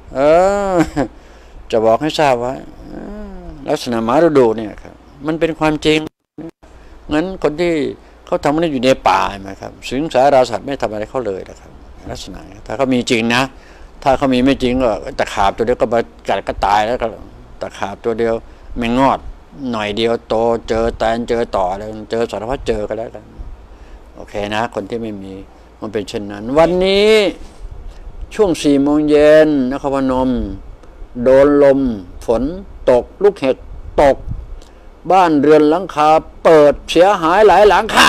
จะบอกให้ทราบไว้ลักษณะหมาดุเนี่ยครับมันเป็นความจริงงั้นคนที่เขาทำมันอยู่ในป่าไหมครับสิงสาราสัตว์ไม่ทำอะไรเขาเลยนะครับลักษณะถ้าเขามีจริงนะถ้าเขามีไม่จริงก็ตะขาบตัวเดียวก็กัดก็ตายแล้วก็ตะขาบตัวเดียวไม่งอดหน่อยเดียวโตเจอแตนเจอต่อแล้วเจอสารพัดเจอกันแล้วกันโอเคนะคนที่ไม่มีมันเป็นเช่นนั้นวันนี้ช่วง4 โมงเย็นนครพนมโดนลมฝนตกลูกเห็บตกบ้านเรือนหลังคาเปิดเสียหายหลายหลังค่ะ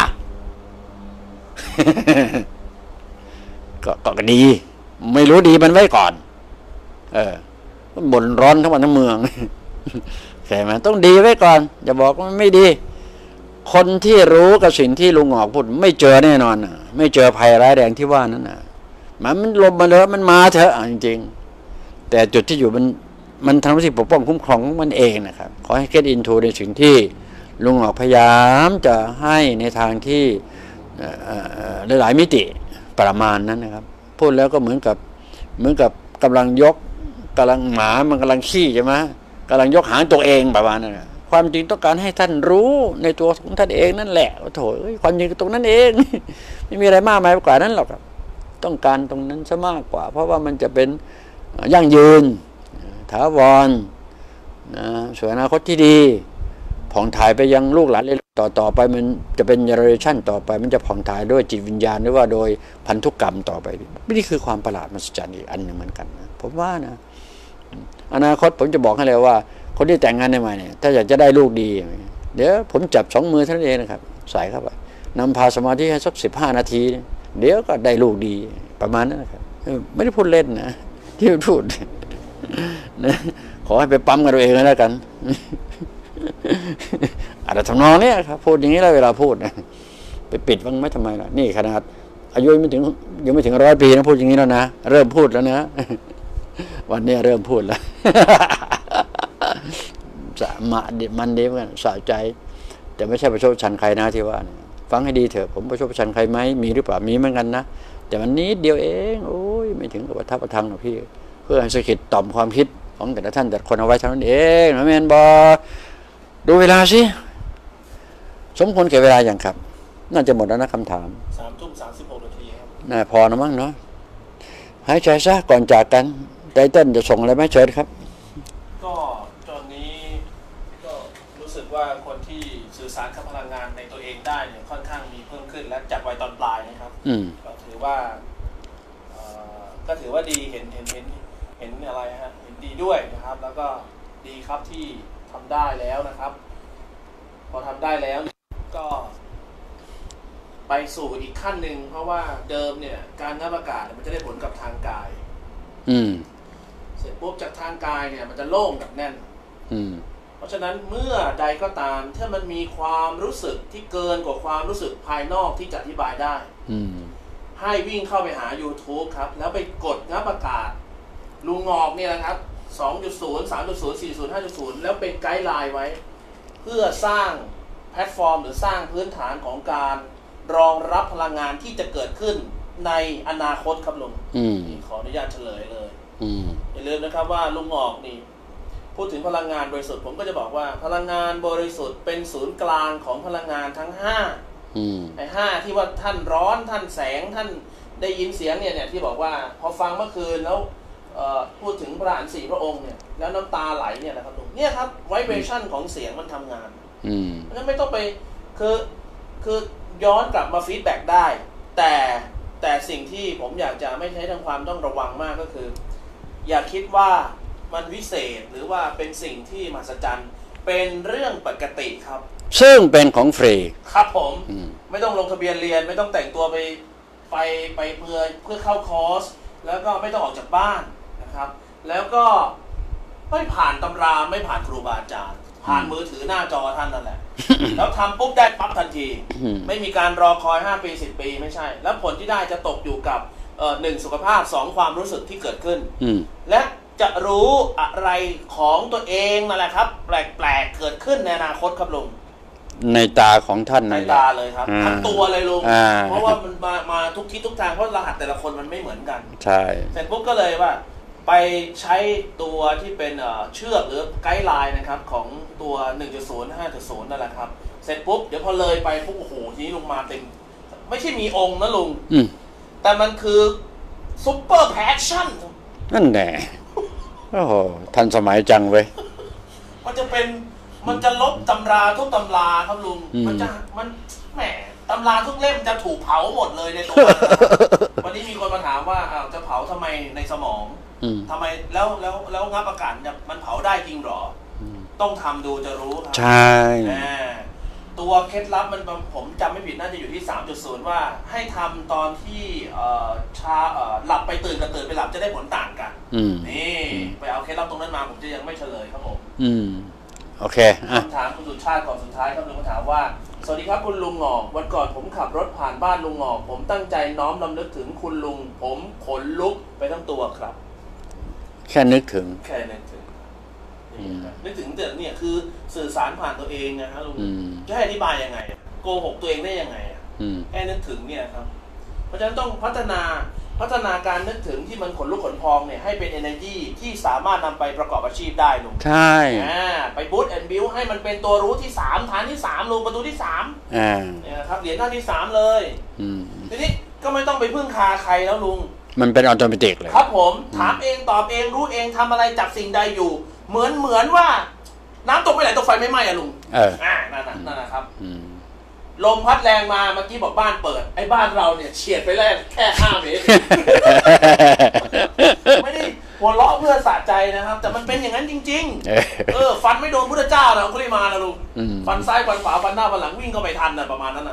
ก็ดีไม่รู้ดีมันไว้ก่อนบ่นร้อนทั้งวันทั้งเมือง ใช่ไหมต้องดีไว้ก่อนอย่าบอกว่าไม่ดีคนที่รู้กับสิ่งที่ลุงหงอกพูดไม่เจอแน่นอนไม่เจอภัยร้ายแรงที่ว่านั้นมันลมมาเลยมันมาเถอะจริงๆแต่จุดที่อยู่มันทำหน้าที่ปกป้องคุ้มครองมันเองนะครับขอให้ get into ในสิ่งที่ลุงหงอกพยายามจะให้ในทางที่หลายมิติประมาณนั้นนะครับพูดแล้วก็เหมือนกับกำลังหมามันกำลังขี้ใช่ไหมกำลังยกหางตัวเองประมาณนั้นความจริงต้องการให้ท่านรู้ในตัวของท่านเองนั่นแหละโถความจริงตรงนั้นเอง ไม่มีอะไรมากมายกว่านั้นหรอกครับต้องการตรงนั้นซะมากกว่าเพราะว่ามันจะเป็นยั่งยืนถาวรนะส่วนอนาคตที่ดีผ่องถ่ายไปยังลูกหลานต่อไปมันจะเป็นเจเนอเรชันต่อไปมันจะผ่องถ่ายด้วยจิตวิญญาณหรือว่าโดยพันธุกรรมต่อไปนี่คือความประหลาดมหัศจรรย์อีกอันหนึ่งเหมือนกันนะผมว่านะอนาคตผมจะบอกให้เลยว่าคนที่แต่งงานใหม่เนี่ยถ้าอยากจะได้ลูกดีเดี๋ยวผมจับ2 มือเท่านั้นเองนะครับใส่เข้าไปนำพาสมาธิให้สัก15 นาทีเดี๋ยวก็ได้ลูกดีประมาณนั้นนะครับไม่ได้พูดเล่นนะที่พูดนะขอให้ไปปั๊มกันตัวเองแล้วกันอาจจะทำนองนี้ครับพูดอย่างนี้แล้วเวลาพูดนะไปปิดบ้างไหมทำไมล่ะนี่ขนาดอายุยังไม่ถึง100 ปีนะพูดอย่างนี้แล้วนะเริ่มพูดแล้วนะวันนี้เริ่มพูดแล้วมันดีเหมือนกันสะใจแต่ไม่ใช่ประชดชันใครนะที่ว่าฟังให้ดีเถอะผมประชดชันใครไหมมีหรือเปล่ามีเหมือนกันนะแต่มันนิดเดียวเองโอ้ยไม่ถึงกับประทับประทังหรอกพี่เพื่อให้สะกิดต่อมความคิดของแต่ละท่านแต่คนเอาไว้เท่านั้นเองนะแมนบอดูเวลาสิสมควรแก่เวลาอย่างครับน่าจะหมดแล้วนะคำถาม 3:36 นาทีครับน่าพอนะมั้งเนาะหายใจซะก่อนจากกันไตเติ้ลจะส่งอะไรไหมเชิญครับก็ตอนนี้ก็รู้สึกว่าคนที่สื่อสารกับพลังงานในตัวเองได้เนี่ยค่อนข้างมีเพิ่มขึ้นและจากวัยตอนปลายนะครับก็ถือว่าดีเห็นอะไรฮะเห็นดีด้วยนะครับแล้วก็ดีครับที่ทำได้แล้วนะครับพอทำได้แล้วก็ไปสู่อีกขั้นหนึ่งเพราะว่าเดิมเนี่ยการนับอากาศมันจะได้ผลกับทางกายเสร็จปุ๊บจากทางกายเนี่ยมันจะโล่งกับแน่นเพราะฉะนั้นเมื่อใดก็ตามถ้ามันมีความรู้สึกที่เกินกว่าความรู้สึกภายนอกที่จะอธิบายได้ให้วิ่งเข้าไปหา YouTube ครับแล้วไปกดงับประกาศลุงงอกเนี่ยนะครับ 2.0 3.0 4.0 5.0 แล้วเป็นไกด์ไลน์ไว้เพื่อสร้างแพลตฟอร์มหรือสร้างพื้นฐานของการรองรับพลังงานที่จะเกิดขึ้นในอนาคตครับลุงขออนุญาตเฉลยเลยอย่าลืมนะครับว่าลุงงอกนี่พูดถึงพลังงานบริสุทธิ์ผมก็จะบอกว่าพลังงานบริสุทธิ์เป็นศูนย์กลางของพลังงานทั้ง5ไอ้5ที่ว่าท่านร้อนท่านแสงท่านได้ยินเสียงเนี่ยที่บอกว่าพอฟังเมื่อคืนแล้วพูดถึงพระอรหันต์4 พระองค์เนี่ยแล้วน้ำตาไหลเนี่ยนะครับลุงเนี่ยครับไวเบรชั่นของเสียงมันทำงานเพราะฉะนั้นไม่ต้องไปคือย้อนกลับมาฟีดแบ็กได้แต่สิ่งที่ผมอยากจะไม่ใช้ทางความต้องระวังมากก็คืออย่าคิดว่ามันวิเศษหรือว่าเป็นสิ่งที่มหัศจรรย์เป็นเรื่องปกติครับซึ่งเป็นของฟรีครับผมไม่ต้องลงทะเบียนเรียนไม่ต้องแต่งตัวไปเพื่อเข้าคอร์สแล้วก็ไม่ต้องออกจากบ้านนะครับแล้วก็ไม่ผ่านตำราไม่ผ่านครูบาอาจารย์ผ่านมือถือหน้าจอท่านนั่นแหละ แล้วทำปุ๊บได้ปั๊บทันทีไม่มีการรอคอย5 ปี 10 ปีไม่ใช่แล้วผลที่ได้จะตกอยู่กับ1 สุขภาพ 2 ความรู้สึกที่เกิดขึ้นและจะรู้อะไรของตัวเองนั่นแหละครับแปลกๆเกิดขึ้นในอนาคตครับลุงในตาของท่านในตาเลยครับทั้งตัวเลยลุงเพราะว่ามันมาทุกทิศทุกทางเพราะรหัสแต่ละคนมันไม่เหมือนกันใช่เสร็จปุ๊บก็เลยว่าไปใช้ตัวที่เป็นเชือกหรือไกด์ไลน์นะครับของตัว 1.0 5.0 นั่นแหละครับเสร็จปุ๊บเดี๋ยวพอเลยไปปุ๊บโอ้โหทีนี้ลงมาเต็มไม่ใช่มีองค์นะลุงแต่มันคือซุปเปอร์แพชชั่นนั่นแหละโอ้โหทันสมัยจังเว้ยมันจะลบตำราทุกตำราครับลุงมันแหมตำราทุกเล่มจะถูกเผาหมดเลยในตัววันนี้มีคนมาถามว่าจะเผาทำไมในสมองทำไมแล้วงับอากาศมันเผาได้จริงหรอต้องทำดูจะรู้ครับใช่ตัวเคล็ดลับมันผมจำไม่ผิดน่าจะอยู่ที่ 3.0 ว่าให้ทำตอนที่หลับไปตื่นกับตื่นไปหลับจะได้ผลต่างกันนี่ไปเอาเคล็ดลับตรงนั้นมาผมจะยังไม่เฉลยครับผมโอเคคำถามคุณสุชาติก่อนสุดท้ายครับลุงถามว่าสวัสดีครับคุณลุงงอกวันก่อนผมขับรถผ่านบ้านลุงงอกผมตั้งใจน้อมรำลึกถึงคุณลุงผมขนลุกไปทั้งตัวครับแค่นึกถึงนึกถึงแต่เนี่ยคือสื่อสารผ่านตัวเองนะครับลุงจะให้อธิบายยังไงโกหกตัวเองได้ยังไงแค่นึกถึงเนี่ยครับเพราะฉะนั้นต้องพัฒนาการนึกถึงที่มันขนลุกขนพองเนี่ยให้เป็น energy ที่สามารถนำไปประกอบอาชีพได้ลุงใช่ไปบูตแอนด์บิลให้มันเป็นตัวรู้ที่3ฐานที่3ลุงประตูที่3เนี่ยครับเหรียญหน้าที่3เลยทีนี้ก็ไม่ต้องไปพึ่งพาใครแล้วลุงมันเป็นออโตเมติกเลยครับผมถามเองตอบเองรู้เองทำอะไรจับสิ่งใดอยู่เหมือนว่าน้ำตกไม่ไหลตกไฟไม่ไหม้อะลุงนั่นนะครับลมพัดแรงมาเมื่อกี้บอกบ้านเปิดไอ้บ้านเราเนี่ยเฉียดไปแค่5 เมตรไม่ได้หัวเราะเพื่อสะใจนะครับแต่มันเป็นอย่างนั้นจริงๆฟันไม่โดนพุทธเจ้านะคุลิมานะลุงฟันซ้ายฟันขวาฟันหน้าฟันหลังวิ่งก็ไม่ทันนะประมาณนั้นนะ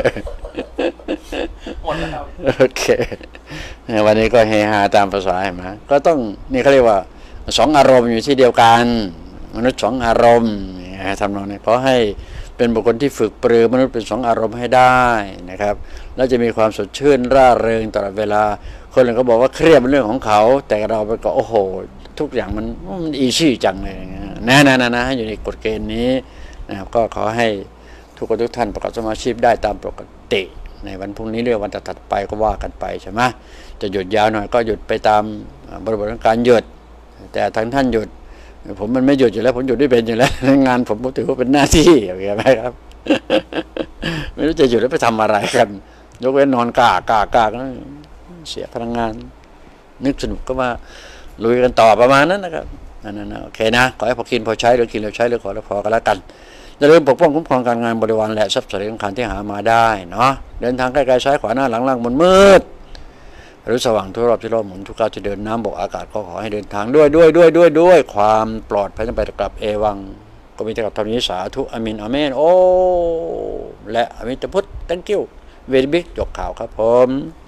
หมดแล้วครับโอเควันนี้ก็เฮฮาตามภาษาเห็นไหมก็ต้องนี่เขาเรียกว่า2 อารมณ์อยู่ที่เดียวกันมนุษย์2 อารมณ์ทำนองนี้ขอให้เป็นบุคคลที่ฝึกปรือมนุษย์เป็น2 อารมณ์ให้ได้นะครับแล้วจะมีความสดชื่นร่าเริงตลอดเวลาคนอื่นก็บอกว่าเครียดเป็นเรื่องของเขาแต่เราไปก็โอ้โหทุกอย่างมันอีซี่จังเลยนะให้อยู่ในกฎเกณฑ์นี้นะครับก็ขอให้ทุกคนทุกท่านประกอบสมาชีพได้ตามปกติในวันพรุ่งนี้เรื่องวันถัดไปก็ว่ากันไปใช่ไหมจะหยุดยาวหน่อยก็หยุดไปตามบริบทของการหยุดแต่ทั้งท่านหยุดผมมันไม่หยุดอยู่แล้วผมหยุดไม่เป็นอยู่แล้วงานผมถือว่าเป็นหน้าที่โอเคไหมครับไม่รู้จะหยุดแล้วไปทำอะไรกันยกเว้นนอนกากก็เสียพลังงานนึกสนุกก็มาลุยกันต่อประมาณนั้นนะครับนั่นโอเคนะขอให้พอกินพอใช้หรือกินแล้วใช้หรือขอแล้วพอกันแล้วกันอย่าลืมปกป้องคุ้มครองการงานบริวารและทรัพย์สินของขันที่หามาได้เนาะเดินทางใกล้ๆซ้ายขวาหน้าหลังล่างบนมืดหรือสว่างทั่วรอบที่รอบหมุนทุกก้าวที่เดินน้ำบกอากาศก็ขอให้เดินทางด้วยความปลอดภัยทั้งไปกลับเอวังก็มีแต่กับธรรมนิสาธุอามินอาเมนโอและอมิตพุทธ thank you very big ยกข่าวครับผม